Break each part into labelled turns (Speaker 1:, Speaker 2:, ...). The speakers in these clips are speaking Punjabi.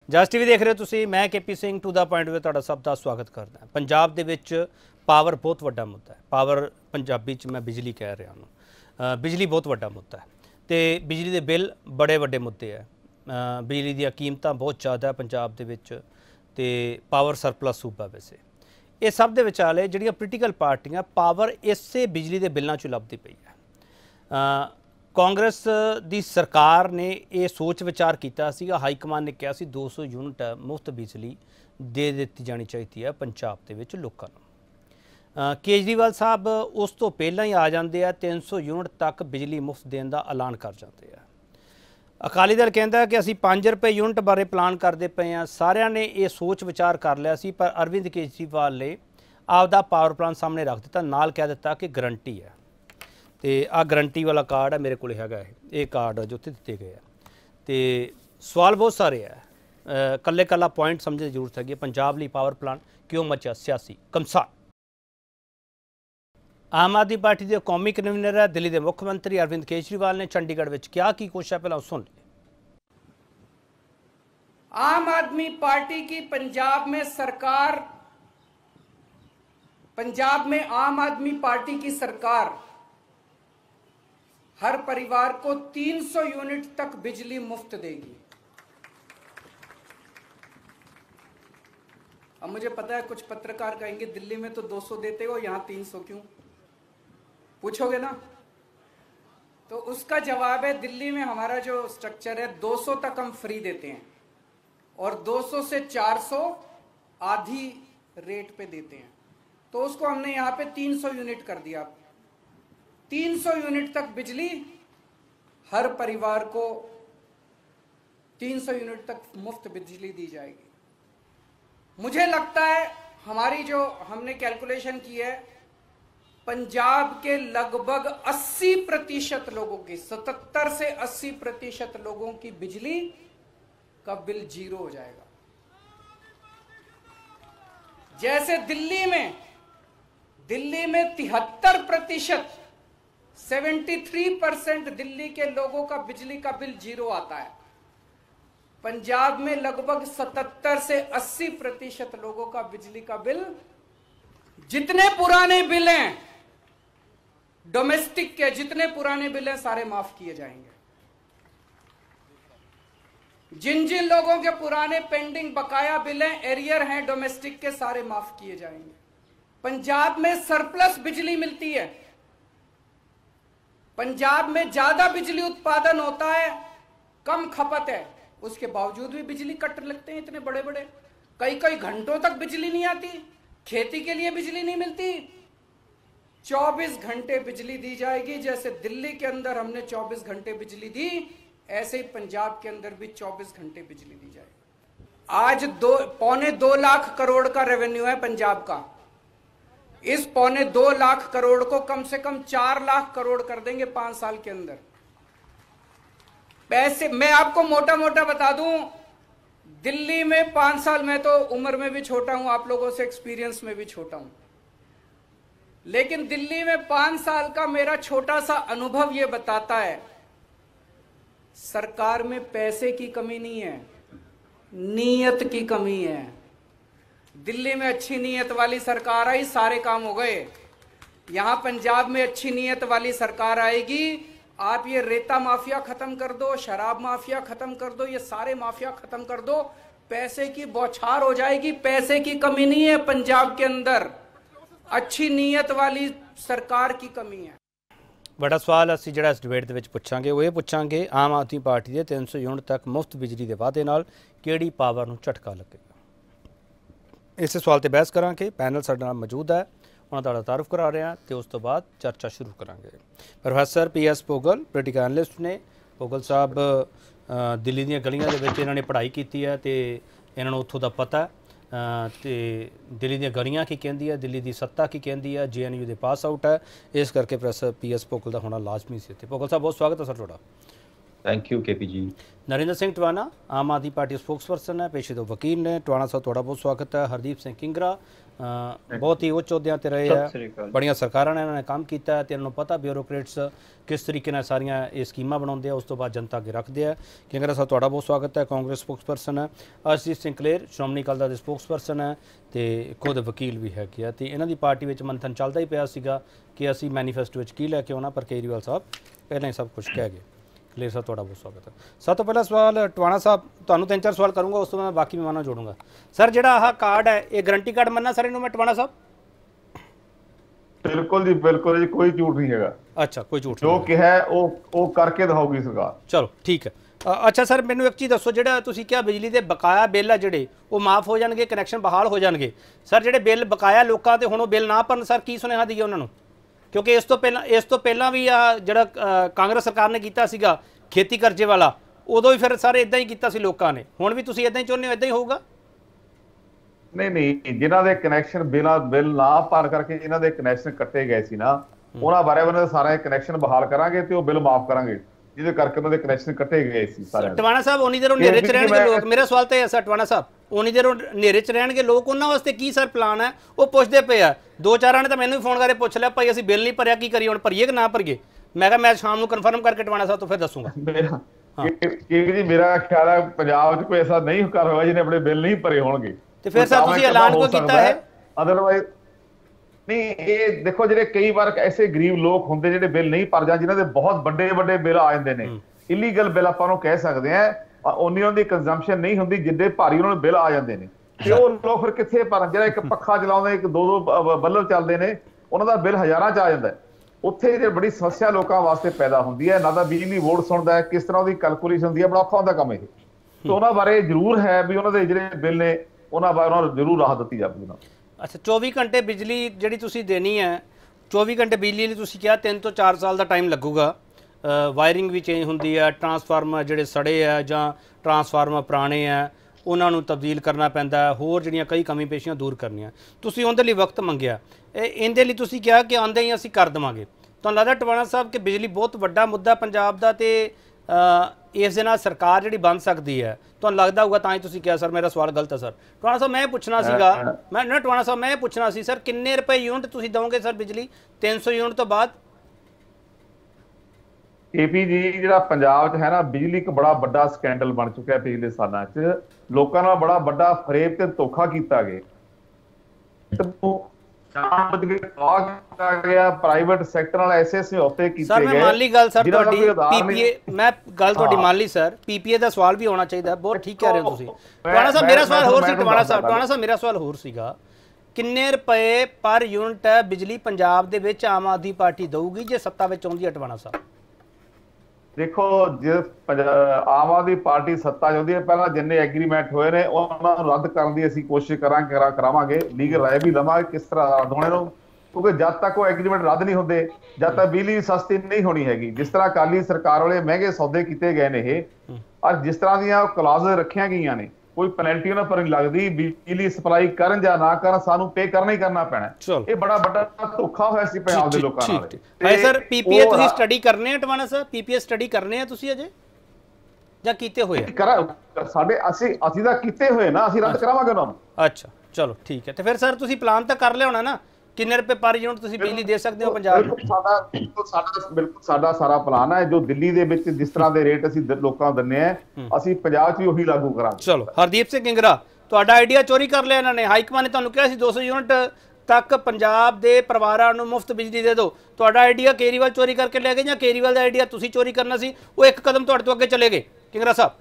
Speaker 1: ਜਸ ਟੀਵੀ ਦੇਖ ਰਹੇ ਹੋ ਤੁਸੀਂ। मैं KP Singh to the point ਵਿੱਚ ਤੁਹਾਡਾ ਸਭ ਦਾ ਸਵਾਗਤ ਕਰਦਾ। ਪੰਜਾਬ ਦੇ ਵਿੱਚ ਪਾਵਰ ਬਹੁਤ ਵੱਡਾ ਮੁੱਦਾ ਹੈ। ਪਾਵਰ ਪੰਜਾਬੀ ਚ ਮੈਂ ਬਿਜਲੀ ਕਹਿ ਰਿਹਾ ਹਾਂ। ਬਿਜਲੀ ਬਹੁਤ ਵੱਡਾ ਮੁੱਦਾ ਹੈ ਤੇ ਬਿਜਲੀ ਦੇ ਬਿੱਲ ਬੜੇ ਵੱਡੇ ਮੁੱਦੇ ਹੈ। ਬਿਜਲੀ ਦੀਆਂ ਕੀਮਤਾਂ ਬਹੁਤ ਜ਼ਿਆਦਾ ਹੈ ਪੰਜਾਬ ਦੇ ਵਿੱਚ ਤੇ ਪਾਵਰ ਸਰਪਲਸ ਸੂਬਾ ਵੈਸੇ ਇਹ ਸਭ ਦੇ ਵਿਚਾਲੇ ਜਿਹੜੀਆਂ ਪੋਲੀਟੀਕਲ ਪਾਰਟੀਆਂ ਪਾਵਰ ਇਸੇ ਬਿਜਲੀ ਦੇ ਬਿੱਲਾਂ ਚੋਂ ਲੱਭਦੀ ਪਈ ਹੈ। कांग्रेस दी सरकार ने यह सोच विचार किया सीगा, हाईकमान ने कहा सी 200 यूनिट मुफ्त बिजली दे दी जानी चाहिए है पंजाब के विच लोकां नूं। केजरीवाल साहब उस तो पहला ही आ जाते हैं, 300 यूनिट तक बिजली मुफ्त देने का ऐलान कर जाते हैं। अकाली दल कहता है कि असी 5 रुपए यूनिट बारे प्लान करते पे हैं। सारिਆਂ ने यह सोच विचार कर लिया सी, पर अरविंद केजरीवाल ने आपदा पावर प्लान सामने रख दिता, नाल कह दिता कि गारंटी है। तो आ गारंटी वाला कार्ड है मेरे को हैगा, ये कार्ड जो उत्थे दिते गए हैं। तो सवाल बहुत सारे है, कल्ले कल्ला पॉइंट समझने की जरूरत है। पंजाब लिए पावर प्लान क्यों मचा सियासी घमसान। आम आदमी पार्टी के कौमी कन्वीनर है दिल्ली के मुख्यमंत्री अरविंद केजरीवाल ने चंडीगढ़ में क्या की कुछ है, पहला सुन ले।
Speaker 2: आम आदमी पार्टी की पंजाब में सरकार, पंजाब में आम आदमी पार्टी की सरकार हर परिवार को 300 यूनिट तक बिजली मुफ्त देगी। अब मुझे पता है कुछ पत्रकार कहेंगे दिल्ली में तो 200 देते हो, यहां 300 क्यों, पूछोगे ना। तो उसका जवाब है दिल्ली में हमारा जो स्ट्रक्चर है 200 तक हम फ्री देते हैं और 200 से 400 आधी रेट पे देते हैं। तो उसको हमने यहां पे 300 यूनिट कर दिया। 300 यूनिट तक बिजली हर परिवार को 300 यूनिट तक मुफ्त बिजली दी जाएगी। मुझे लगता है हमारी जो हमने कैलकुलेशन की है, पंजाब के लगभग 80% लोगों की, 77 से 80% लोगों की बिजली का बिल जीरो हो जाएगा। जैसे दिल्ली में 73%, 73% दिल्ली के लोगों का बिजली का बिल जीरो आता है, पंजाब में लगभग 77 से 80% लोगों का बिजली का बिल, जितने पुराने बिल हैं डोमेस्टिक के, जितने पुराने बिल हैं सारे माफ किए जाएंगे। जिन जिन लोगों के पुराने पेंडिंग बकाया बिल हैं, एरियर हैं डोमेस्टिक के, सारे माफ किए जाएंगे। पंजाब में सरप्लस बिजली मिलती है, पंजाब में ज्यादा बिजली उत्पादन होता है, कम खपत है, उसके बावजूद भी बिजली कट लगते हैं इतने बड़े बड़े, कई कई घंटों तक बिजली नहीं आती, खेती के लिए बिजली नहीं मिलती। 24 घंटे बिजली दी जाएगी। जैसे दिल्ली के अंदर हमने 24 घंटे बिजली दी, ऐसे ही पंजाब के अंदर भी 24 घंटे बिजली दी जाएगी। आज 2.25 लाख करोड़ का रेवेन्यू है पंजाब का। इस 2.25 लाख करोड़ को कम से कम 4 लाख करोड़ कर देंगे 5 साल के अंदर। पैसे मैं आपको मोटा मोटा बता दूं, दिल्ली में 5 साल, मैं तो उम्र में भी छोटा हूं, आप लोगों से एक्सपीरियंस में भी छोटा हूं, लेकिन दिल्ली में 5 साल का मेरा छोटा सा अनुभव यह बताता है, सरकार में पैसे की कमी नहीं है, नीयत की कमी है। दिल्ली में अच्छी नीयत वाली सरकार आई, सारे काम हो गए। यहां पंजाब में अच्छी नीयत वाली सरकार आएगी, आप ये रेता माफिया खत्म कर दो, शराब माफिया खत्म कर दो, ये सारे माफिया खत्म कर दो, पैसे की बौछार हो जाएगी। पैसे की कमी नहीं है पंजाब के अंदर, अच्छी नीयत वाली सरकार की कमी है।
Speaker 1: बड़ा सवाल असीं जिहड़ा इस डिबेट दे विच पुछांगे वो ये पुछांगे, आम आदमी पार्टी के 300 यूनिट तक मुफ्त बिजली के वादे नाल किहड़ी पावर नूं झटका लगेगा। इस सवाल पर बहस करांगे। पैनल साडे नाल मौजूद है, उन्होंने का तारुफ करा रहे हैं तो उस तो बाद चर्चा शुरू करांगे। Professor PS Pogal political analyst ने। पोगल साहब दिल्ली दी गलियां दे विच इन्हां ने पढ़ाई की है तो इन्हां नूं उत्थों दा पता है, तो दिल्ली दी गलियां की कहंदी है, दिल्ली की सत्ता की कहंदी है, JNU दे पास आउट है, इस करके प्रोफैसर PS पोगल का होना लाजमी सी। पोगल साहब बहुत स्वागत है सर थोड़ा।
Speaker 3: Thank you KP ji.
Speaker 1: Narendra Singh Tiwana Aam Aadmi party spokesperson है, पेशे तो वकील ने। टवाना साहब थोड़ा बहुत स्वागत है। हरदीप सिंह किंगरा बहुत ही उच्च अहुदियां ते रहे हैं, बड़ियां सरकारां ने इन्होंने काम किया है, तो इन्होंने पता ब्यूरोक्रेट्स किस तरीके नाल सारियां ये स्कीमां बनाउंदे आ, उस तो बाद जनता अगे रखते हैं। किंगरा साहब थोड़ा बहुत स्वागत है, कांग्रेस स्पोक्सपर्सन है। अर्शदीप सिंह कलेर श्रोमणी अकाली दल दे स्पोक्सपर्सन है तो खुद वकील भी है कि तो इन्हों की पार्टी में मंथन चलता ही पिया सीगा कि असी मैनीफेस्टो की लैके आना, पर केजरीवाल साहब पहले ही सब कुछ कह गए। कलेर साहब थोड़ा बहुत स्वागत है। सब तो पहला सवाल टवाना साहब तुहानू 3-4 सवाल करूँगा, उस तो मैं बाकी मेहमानों जोड़ूंगा। सर जिहड़ा आह कार्ड है ये गारंटी कार्ड मनना सर, इनू मैं टवाना साहब?
Speaker 4: बिल्कुल जी, बिल्कुल जी, कोई झूठ नहीं है।
Speaker 1: अच्छा, कोई झूठ
Speaker 4: जो कि है वो करके दिखाऊगी सरकार।
Speaker 1: चलो ठीक है। अच्छा सर मैनू एक चीज़ दसो, जिहड़ा तुसीं क्या बिजली के बकाया बिल आ जिहड़े वो माफ़ हो जाएंगे, कनैक्शन बहाल हो जाएंगे सर? जिहड़े बिल बकाया लोगों के हुण वो बिल ना भरन सर, की सुनेहा दईए उन्होंने? क्योंकि इस तो पहला भी आ जिहड़ा कांग्रेस सरकार ने किया सीगा खेती कर्जे वाला, उदों भी फिर सारे इदां ही किया सी लोगों ने, हुण भी तुसीं इदां ही चाहुंदे हो इदां ही होऊगा?
Speaker 4: नहीं, जिन्हां दे कनैक्शन बिल ना भर करके जिन्हां दे कनैक्शन कट्टे गए सी ना, उन्हां बारे उन्हां दे सारे कनैक्शन बहाल करांगे ते वो बिल माफ करांगे जिहदे करके उन्हां दे कनैक्शन कट्टे गए सी सारे।
Speaker 1: टवाना साहब उन्नी देर नेरे च रहणगे लोग, मेरा सवाल तो है सर टवाना साहब, उन्नी देर नेरे च रहणगे लोग, उन्हां वास्ते की सर प्लान है? वो पुछदे पे आ, 2-4 ने तो मैनू भी फोन करके पुछ लिया भाई असीं बिल नहीं भरिया, की करिए हुण, भरीए कि ना भरीए? मैं कहा मैं शाम को कन्फर्म करके टवाना साहब तो फिर दसूंगा।
Speaker 4: जी मेरा ख्याल है पंजाब च कोई ऐसा नहीं कर होगा जिन्हें अपने बिल नहीं भरे होणगे।
Speaker 1: तो फिर सर तुसीं ऐलान क्यों कीता है?
Speaker 4: अदरवाइज नहीं, ये देखो जिहड़े कई बार ऐसे गरीब लोग होंगे जिहड़े बिल नहीं भर जां, जिन्हां दे बहुत बड़े बिल आ जांदे ने, इलीगल बिल आपां नूं कह सकदे हैं, उन्नी उन्हां दी कंजम्पशन नहीं हुंदी जिद्दे भारी उन्हां नूं बिल आ जांदे ने, ते ओह लोग फिर कित्थे भरन? जिहड़ा एक पक्खा चलाउंदे, एक 2-2 बल्ब चलदे ने, उन्हां दा बिल हज़ारां च आ जांदा है। उत्थे जे बड़ी समस्या लोगों वास्ते पैदा होंदी है, ना तो बिजली बोर्ड सुनता है, किस तरह उहदी कैलकुलेशन होंदी है, बड़ा औखा हुंदा कम। तो उन्हां बारे जरूर है भी उन्हां दे जिहड़े बिल ने उन्हां बारे उन्हां नूं जरूर राहत दित्ती जावेगी।
Speaker 1: अच्छा 24 घंटे बिजली जिहड़ी तुसीं देनी है, 24 घंटे बिजली लई तुसीं किहा 3 ਤੋਂ 4 साल का टाइम लगूगा, वायरिंग भी चेंज होंदी है, ट्रांसफार्मर जिहड़े सड़े है जां ट्रांसफार्मर पुराने है उन्हां नूं तब्दील करना पैंदा है, होर जिहड़ियां कई कमी पेशियां दूर करनियां, तुसीं उहदे लई वक्त मंगिया, इहदे लई तुसीं किहा कि आंदे ही असीं कर देवांगे। तुहानूं लगदा टवाना साहब कि बिजली बहुत वड्डा मुद्दा पंजाब दा ते इस दे नाल सरकार जिहड़ी बन सकदी है? तुहानूं लगदा होऊगा तां ही तुसीं किहा। सर मेरा सवाल गलत है सर? टवाना साहब मैं पुछना सीगा, मैं ना टवाना साहब मैं पुछना सी सर किन्ने रुपए यूनिट तुसीं दोगे सर बिजली 300 यूनिट तो बाद?
Speaker 4: केपी जी जिहड़ा पंजाब च है ना, बिजली एक बड़ा बड़ा स्कैंडल बन चुका है पिछले सालों च, लोगों नाल बड़ा बड़ा फरेब ते धोखा किया गया, प्राइवेट सैक्टर नाल ऐसे समझौते कीते
Speaker 1: सर मैं
Speaker 4: गए।
Speaker 1: मान ली गल सर तुहाडी पीपीए, मैं गल तुहाडी मान ली सर, पीपीए दा सवाल भी होना चाहिए, बहुत ठीक कह रहे हो तुसीं। टवाना साहब मेरा सवाल होर सी, टवाना साहब मेरा सवाल होर सीगा, किन्ने रुपए पर यूनिट बिजली पंजाब दे विच आम आदमी पार्टी दऊगी जे सत्ता विच आउंदी है? टवाना साहब
Speaker 4: देखो जे आम आदमी पार्टी सत्ता चाहती है, पहला जिन्ने एग्रीमेंट होए ने उन्होंने रद्द करने की असीं कोशिश करावांगे, लीगल राय भी लवांगे किस तरह रद्द होने नूं, क्योंकि जब तक वो एग्रीमेंट रद्द नहीं होंदे, जब तक बिजली सस्ती नहीं होनी हैगी। जिस तरह अकाली सरकार वाले महंगे सौदे किए गए ने और जिस तरह दीयां क्लाउज रखियां गईयां ने, कोई पेनल्टी उन्हां पर नहीं लगदी, बिजली सप्लाई करन जां ना करन सानू पे करना ही करना पैना। ये बड़ा बड़ा धोखा होया सी पंजाब दे लोकां नाल।
Speaker 1: भाई सर पीपीए तुसीं स्टडी करने हैं टवाना साहब, पीपीए स्टडी करने हैं तुसीं अजे जां कीते होए?
Speaker 4: साडे असीं तां कीते होए ना, असीं रद्द करावांगे उन्हां नूं।
Speaker 1: अच्छा चलो ठीक है, तो फिर सर तुसीं प्लान तो कर लिया होना ना, किन्ने रुपए पर यूनिट तुसीं बिजली दे सकते हो पंजाब नूं?
Speaker 4: बिल्कुल साडा सारा प्लान है, जो दिल्ली दे विच जिस तरह दे रेट असीं लोकां नूं दिंने आ, असीं पंजाब च भी ਉਹੀ लागू करांगे।
Speaker 1: चलो हरदीप सिंह किंगरा ਤੁਹਾਡਾ ਆਈਡੀਆ ਚੋਰੀ ਕਰ ਲਿਆ ਇਹਨਾਂ ਨੇ, ਹਾਈਕਮਾਨ ਨੇ ਤੁਹਾਨੂੰ ਕਿਹਾ ਸੀ 200 ਯੂਨਿਟ ਤੱਕ ਪੰਜਾਬ ਦੇ ਪਰਿਵਾਰਾਂ ਨੂੰ ਮੁਫਤ ਬਿਜਲੀ ਦੇ ਦਿਓ, ਤੁਹਾਡਾ ਆਈਡੀਆ ਕੇਜਰੀਵਾਲ ਚੋਰੀ ਕਰਕੇ ਲੈ ਗਏ ਜਾਂ ਕੇਜਰੀਵਾਲ ਦਾ ਆਈਡੀਆ ਤੁਸੀਂ ਚੋਰੀ ਕਰਨਾ ਸੀ, ਉਹ ਇੱਕ ਕਦਮ ਤੁਹਾਡੇ ਤੋਂ ਅੱਗੇ ਚਲੇ ਗਏ? ਕਿੰਗਰਾ ਸਾਹਿਬ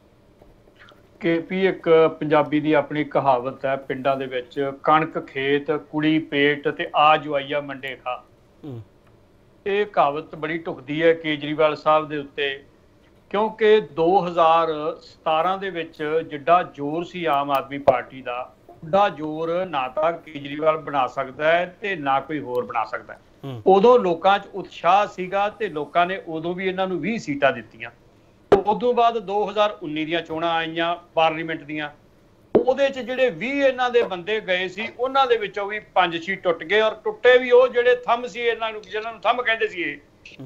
Speaker 5: केपी एक पंजाबी दी अपनी कहावत है, पिंडां दे विच कणक खेत कुड़ी पेट ते आ जवाईया मंडे खा। ये कहावत बड़ी ढुकदी है केजरीवाल साहब दे उत्ते, क्योंकि 2017 दे विच जिड्डा जोर सी आम आदमी पार्टी दा, उड्डा जोर ना तां केजरीवाल बना सकदा है ते ना कोई होर बना सकदा है। उदों लोकां च उत्साह सीगा ते लोकां ने उदों भी इन्हां नूं 20 सीटां दित्तियां। उदों बाद 2019 ਦੀਆਂ ਚੋਣਾਂ ਆਈਆਂ ਪਾਰਲੀਮੈਂਟ ਦੀਆਂ, ਉਹਦੇ ਚ ਜਿਹੜੇ 20 ਇਹਨਾਂ ਦੇ ਬੰਦੇ ਗਏ ਸੀ ਉਹਨਾਂ ਦੇ ਵਿੱਚੋਂ ਵੀ 5-6 ਟੁੱਟ ਗਏ, ਔਰ ਟੁੱਟੇ ਵੀ ਉਹ ਜਿਹੜੇ ਥੰਮ ਸੀ ਇਹਨਾਂ ਨੂੰ, ਜਿਹਨਾਂ ਨੂੰ ਥੰਮ ਕਹਿੰਦੇ ਸੀ,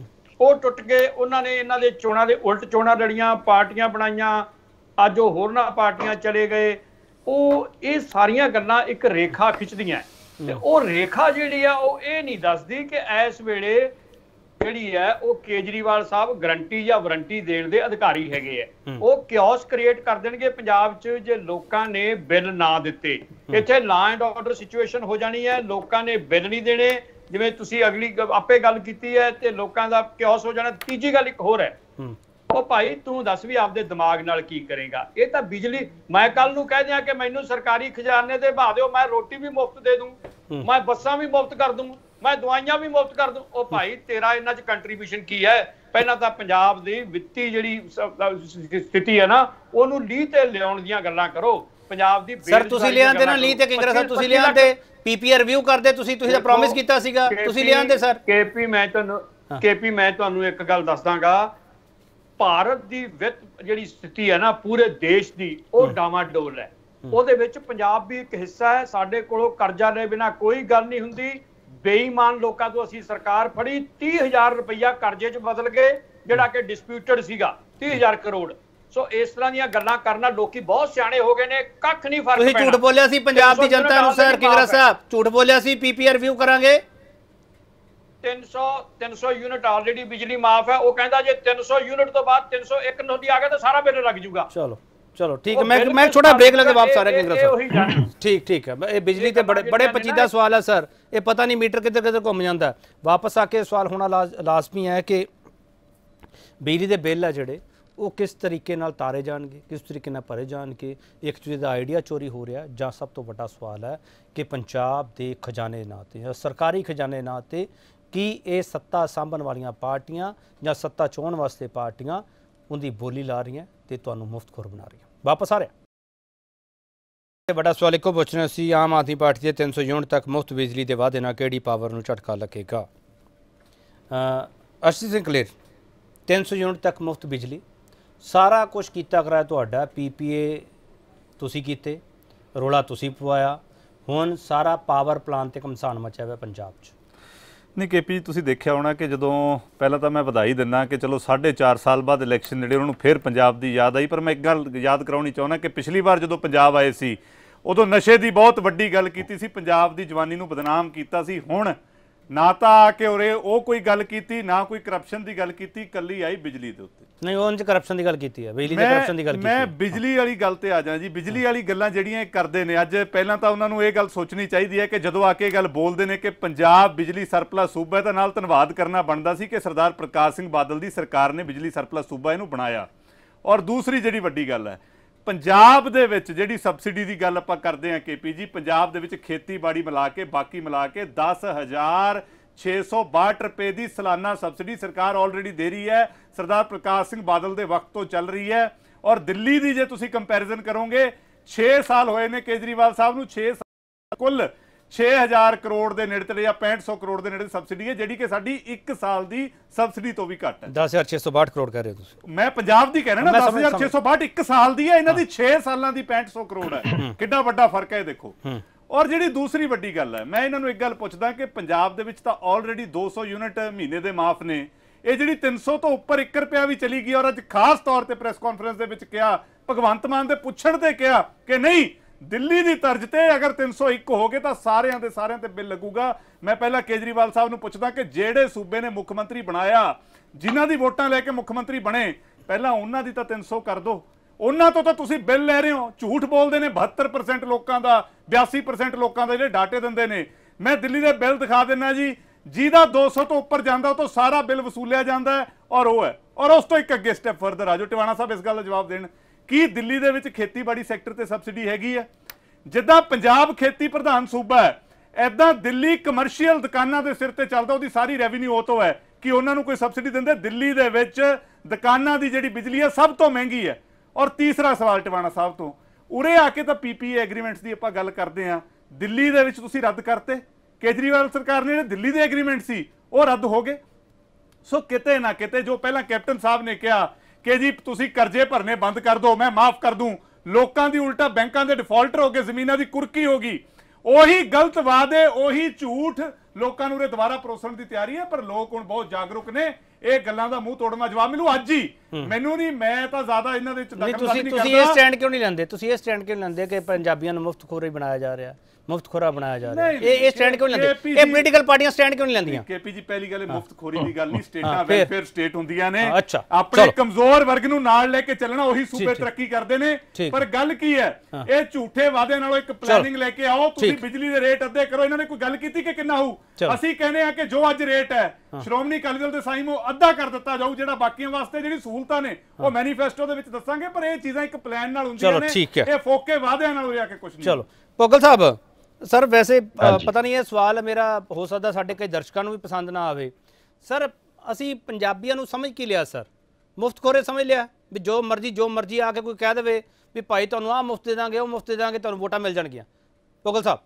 Speaker 5: ਉਹ ਟੁੱਟ ਗਏ। ਉਹਨਾਂ ਨੇ ਇਹਨਾਂ ਦੇ ਚੋਣਾਂ ਦੇ ਉਲਟ ਚੋਣਾਂ ਲੜੀਆਂ, ਪਾਰਟੀਆਂ ਬਣਾਈਆਂ, ਅੱਜ ਉਹ ਹੋਰਨਾਂ ਪਾਰਟੀਆਂ ਚਲੇ ਗਏ। ਉਹ ਇਹ ਸਾਰੀਆਂ ਗੱਲਾਂ ਇੱਕ ਰੇਖਾ ਖਿੱਚਦੀਆਂ ਤੇ ਉਹ ਰੇਖਾ ਜਿਹੜੀ ਆ ਉਹ ਇਹ ਨਹੀਂ ਦੱਸਦੀ ਕਿ ਇਸ ਵੇਲੇ ਜਿਹੜੀ ਹੈ ਉਹ ਕੇਜਰੀਵਾਲ ਸਾਹਿਬ ਗਰੰਟੀ ਜਾਂ ਵਾਰੰਟੀ ਦੇਣ ਦੇ ਅਧਿਕਾਰੀ ਹੈਗੇ ਆ। ਉਹ ਕਿਓਸ ਕ੍ਰੀਏਟ ਕਰ ਦੇਣਗੇ ਪੰਜਾਬ 'ਚ ਜੇ ਲੋਕਾਂ ਨੇ ਬਿੱਲ ਨਾ ਦਿੱਤੇ। ਇੱਥੇ ਲਾ ਐਂਡ ਆਰਡਰ ਸਿਚੁਏਸ਼ਨ ਹੋ ਜਾਣੀ ਹੈ, ਲੋਕਾਂ ਨੇ ਬਿੱਲ ਨਹੀਂ ਦੇਣੇ, ਜਿਵੇਂ ਤੁਸੀਂ ਅਗਲੀ ਆਪੇ ਗੱਲ ਕੀਤੀ ਹੈ, ਤੇ ਲੋਕਾਂ ਦਾ ਕਿਓਸ ਹੋ ਜਾਣਾ। ਤੀਜੀ ਗੱਲ ਇੱਕ ਹੋਰ ਹੈ, ਉਹ ਭਾਈ ਤੂੰ ਦੱਸ ਵੀ ਆਪਦੇ ਦਿਮਾਗ ਨਾਲ ਕੀ ਕਰੇਗਾ। ਇਹ ਤਾਂ ਬਿਜਲੀ, ਮੈਂ ਕੱਲ ਨੂੰ ਕਹਿ ਦਿਆਂ ਕਿ ਮੈਨੂੰ ਸਰਕਾਰੀ ਖਜ਼ਾਨੇ ਤੇ ਬਹਾ ਦਿਓ, ਮੈਂ ਰੋਟੀ ਵੀ ਮੁਫਤ ਦੇ ਦੂੰ, ਮੈਂ ਬੱਸਾਂ ਵੀ ਮੁਫਤ ਕਰ ਦੂੰ, ਮੈਂ ਦਵਾਈਆਂ ਵੀ ਮੁਫਤ ਕਰ ਦੂੰ। ਉਹ ਭਾਈ ਤੇਰਾ ਇਹਨਾਂ 'ਚ ਕੰਟਰੀਬਿਊਸ਼ਨ ਕੀ ਹੈ? ਪਹਿਲਾਂ ਤਾਂ ਪੰਜਾਬ ਦੀ ਵਿੱਤੀ ਜਿਹੜੀ ਸਥਿਤੀ ਹੈ ਨਾ ਉਹਨੂੰ ਲੀਹ ਤੇ ਲਿਆਉਣ ਦੀਆਂ ਗੱਲਾਂ ਕਰੋ। ਪੰਜਾਬ ਦੀ
Speaker 1: ਸਰ ਤੁਸੀਂ ਲਿਆਂਦੇ ਨਾ ਲੀਹ ਤੇ, ਕਿੰਗਰਾ ਸਾਹਿਬ ਤੁਸੀਂ ਲਿਆਂਦੇ, ਪੀਪੀਆਰ ਰਿਵਿਊ ਕਰਦੇ, ਤੁਸੀਂ ਤਾਂ ਪ੍ਰੋਮਿਸ ਕੀਤਾ ਸੀਗਾ, ਤੁਸੀਂ ਲਿਆਂਦੇ ਸਰ।
Speaker 5: ਕੇਪੀ ਮੈਂ ਤੁਹਾਨੂੰ ਇੱਕ ਗੱਲ ਦੱਸ ਦਾਂਗਾ, ਭਾਰਤ ਦੀ ਵਿੱਤ ਜਿਹੜੀ ਸਥਿਤੀ ਹੈ ਨਾ ਪੂਰੇ ਦੇਸ਼ ਦੀ, ਉਹ ਡਾਮਾਡੋਲ ਹੈ। ਉਹਦੇ ਵਿੱਚ ਪੰਜਾਬ ਵੀ ਇੱਕ ਹਿੱਸਾ ਹੈ। ਸਾਡੇ ਕੋਲੋਂ ਕਰਜ਼ਾ ਲਏ ਬਿਨਾਂ ਕੋਈ ਗੱਲ ਨਹੀਂ ਹੁੰਦੀ। ਬੇਈਮਾਨ ਲੋਕਾਂ ਤੋਂ ਅਸੀਂ ਸਰਕਾਰ ਫੜੀ, 30,000 ਰੁਪਈਆ ਕਰਜ਼ੇ 'ਚ ਬਦਲ ਗਏ, ਜਿਹੜਾ ਕਿ ਡਿਸਪਿਊਟਡ ਸੀਗਾ 30,000 ਕਰੋੜ। ਸੋ ਇਸ ਤਰ੍ਹਾਂ ਦੀਆਂ ਗੱਲਾਂ ਕਰਨਾ, ਲੋਕੀ ਬਹੁਤ ਸਿਆਣੇ ਹੋ ਗਏ ਨੇ, ਕੱਖ ਨਹੀਂ ਫਰਕ ਪੈਣਾ।
Speaker 1: ਤੁਸੀਂ ਝੂਠ ਬੋਲਿਆ ਸੀ ਪੰਜਾਬ ਦੀ ਜਨਤਾ ਨੂੰ ਸਰ, ਕਿੰਗਰਾ ਸਾਹਿਬ ਝੂਠ ਬੋਲਿਆ ਸੀ ਪੀਪੀਆਰ ਰਿਵਿਊ ਕਰਾਂਗੇ।
Speaker 5: 300 ਯੂਨਿਟ ਆਲਰੇਡੀ ਬਿਜਲੀ ਮਾਫ ਹੈ। ਉਹ ਕਹਿੰਦਾ ਜੇ 300 ਯੂਨਿਟ ਤੋਂ ਬਾਅਦ 301 ਨੋਦੀ ਆ ਗਿਆ ਤਾਂ ਸਾਰਾ ਬਿੱਲ ਲੱਗ ਜੂਗਾ।
Speaker 1: ਚਲੋ ठीक है, मैं छोटा ब्रेक लगे वापस आ रहा है किंगरा साहब। ठीक है, ये बिजली के बड़े पेचीदा सवाल है सर, ये पता नहीं मीटर किधर किधर घूम जाता है। वापस आके सवाल होना लाजमी है कि बिजली के बिल है जोड़े वो किस तरीके नाल तारे जाएंगे, किस तरीके नाल भरे जाएंगे, एक दूसरे का आइडिया चोरी हो रहा है, जां सब तो बड़ा सवाल है कि पंजाब के खजाने नाते सरकारी खजाने नाते की ये सत्ता सांभण वालियां पार्टियां जां सत्ता चोण वास्ते पार्टियां उनकी बोली ला रही हैं तो तुहानूं मुफ्तखोर बना रही हैं। वापस आ रहा बड़ा सवाल एको पुछना सी, आम आदमी पार्टी के 300 यूनिट तक मुफ्त बिजली के वादे नाल किहड़ी पावर नूं झटका लगेगा? अर्शदीप सिंह कलेर, 300 यूनिट तक मुफ्त बिजली, सारा कुछ कीता कराया तुहाडा, PPA तुसीं कीते, रोला तुसीं पवाया, हुण सारा पावर प्लांट ते घमसान मचा हुआ पंजाब 'च।
Speaker 3: नहीं केपी जी तुसीं देखिया होना कि जदों पहला तो मैं बधाई दिना कि चलो 4.5 साल बाद इलैक्शन नेड़े उन्होंने फिर पंजाब की याद आई। पर मैं एक गल याद कराउणी चाहुंदा कि पिछली बार जदों पंजाब आए सी उदों नशे की बहुत वड्डी गल कीती सी, पंजाब की जवानी नूं बदनाम कीता सी। हुण ना तो आके उरे वो कोई गल कीती, ना कोई करप्शन की गल कीती, कल्ली आई बिजली के उत्ते।
Speaker 1: नहीं उन्हें करप्शन की गल कीती है, बिजली करप्शन की गल कीती है।
Speaker 3: मैं बिजली वाली गल ते आ जा जी, बिजली वाली गल्लां ਜਿਹੜੀਆਂ ਕਰਦੇ ਨੇ ਅੱਜ, ਪਹਿਲਾਂ ਤਾਂ ਉਹਨਾਂ ਨੂੰ ਇਹ ਗੱਲ ਸੋਚਣੀ ਚਾਹੀਦੀ ਹੈ ਕਿ ਜਦੋਂ ਆ ਕੇ ਗੱਲ ਬੋਲਦੇ ਨੇ ਕਿ ਪੰਜਾਬ ਬਿਜਲੀ ਸਰਪਲਸ ਸੂਬਾ ਹੈ ਤਾਂ ਨਾਲ ਧੰਨਵਾਦ ਕਰਨਾ ਬਣਦਾ ਸੀ ਕਿ ਸਰਦਾਰ ਪ੍ਰਕਾਸ਼ ਸਿੰਘ ਬਾਦਲ ਦੀ ਸਰਕਾਰ ਨੇ ਬਿਜਲੀ ਸਰਪਲਸ ਸੂਬਾ ਇਹਨੂੰ ਬਣਾਇਆ। ਔਰ ਦੂਸਰੀ ਜਿਹੜੀ ਵੱਡੀ ਗੱਲ ਹੈ, ਪੰਜਾਬ ਦੇ ਵਿੱਚ ਜਿਹੜੀ ਸਬਸਿਡੀ ਦੀ ਗੱਲ ਆਪਾਂ ਕਰਦੇ ਹਾਂ KP ਜੀ, ਪੰਜਾਬ ਦੇ ਵਿੱਚ ਖੇਤੀਬਾੜੀ ਮਿਲਾ ਕੇ ਬਾਕੀ ਮਿਲਾ ਕੇ 10,662 रुपए की सालाना सबसिडी सरकार ऑलरेडी दे रही है, सरदार प्रकाश सिंह बादल के वक्त तो चल रही है। और दिल्ली की जे तुसीं कंपैरिजन करोगे, 6 साल होए ने केजरीवाल साहब नूं, 6 साल कुल 6000 करोड़ के नेड़े या 6500 करोड़ के नेड़े सबसिडी है, जिहड़ी कि साडी 1 साल की सबसिडी तो भी घट है।
Speaker 1: 10,662 करोड़ कह रहे हो तुसीं,
Speaker 3: मैं पंजाब दी कह रहा ना, 10,662 1 साल की है, इन्हां दी 6 सालां दी 6500 करोड़ है। किड्डा वड्डा फर्क है देखो। और जी दूसरी वड्डी गल है, मैं इन्होंने एक गल पुछदा कि पंजाब दे विच तां ऑलरेडी 200 यूनिट महीने के माफ ने, ये जी 300 तो उपर 1 रुपया भी चली गई। और अज खास तौर पर प्रेस कॉन्फ्रेंस के विच कहा, भगवंत मान के पुछण ते कहा कि नहीं दिल्ली की तर्ज ते अगर 301 हो गए तो सारिਆਂ ते बिल लगूगा। मैं पहला केजरीवाल साहब नूं पुछदा कि जिहड़े सूबे ने मुख्यमंत्री बनाया, जिन्हां दी वोटां लैके मुख्यमंत्री बने, पहला उन्हां दी तां 300 कर दो, उन्हां तो तुसीं बिल लै रहे हो, झूठ बोलते हैं। 72% लोगों का, 82% लोगों का जो डाटे देंगे ने। मैं दिल्ली के बिल दिखा देना जी, जिहदा 200 तो उपर जाता तो सारा बिल वसूलिया जाता है। और वो है, और उस तो एक अगे स्टैप फर्दर आ जाओ, टिवाणा साहब इस गल का जवाब देण कि दिल्ली दे विच खेतीबाड़ी सैक्टर ते सबसिडी हैगी है। जिद्दां पंजाब खेती प्रधान सूबा है, ऐदां दिल्ली कमर्शियल दुकानां दे सिर ते चलदा, उहदी सारी रेवन्यू वो तो है कि उन्हां नूं कोई सबसिडी दिंदे। दिल्ली दे विच दुकानां दी जिहड़ी बिजली है सब तो महंगी है। और तीसरा सवाल टिवाणा साहब तो, उरे आके तो PPA एग्रीमेंट्स की आपां गल करते हैं, दिल्ली दे विच तुसीं रद्द करते, केजरीवाल सरकार ने दिल्ली के एग्रीमेंट सी वो रद्द हो गए। सो किते ना किते जो पहला कैप्टन साहब ने कहा कि जी तुसीं करजे भरने बंद कर दो, मैं माफ कर दूं, लोगों की उल्टा बैंकों के डिफॉल्टर हो गए, जमीनों की कुर्की होगी, ਉਹੀ गलत वादे, ਉਹੀ झूठ लोगों ਨੂੰ दोबारा परोसण की तैयारी है। पर लोग हुण बहुत जागरूक ने, ਇਹ ਗੱਲਾਂ ਦਾ ਮੂੰਹ ਤੋੜਨ ਦਾ ਜਵਾਬ ਮਿਲੂ ਅੱਜ ਹੀ। ਮੈਨੂੰ ਨਹੀਂ, ਮੈਂ ਤਾਂ ਜ਼ਿਆਦਾ ਇਹਨਾਂ ਦੇ ਵਿੱਚ
Speaker 1: ਨਹੀਂ,
Speaker 3: ਦਖਲਅੰਦਾਜ਼ੀ ਨਹੀਂ
Speaker 1: ਤੁਸੀਂ ਇਹ
Speaker 3: ਕਰਦਾ।
Speaker 1: ਸਟੈਂਡ ਕਿਉਂ ਨਹੀਂ ਲੈਂਦੇ? ਤੁਸੀਂ ਇਹ ਸਟੈਂਡ ਕਿਉਂ ਲੈਂਦੇ ਕਿ ਪੰਜਾਬੀਆਂ ਨੂੰ ਮੁਫਤਖੋਰ ਹੀ ਬਣਾਇਆ ਜਾ ਰਿਹਾ, ਮੁਫਤਖੋਰਾ ਬਣਾਇਆ ਜਾ ਰਿਹਾ? ਇਹ ਸਟੈਂਡ ਕਿਉਂ ਨਹੀਂ ਲੈਂਦੇ? ਇਹ ਪੋਲੀਟੀਕਲ ਪਾਰਟੀਆਂ ਸਟੈਂਡ ਕਿਉਂ ਨਹੀਂ ਲੈਂਦੀਆਂ?
Speaker 3: ਕੇਪੀ ਜੀ ਪਹਿਲੀ ਗੱਲ ਮੁਫਤਖੋਰੀ ਦੀ ਗੱਲ ਨਹੀਂ, ਸਟੇਟਾਂ ਵੈਲਫੇਅਰ ਸਟੇਟ ਹੁੰਦੀਆਂ ਨੇ,
Speaker 1: ਅੱਛਾ,
Speaker 3: ਆਪਣੇ ਕਮਜ਼ੋਰ ਵਰਗ ਨੂੰ ਨਾਲ ਲੈ ਕੇ ਚੱਲਣਾ, ਉਹੀ ਸੂਬੇ ਤਰੱਕੀ ਕਰਦੇ ਨੇ। ਪਰ ਗੱਲ ਕੀ ਹੈ, ਇਹ ਝੂਠੇ ਵਾਅਦੇ ਨਾਲੋਂ ਇੱਕ ਪਲੈਨਿੰਗ ਲੈ ਕੇ ਆਓ। ਤੁਸੀਂ ਬਿਜਲੀ ਦੇ ਰੇਟ ਅੱਧੇ ਕਰੋ, ਇਹਨਾਂ ਨੇ ਕੋਈ ਗੱਲ ਕੀਤੀ ਕਿ ਕਿੰਨਾ ਹੋਊ? ਅਸੀਂ ਕਹਿੰਦੇ ਆ ਕਿ ਜੋ ਅੱਜ ਰੇਟ ਹੈ ਸ਼੍ਰੋਮਣੀ ਅਕਾਲੀ ਦਲ ਦੇ ਸਾਈਂ ਉਹ ਅੱਧਾ ਕਰ ਦਿੱਤਾ ਜਾਊ, ਜਿਹੜਾ ਬਾਕੀਆਂ ਵਾਸਤੇ ਜਿਹੜੀ ਸਹੂਲਤਾਂ ਨੇ ਉਹ ਮੈਨੀਫੈਸਟੋ ਦੇ ਵਿੱਚ ਦੱਸਾਂਗੇ। ਪਰ ਇਹ ਚੀਜ਼ਾਂ ਇੱਕ ਪਲਾਨ ਨਾਲ ਹੁੰਦੀਆਂ ਨੇ, ਇਹ ਫੋਕੇ ਵਾਅਦਿਆਂ ਨਾਲ ਹੋਇਆ ਕਿ ਕੁਝ ਨਹੀਂ।
Speaker 1: ਚਲੋ ਭੋਗਲ ਸਾਹਿਬ, ਸਰ ਵੈਸੇ ਪਤਾ ਨਹੀਂ ਇਹ ਸਵਾਲ ਮੇਰਾ ਹੋ ਸਕਦਾ ਸਾਡੇ ਕਈ ਦਰਸ਼ਕਾਂ ਨੂੰ ਵੀ ਪਸੰਦ ਨਾ ਆਵੇ। ਸਰ ਅਸੀਂ ਪੰਜਾਬੀਆਂ ਨੂੰ ਸਮਝ ਕੀ ਲਿਆ? ਸਰ ਮੁਫਤਖੋਰੇ ਸਮਝ ਲਿਆ ਵੀ ਜੋ ਮਰਜ਼ੀ ਆ ਕੇ ਕੋਈ ਕਹਿ ਦੇਵੇ ਵੀ ਭਾਈ ਤੁਹਾਨੂੰ ਆਹ ਮੁਫਤ ਦੇ ਦਾਂਗੇ, ਉਹ ਮੁਫਤ ਦੇ ਦਾਂਗੇ, ਤੁਹਾਨੂੰ ਵੋਟਾਂ ਮਿਲ ਜਾਣਗੀਆਂ। ਭੋਗਲ ਸਾਹਿਬ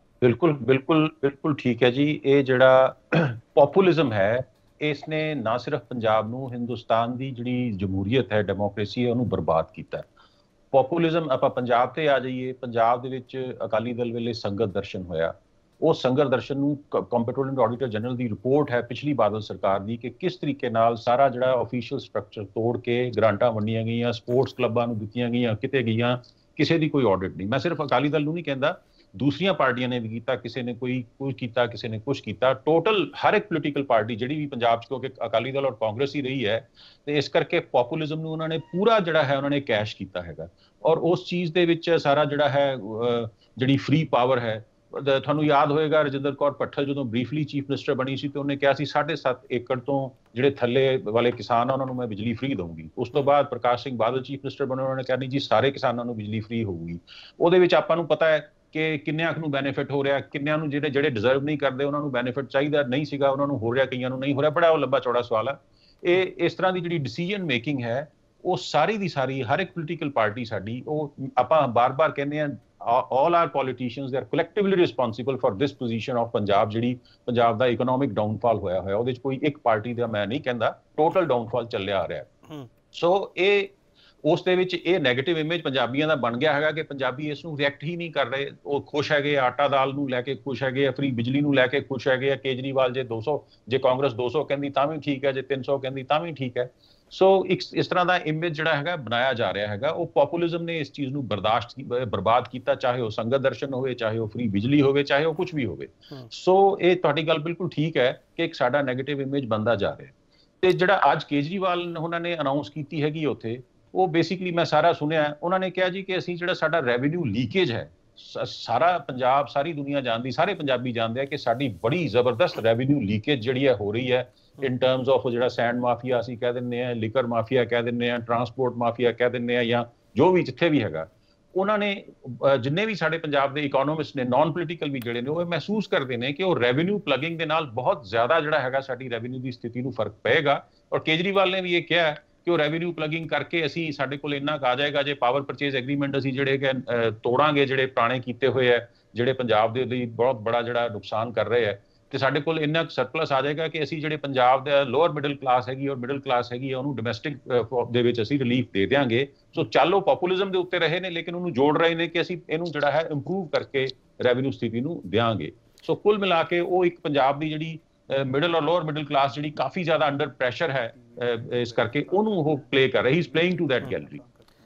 Speaker 6: ਬਿਲਕੁਲ ਠੀਕ ਹੈ ਜੀ। ਇਹ ਜਿਹੜਾ ਪੋਪੂਲਿਜ਼ਮ ਹੈ, ਇਸਨੇ ਨਾ ਸਿਰਫ ਪੰਜਾਬ ਨੂੰ, ਹਿੰਦੁਸਤਾਨ ਦੀ ਜਿਹੜੀ ਜਮਹੂਰੀਅਤ ਹੈ, ਡੈਮੋਕ੍ਰੇਸੀ ਹੈ, ਉਹਨੂੰ ਬਰਬਾਦ ਕੀਤਾ। ਪੋਪੂਲਿਜ਼ਮ, ਆਪਾਂ ਪੰਜਾਬ ਤੇ ਆ ਜਾਈਏ, ਪੰਜਾਬ ਦੇ ਵਿੱਚ ਅਕਾਲੀ ਦਲ ਵੇਲੇ ਸੰਗਤ ਦਰਸ਼ਨ ਹੋਇਆ। ਉਹ ਸੰਗਤ ਦਰਸ਼ਨ ਨੂੰ ਕੰਪਟਰੋਲਰ ਆਡੀਟਰ ਜਨਰਲ ਦੀ ਰਿਪੋਰਟ ਹੈ ਪਿਛਲੀ ਬਾਦਲ ਸਰਕਾਰ ਦੀ ਕਿ ਕਿਸ ਤਰੀਕੇ ਨਾਲ ਸਾਰਾ ਜਿਹੜਾ ਆਫੀਸ਼ੀਅਲ ਸਟਰਕਚਰ ਤੋੜ ਕੇ ਗ੍ਰਾਂਟਾਂ ਵੰਡੀਆਂ ਗਈਆਂ, ਸਪੋਰਟਸ ਕਲੱਬਾਂ ਨੂੰ ਦਿੱਤੀਆਂ ਗਈਆਂ, ਕਿਤੇ ਗਈਆਂ, ਕਿਸੇ ਦੀ ਕੋਈ ਆਡਿਟ ਨਹੀਂ। ਮੈਂ ਸਿਰਫ ਅਕਾਲੀ ਦਲ ਨੂੰ ਨਹੀਂ ਕਹਿੰਦਾ, ਦੂਸਰੀਆਂ ਪਾਰਟੀਆਂ ਨੇ ਵੀ ਕੀਤਾ, ਕਿਸੇ ਨੇ ਕੋਈ ਕੁਝ ਕੀਤਾ, ਕਿਸੇ ਨੇ ਕੁਝ ਕੀਤਾ। ਟੋਟਲ ਹਰ ਇੱਕ ਪੋਲੀਟੀਕਲ ਪਾਰਟੀ ਜਿਹੜੀ ਵੀ ਪੰਜਾਬ 'ਚ, ਕਿਉਂਕਿ ਅਕਾਲੀ ਦਲ ਔਰ ਕਾਂਗਰਸ ਹੀ ਰਹੀ ਹੈ, ਤੇ ਇਸ ਕਰਕੇ ਪੋਪੂਲਿਜ਼ਮ ਨੂੰ ਉਹਨਾਂ ਨੇ ਪੂਰਾ ਜਿਹੜਾ ਹੈ ਉਹਨਾਂ ਨੇ ਕੈਸ਼ ਕੀਤਾ ਹੈਗਾ। ਔਰ ਉਸ ਚੀਜ਼ ਦੇ ਵਿੱਚ ਸਾਰਾ ਜਿਹੜਾ ਹੈ ਜਿਹੜੀ ਫ੍ਰੀ ਪਾਵਰ ਹੈ, ਤੁਹਾਨੂੰ ਯਾਦ ਹੋਏਗਾ ਰਜਿੰਦਰ ਕੌਰ ਭੱਠਲ ਜਦੋਂ ਬਰੀਫਲੀ ਚੀਫ ਮਿਨਿਸਟਰ ਬਣੀ ਸੀ ਤੇ ਉਹਨੇ ਕਿਹਾ ਸੀ 7.5 ਏਕੜ ਤੋਂ ਜਿਹੜੇ ਥੱਲੇ ਵਾਲੇ ਕਿਸਾਨ ਆ ਉਹਨਾਂ ਨੂੰ ਮੈਂ ਬਿਜਲੀ ਫ੍ਰੀ ਦਊਂਗੀ। ਉਸ ਤੋਂ ਬਾਅਦ ਪ੍ਰਕਾਸ਼ ਸਿੰਘ ਬਾਦਲ ਚੀਫ ਮਿਨਿਸਟਰ ਬਣੇ, ਉਹਨਾਂ ਨੇ ਕਿਹਾ ਨਹੀਂ ਜੀ ਸਾਰੇ ਕਿਸਾਨਾਂ ਨੂੰ ਬਿਜਲੀ ਫ੍ਰੀ ਹੋਊਗੀ। ਉਹਦੇ ਵਿੱਚ ਆਪਾਂ ਨੂੰ ਪਤਾ ਹੈ ਕਿ ਕਿੰਨਿਆਂ ਨੂੰ ਬੈਨੀਫਿਟ ਹੋ ਰਿਹਾ, ਕਿੰਨਿਆਂ ਨੂੰ ਜਿਹੜੇ ਡਿਜ਼ਰਵ ਨਹੀਂ ਕਰਦੇ ਉਹਨਾਂ ਨੂੰ ਬੈਨੀਫਿਟ ਚਾਹੀਦਾ ਨਹੀਂ ਸੀਗਾ, ਉਹਨਾਂ ਨੂੰ ਹੋ ਰਿਹਾ, ਕਈਆਂ ਨੂੰ ਨਹੀਂ ਹੋ ਰਿਹਾ। ਬੜਾ ਉਹ ਲੰਬਾ ਚੌੜਾ ਸਵਾਲ ਹੈ। ਇਹ ਇਸ ਤਰ੍ਹਾਂ ਦੀ ਜਿਹੜੀ ਡਿਸੀਜਨ ਮੇਕਿੰਗ ਹੈ ਉਹ ਸਾਰੀ ਦੀ ਸਾਰੀ ਹਰ ਇੱਕ ਪੋਲੀਟੀਕਲ ਪਾਰਟੀ ਸਾਡੀ, ਉਹ ਆਪਾਂ ਬਾਰ-ਬਾਰ ਕਹਿੰਦੇ ਆ, all our politicians they are collectively responsible for this position of Punjab, ਜਿਹੜੀ ਪੰਜਾਬ ਦਾ ਇਕਨੋਮਿਕ ਡਾਊਨਫਾਲ ਹੋਇਆ ਉਹਦੇ ਚ ਕੋਈ ਇੱਕ ਪਾਰਟੀ ਦਾ ਮੈਂ ਨਹੀਂ ਕਹਿੰਦਾ, ਟੋਟਲ ਡਾਊਨਫਾਲ ਚੱਲਿਆ ਆ ਰਿਹਾ। ਸੋ ਇਹ ਉਸ ਦੇ ਵਿੱਚ ਇਹ ਨੈਗੇਟਿਵ ਇਮੇਜ ਪੰਜਾਬੀਆਂ ਦਾ ਬਣ ਗਿਆ ਹੈਗਾ ਕਿ ਪੰਜਾਬੀ ਇਸ ਨੂੰ ਰਿਐਕਟ ਹੀ ਨਹੀਂ ਕਰ ਰਹੇ। ਉਹ ਖੁਸ਼ ਹੈਗੇ ਆਟਾ ਦਾਲ ਨੂੰ ਲੈ ਕੇ, ਖੁਸ਼ ਹੈਗੇ ਫ੍ਰੀ ਬਿਜਲੀ ਨੂੰ ਲੈ ਕੇ, ਖੁਸ਼ ਹੈਗੇ ਆ ਕੇਜਰੀਵਾਲ ਜੇ 200, ਜੇ ਕਾਂਗਰਸ 200 ਕਹਿੰਦੀ ਤਾਂ ਵੀ ਠੀਕ ਹੈ, ਜੇ 300 ਕਹਿੰਦੀ ਤਾਂ ਵੀ ਠੀਕ ਹੈ। ਸੋ ਇਸ ਤਰ੍ਹਾਂ ਦਾ ਇਮੇਜ ਜਿਹੜਾ ਹੈਗਾ ਬਣਾਇਆ ਜਾ ਰਿਹਾ ਹੈਗਾ। ਉਹ ਪੋਪੂਲਿਜ਼ਮ ਨੇ ਇਸ ਚੀਜ਼ ਨੂੰ ਬਰਬਾਦ ਕੀਤਾ, ਚਾਹੇ ਉਹ ਸੰਗਤ ਦਰਸ਼ਨ ਹੋਵੇ, ਚਾਹੇ ਉਹ ਫ੍ਰੀ ਬਿਜਲੀ ਹੋਵੇ, ਚਾਹੇ ਉਹ ਕੁਝ ਵੀ ਹੋਵੇ। ਸੋ ਇਹ ਤੁਹਾਡੀ ਗੱਲ ਬਿਲਕੁਲ ਠੀਕ ਹੈ ਕਿ ਇੱਕ ਸਾਡਾ ਨੈਗੇਟਿਵ ਇਮੇਜ ਬਣਦਾ ਜਾ ਰਿਹਾ। ਤੇ ਜਿਹੜਾ ਅੱਜ ਕੇਜਰੀਵਾਲ ਉਹਨਾਂ ਨੇ ਅਨਾਉਂਸ ਕੀਤੀ ਹੈਗੀ ਉੱਥੇ, ਉਹ ਬੇਸਿਕਲੀ ਮੈਂ ਸਾਰਾ ਸੁਣਿਆ, ਉਹਨਾਂ ਨੇ ਕਿਹਾ ਜੀ ਕਿ ਅਸੀਂ ਜਿਹੜਾ ਸਾਡਾ ਰੈਵਨਿਊ ਲੀਕੇਜ ਹੈ, ਸਾਰਾ ਪੰਜਾਬ, ਸਾਰੀ ਦੁਨੀਆ ਜਾਣਦੀ, ਸਾਰੇ ਪੰਜਾਬੀ ਜਾਣਦੇ ਆ ਕਿ ਸਾਡੀ ਬੜੀ ਜ਼ਬਰਦਸਤ ਰੈਵਨਿਊ ਲੀਕੇਜ ਜਿਹੜੀ ਹੈ ਹੋ ਰਹੀ ਹੈ ਇਨ ਟਰਮਸ ਆਫ ਜਿਹੜਾ ਸੈਂਡ ਮਾਫੀਆ ਅਸੀਂ ਕਹਿ ਦਿੰਦੇ ਆ, ਲਿਕਰ ਮਾਫੀਆ ਕਹਿ ਦਿੰਦੇ ਆ, ਟਰਾਂਸਪੋਰਟ ਮਾਫੀਆ ਕਹਿ ਦਿੰਦੇ ਆ, ਜਾਂ ਜੋ ਵੀ ਜਿੱਥੇ ਵੀ ਹੈਗਾ। ਉਹਨਾਂ ਨੇ ਜਿੰਨੇ ਵੀ ਸਾਡੇ ਪੰਜਾਬ ਦੇ ਇਕਨੋਮਿਸਟ ਨੇ, ਨਾਨ ਪੋਲੀਟੀਕਲ ਵੀ ਜਿਹੜੇ ਨੇ, ਉਹ ਮਹਿਸੂਸ ਕਰਦੇ ਨੇ ਕਿ ਉਹ ਰੈਵਨਿਊ ਪਲੱਗਿੰਗ ਦੇ ਨਾਲ ਬਹੁਤ ਜ਼ਿਆਦਾ ਜਿਹੜਾ ਹੈਗਾ ਸਾਡੀ ਰੈਵਨਿਊ ਦੀ ਸਥਿਤੀ ਨੂੰ ਫਰਕ ਪਏਗਾ। ਔਰ ਕੇਜਰੀਵਾਲ ਨੇ ਵੀ ਇਹ ਕਿਹਾ ਕਿ ਉਹ ਰੈਵਨਿਊ ਪਲੱਗਿੰਗ ਕਰਕੇ ਅਸੀਂ, ਸਾਡੇ ਕੋਲ ਇੰਨਾ ਆ ਜਾਏਗਾ, ਜੇ ਪਾਵਰ ਪਰਚੇਜ਼ ਐਗਰੀਮੈਂਟ ਅਸੀਂ ਜਿਹੜੇ ਤੋੜਾਂਗੇ, ਜਿਹੜੇ ਪੁਰਾਣੇ ਕੀਤੇ ਹੋਏ ਆ, ਜਿਹੜੇ ਪੰਜਾਬ ਦੇ ਲਈ ਬਹੁਤ ਬੜਾ ਜਿਹੜਾ ਨੁਕਸਾਨ ਕਰ ਰਹੇ ਆ, ਤੇ ਸਾਡੇ ਕੋਲ ਇੰਨਾ ਸਰਪਲਸ ਆ ਜਾਏਗਾ ਕਿ ਅਸੀਂ ਜਿਹੜੇ ਪੰਜਾਬ ਦਾ ਲੋਅਰ ਮਿਡਲ ਕਲਾਸ ਹੈਗੀ ਔਰ ਮਿਡਲ ਕਲਾਸ ਹੈਗੀ ਉਹਨੂੰ ਡੋਮੈਸਟਿਕ ਦੇ ਵਿੱਚ ਅਸੀਂ ਰਿਲੀਫ ਦੇ ਦਿਆਂਗੇ। ਸੋ ਚੱਲੋ ਪੋਪੂਲਿਜ਼ਮ ਦੇ ਉੱਤੇ ਰਹੇ ਨੇ, ਲੇਕਿਨ ਉਹਨੂੰ ਜੋੜ ਰਹੇ ਨੇ ਕਿ ਅਸੀਂ ਇਹਨੂੰ ਜਿਹੜਾ ਹੈ ਇੰਪਰੂਵ ਕਰਕੇ ਰੈਵਨਿਊ ਸਥਿਤੀ ਨੂੰ ਦਿਆਂਗੇ। ਸੋ ਕੁੱਲ ਮਿਲਾ ਕੇ ਉਹ ਇੱਕ ਪੰਜਾਬ ਦੀ ਜਿਹੜੀ ਮਿਡਲ ਔਰ ਲੋਅਰ ਮਿਡਲ ਕਲਾਸ ਜਿਹੜੀ ਕਾਫੀ ਜ਼ਿਆਦਾ ਅੰਡਰ ਪ੍ਰੈਸ਼ਰ ਹੈ, ਇਸ ਕਰਕੇ ਉਹਨੂੰ ਉਹ ਪਲੇ ਕਰ ਰਹੀ, he is playing to that gallery.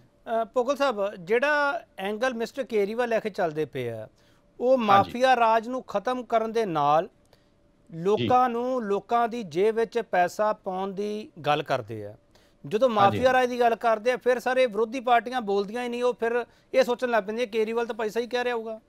Speaker 1: Bhogal ਸਾਹਿਬ, ਜਿਹੜਾ ਐਂਗਲ ਮਿਸਟਰ ਕੇਜਰੀਵਾਲ ਲੈ ਕੇ ਚੱਲਦੇ ਪਏ ਆ, ਉਹ ਮਾਫੀਆ ਰਾਜ ਨੂੰ ਖਤਮ ਕਰਨ ਦੇ ਨਾਲ ਲੋਕਾਂ ਨੂੰ, ਲੋਕਾਂ ਦੀ ਜੇਬ ਵਿੱਚ ਪੈਸਾ ਪਾਉਣ ਦੀ ਗੱਲ ਕਰਦੇ ਆ। ਜਦੋਂ ਮਾਫੀਆ ਰਾਜ ਦੀ ਗੱਲ ਕਰਦੇ ਆ, ਫਿਰ ਸਾਰੇ ਵਿਰੋਧੀ ਪਾਰਟੀਆਂ ਬੋਲਦੀਆਂ ਹੀ ਨਹੀਂ, ਉਹ ਫਿਰ ਇਹ ਸੋਚਣ ਲੱਗ ਪੈਂਦੀਆਂ ਕੇਜਰੀਵਾਲ ਤਾਂ ਪੈਸਾ ਹੀ ਕਹਿ ਰਿਹਾ ਹੋਊਗਾ।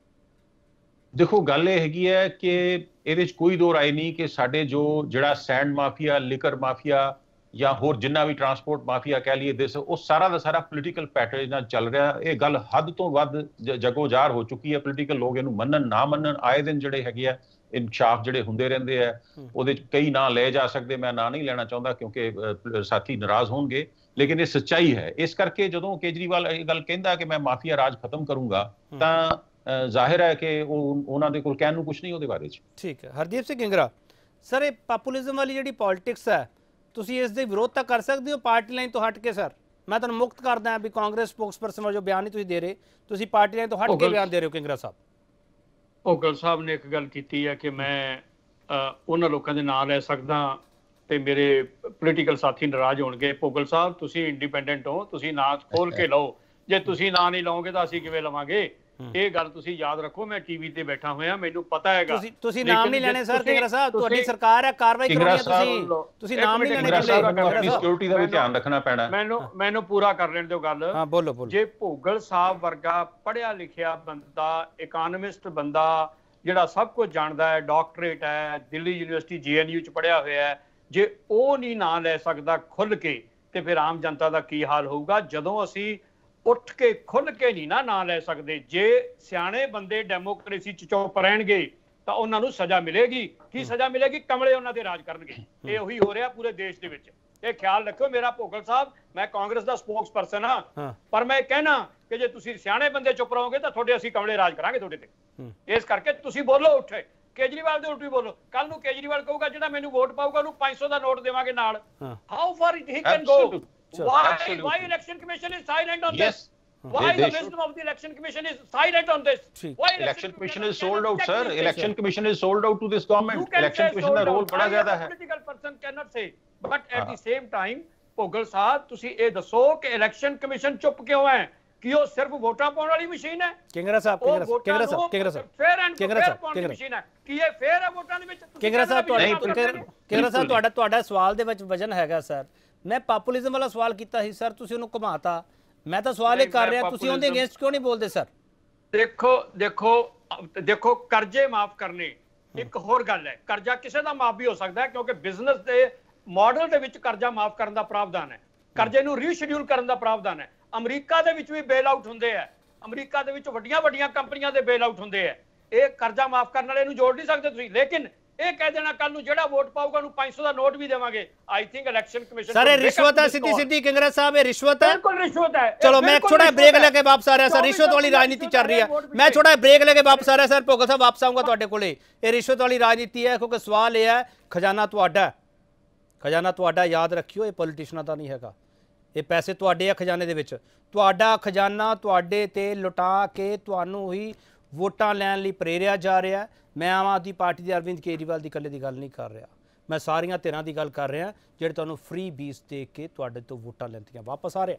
Speaker 6: ਦੇਖੋ ਗੱਲ ਇਹ ਹੈਗੀ ਹੈ ਕਿ ਇਹਦੇ 'ਚ ਕੋਈ ਦੋ ਰਾਏ ਨਹੀਂ ਕਿ ਸਾਡੇ ਜਿਹੜਾ ਸੈਂਡ ਮਾਫੀਆ, ਲਿਕਰ ਮਾਫੀਆ ਜਾਂ ਹੋਰ ਜਿੰਨਾ ਵੀ ਟਰਾਂਸਪੋਰਟ ਮਾਫੀਆ ਕਹਿ ਲਈਏ ਦੇਸ਼, ਉਹ ਸਾਰਾ ਦਾ ਸਾਰਾ ਪੋਲੀਟੀਕਲ ਪੈਟਰਨ ਨਾਲ ਚੱਲ ਰਿਹਾ। ਇਹ ਗੱਲ ਹੱਦ ਤੋਂ ਵੱਧ ਜਗੋਜਾਰ ਹੋ ਚੁੱਕੀ ਹੈ। ਪੋਲੀਟੀਕਲ ਲੋਕ ਇਹਨੂੰ ਮੰਨਣ ਨਾ ਮੰਨਣ, ਆਏ ਦਿਨ ਜਿਹੜੇ ਹੈਗੇ ਆ ਇਨਕਸ਼ਾਫ ਜਿਹੜੇ ਹੁੰਦੇ ਰਹਿੰਦੇ ਆ। ਉਹਦੇ 'ਚ ਕਈ ਨਾਂ ਲਏ ਜਾ ਸਕਦੇ, ਮੈਂ ਨਾਂ ਨਹੀਂ ਲੈਣਾ ਚਾਹੁੰਦਾ ਕਿਉਂਕਿ ਸਾਥੀ ਨਾਰਾਜ਼ ਹੋਣਗੇ, ਲੇਕਿਨ ਇਹ ਸੱਚਾਈ ਹੈ। ਇਸ ਕਰਕੇ ਜਦੋਂ ਕੇਜਰੀਵਾਲ ਇਹ ਗੱਲ ਕਹਿੰਦਾ ਕਿ ਮੈਂ ਮਾਫੀਆ ਰਾਜ ਖਤਮ ਕਰੂੰਗਾ, ਤਾਂ ਜ਼ਾਹਿਰ ਹੈ ਕਿ ਉਹਨਾਂ ਦੇ ਕੋਲ ਕਹਿਣ ਨੂੰ ਕੁਝ ਨਹੀਂ ਉਹਦੇ ਬਾਰੇ 'ਚ। ਠੀਕ ਹੈ।
Speaker 1: ਹਰਦੀਪ ਸਿੰਘ ਗਿੰਗਰਾ, ਸਰ ਇਹ ਪਾਪੂਲਿਜ਼ਮ ਵਾਲੀ ਜਿਹੜੀ ਪੋਲਿਟਿਕਸ ਹੈ, ਤੁਸੀਂ ਇਸ ਦੀ ਵਿਰੋਧਤਾ ਕਰ ਸਕਦੇ ਹੋ ਪਾਰਟੀ ਲਾਈਨ ਤੋਂ ਹਟ ਕੇ? ਸਰ ਮੈਂ ਤੁਹਾਨੂੰ ਮੁਕਤ ਕਰਦਾ ਵੀ ਕਾਂਗਰਸ ਸਪੋਕਸਪਰਸਨ ਵਜੋਂ ਬਿਆਨ ਨਹੀਂ ਤੁਸੀਂ ਦੇ ਰਹੇ, ਤੁਸੀਂ ਪਾਰਟੀ ਲਾਈਨ ਤੋਂ ਹਟ ਕੇ ਬਿਆਨ ਦੇ ਰਹੇ ਹੋ। ਗਿੰਗਰਾ ਸਾਹਿਬ,
Speaker 5: ਭੋਗਲ ਸਾਹਿਬ ਨੇ ਇੱਕ ਗੱਲ ਕੀਤੀ ਹੈ ਕਿ ਮੈਂ ਉਹਨਾਂ ਲੋਕਾਂ ਦੇ ਨਾਂ ਲੈ ਸਕਦਾ ਤੇ ਮੇਰੇ ਪੋਲੀਟੀਕਲ ਸਾਥੀ ਨਾਰਾਜ਼ ਹੋਣਗੇ। ਭੋਗਲ ਸਾਹਿਬ ਤੁਸੀਂ ਇੰਡੀਪੈਂਡੈਂਟ ਹੋ, ਤੁਸੀਂ ਨਾਂ ਖੋਲ ਕੇ ਲਓ, ਜੇ ਤੁਸੀਂ ਨਾਂ ਨਹੀਂ ਲਾਓਗੇ ਤਾਂ ਅਸੀਂ ਕਿਵੇਂ ਲਵਾਂਗੇ? ਇਹ ਗੱਲ ਤੁਸੀਂ ਯਾਦ ਰੱਖੋ। ਮੈਂ ਟੀਵੀ ਤੇ ਬੈਠਾ ਹੋਇਆ, ਮੈਨੂੰ ਪਤਾ ਹੈਗਾ।
Speaker 1: ਤੁਸੀਂ ਨਾਮ ਨਹੀਂ ਲੈਣੇ ਸਰ। ਕਿੰਗਰਾ ਸਾਹਿਬ ਤੁਹਾਡੀ ਸਰਕਾਰ ਹੈ, ਕਾਰਵਾਈ ਕਰਾਉਣੀ ਹੈ। ਤੁਸੀਂ ਨਾਮ ਨਹੀਂ ਲੈਣੇ।
Speaker 6: ਆਪਣੀ ਸਿਕਿਉਰਿਟੀ ਦਾ ਵੀ ਧਿਆਨ ਰੱਖਣਾ ਪੈਣਾ।
Speaker 5: ਮੈਨੂੰ ਪੂਰਾ ਕਰ ਲੈਣ ਦਿਓ ਗੱਲ।
Speaker 1: ਹਾਂ ਬੋਲੋ ਬੋਲੋ।
Speaker 5: ਜੇ ਭੋਗਲ ਸਾਹਿਬ ਵਰਗਾ ਪੜ੍ਹਿਆ ਲਿਖਿਆ ਬੰਦਾ, ਇਕਨੋਮਿਸਟ ਬੰਦਾ ਜਿਹੜਾ ਸਭ ਕੁਝ ਜਾਣਦਾ ਹੈ, ਡਾਕਟਰੇਟ ਹੈ, ਦਿੱਲੀ ਯੂਨੀਵਰਸਿਟੀ JNU ਚ ਪੜ੍ਹਿਆ ਹੋਇਆ ਹੈ, ਜੇ ਉਹ ਨਹੀਂ ਨਾਂ ਲੈ ਸਕਦਾ ਖੁੱਲ ਕੇ, ਤੇ ਫਿਰ ਆਮ ਜਨਤਾ ਦਾ ਕੀ ਹਾਲ ਹੋਊਗਾ? ਜਦੋਂ ਅਸੀਂ ਉੱਠ ਕੇ ਖੁੱਲ ਕੇ ਨਹੀਂ ਨਾ ਲੈ ਸਕਦੇ, ਜੇ ਸਿਆਣੇ ਬੰਦੇ ਡੈਮੋਕ੍ਰੇਸੀ ਚ ਚੁੱਪ ਰਹਿਣਗੇ ਤਾਂ ਉਹਨਾਂ ਨੂੰ ਸਜ਼ਾ ਮਿਲੇਗੀ। ਕੀ ਸਜ਼ਾ ਮਿਲੇਗੀ? ਕਮਲੇ ਉਹਨਾਂ ਤੇ ਰਾਜ ਕਰਨਗੇ। ਇਹ ਉਹੀ ਹੋ ਰਿਹਾ ਪੂਰੇ ਦੇਸ਼ ਦੇ ਵਿੱਚ। ਇਹ ਖਿਆਲ ਰੱਖਿਓ। ਮੇਰਾ ਭੋਗਲ ਸਾਹਿਬ, ਮੈਂ ਕਾਂਗਰਸ ਦਾ ਸਪੋਕਸ ਪਰਸਨ ਹਾਂ, ਪਰ ਮੈਂ ਕਹਿਣਾ ਕਿ ਜੇ ਤੁਸੀਂ ਸਿਆਣੇ ਬੰਦੇ ਚੁੱਪ ਰਹੋਗੇ ਤਾਂ ਤੁਹਾਡੇ ਅਸੀਂ ਕਮਲੇ ਰਾਜ ਕਰਾਂਗੇ ਤੁਹਾਡੇ ਤੇ। ਇਸ ਕਰਕੇ ਤੁਸੀਂ ਬੋਲੋ ਉੱਠੇ। ਕੇਜਰੀਵਾਲ ਦੇ ਉਲਟ ਵੀ ਬੋਲੋ। ਕੱਲ ਨੂੰ ਕੇਜਰੀਵਾਲ ਕਹੂਗਾ ਜਿਹੜਾ ਮੈਨੂੰ ਵੋਟ ਪਾਊਗਾ ਉਹਨੂੰ 500 ਦਾ ਨੋਟ ਦੇਵਾਂਗੇ ਨਾਲ। How far he can go? Why election commission is silent on this? Why the wisdom of the election commission is silent on this? Why
Speaker 6: election commission is sold out, sir? Election commission is sold out to this government. Election commission ਦਾ ਰੋਲ ਬੜਾ ਜ਼ਿਆਦਾ ਹੈ।
Speaker 5: Political person cannot say, but at the same time, Bhogal ਸਾਹਿਬ ਤੁਸੀਂ ਇਹ ਦੱਸੋ ਕਿ election commission ਚੁੱਪ ਕਿਉਂ ਹੈ? ਕਿ ਉਹ ਸਿਰਫ ਵੋਟਾਂ ਪਾਉਣ ਵਾਲੀ ਮਸ਼ੀਨ ਹੈ?
Speaker 1: ਕਿੰਗਰਾ ਸਾਹਿਬ ਫੇਅਰ ਐਂਡ ਫੇਅਰ ਮਸ਼ੀਨ ਹੈ। ਕੀ ਇਹ ਫੇਅਰ ਹੈ ਵੋਟਾਂ ਦੇ ਵਿੱਚ? ਕਿੰਗਰਾ ਸਾਹਿਬ ਤੁਹਾਡਾ ਸਵਾਲ ਦੇ ਵਿੱਚ ਵਜਨ ਹੈਗਾ ਸਰ। ਮੈਂ ਪੋਪੂਲਿਜ਼ਮ ਵਾਲਾ ਸਵਾਲ ਕੀਤਾ ਸੀ ਸਰ, ਤੁਸੀਂ ਉਹਨੂੰ ਘੁਮਾਤਾ। ਮੈਂ ਤਾਂ ਸਵਾਲ ਇਹ ਕਰ ਰਿਹਾ, ਤੁਸੀਂ ਉਹਦੇ ਅਗੇਂਸਟ ਕਿਉਂ ਨਹੀਂ ਬੋਲਦੇ ਸਰ?
Speaker 5: ਦੇਖੋ ਕਰਜ਼ੇ ਮਾਫ ਕਰਨੇ ਇੱਕ ਹੋਰ ਗੱਲ ਹੈ। ਕਰਜ਼ਾ ਕਿਸੇ ਦਾ ਮਾਫ ਵੀ ਹੋ ਸਕਦਾ ਹੈ, ਕਿਉਂਕਿ ਬਿਜ਼ਨਸ ਦੇ ਮਾਡਲ ਦੇ ਵਿੱਚ ਕਰਜ਼ਾ ਮਾਫ ਕਰਨ ਦਾ ਪ੍ਰਾਵਧਾਨ ਹੈ, ਕਰਜ਼ੇ ਨੂੰ ਰੀਸ਼ਡਿਊਲ ਕਰਨ ਦਾ ਪ੍ਰਾਵਧਾਨ ਹੈ। ਅਮਰੀਕਾ ਦੇ ਵਿੱਚ ਵੀ ਬੇਲ ਆਊਟ ਹੁੰਦੇ ਆ। ਅਮਰੀਕਾ ਦੇ ਵਿੱਚ ਵੱਡੀਆਂ ਕੰਪਨੀਆਂ ਦੇ ਬੇਲ ਆਊਟ ਹੁੰਦੇ ਆ। ਇਹ ਕਰਜ਼ਾ ਮਾਫ ਕਰਨ ਵਾਲੇ ਨੂੰ ਜੋੜ ਨਹੀਂ ਸਕਦੇ ਤੁਸੀਂ। ਲੇਕਿਨ ਇਹ ਕਹਿ ਦੇਣਾ ਕੱਲ ਨੂੰ ਜਿਹੜਾ ਵੋਟ ਪਾਊਗਾ ਉਹਨੂੰ 500 ਦਾ ਨੋਟ ਵੀ ਦੇਵਾਂਗੇ। I think election commission
Speaker 1: sir ਇਹ ਰਿਸ਼ਵਤ ਹੈ, ਸਿੱਧੀ ਕਿੰਗਰਾ ਸਾਹਿਬ ਇਹ ਰਿਸ਼ਵਤ ਹੈ।
Speaker 5: ਬਿਲਕੁਲ ਰਿਸ਼ਵਤ ਹੈ।
Speaker 1: ਚਲੋ ਮੈਂ ਛੋਟਾ ਬ੍ਰੇਕ ਲੈ ਕੇ ਵਾਪਸ ਆ ਰਿਹਾ ਸਰ। ਰਿਸ਼ਵਤ ਵਾਲੀ ਰਾਜਨੀਤੀ ਚੱਲ ਰਹੀ ਹੈ। ਮੈਂ ਛੋਟਾ ਬ੍ਰੇਕ ਲੈ ਕੇ ਵਾਪਸ ਆ ਰਿਹਾ ਸਰ। ਭੋਗਲ ਸਾਹਿਬ ਵਾਪਸ ਆਊਂਗਾ ਤੁਹਾਡੇ ਕੋਲੇ। ਇਹ ਰਿਸ਼ਵਤ ਵਾਲੀ ਰਾਜਨੀਤੀ ਹੈ, ਕਿਉਂਕਿ ਸਵਾਲ ਇਹ ਹੈ ਖਜ਼ਾਨਾ ਤੁਹਾਡਾ ਯਾਦ ਰੱਖਿਓ। ਇਹ ਪੋਲੀਟੀਸ਼ੀਅਨਾਂ ਦਾ ਨਹੀਂ ਹੈਗਾ। ਇਹ ਪੈਸੇ ਤੁਹਾਡੇ ਆ ਖਜ਼ਾਨੇ ਦੇ ਵਿੱਚ। ਤੁਹਾਡਾ ਖਜ਼ਾਨਾ ਤੁਹਾਡੇ ਤੇ ਲੁਟਾ ਕੇ ਤੁਹਾਨੂੰ ਹੀ ਵੋਟਾਂ ਲੈਣ ਲਈ ਪ੍ਰੇਰਿਆ ਜਾ ਰਿਹਾ। ਮੈਂ ਆਮ ਆਦਮੀ ਪਾਰਟੀ ਦੇ ਅਰਵਿੰਦ ਕੇਜਰੀਵਾਲ ਦੀ ਇਕੱਲੇ ਦੀ ਗੱਲ ਨਹੀਂ ਕਰ ਰਿਹਾ, ਮੈਂ ਸਾਰੀਆਂ ਧਿਰਾਂ ਦੀ ਗੱਲ ਕਰ ਰਿਹਾ ਜਿਹੜੇ ਤੁਹਾਨੂੰ ਫ੍ਰੀ ਬੀਸ ਦੇ ਕੇ ਤੁਹਾਡੇ ਤੋਂ ਵੋਟਾਂ ਲੈਂਦੀਆਂ ਵਾਪਸ ਆ ਰਿਹਾ।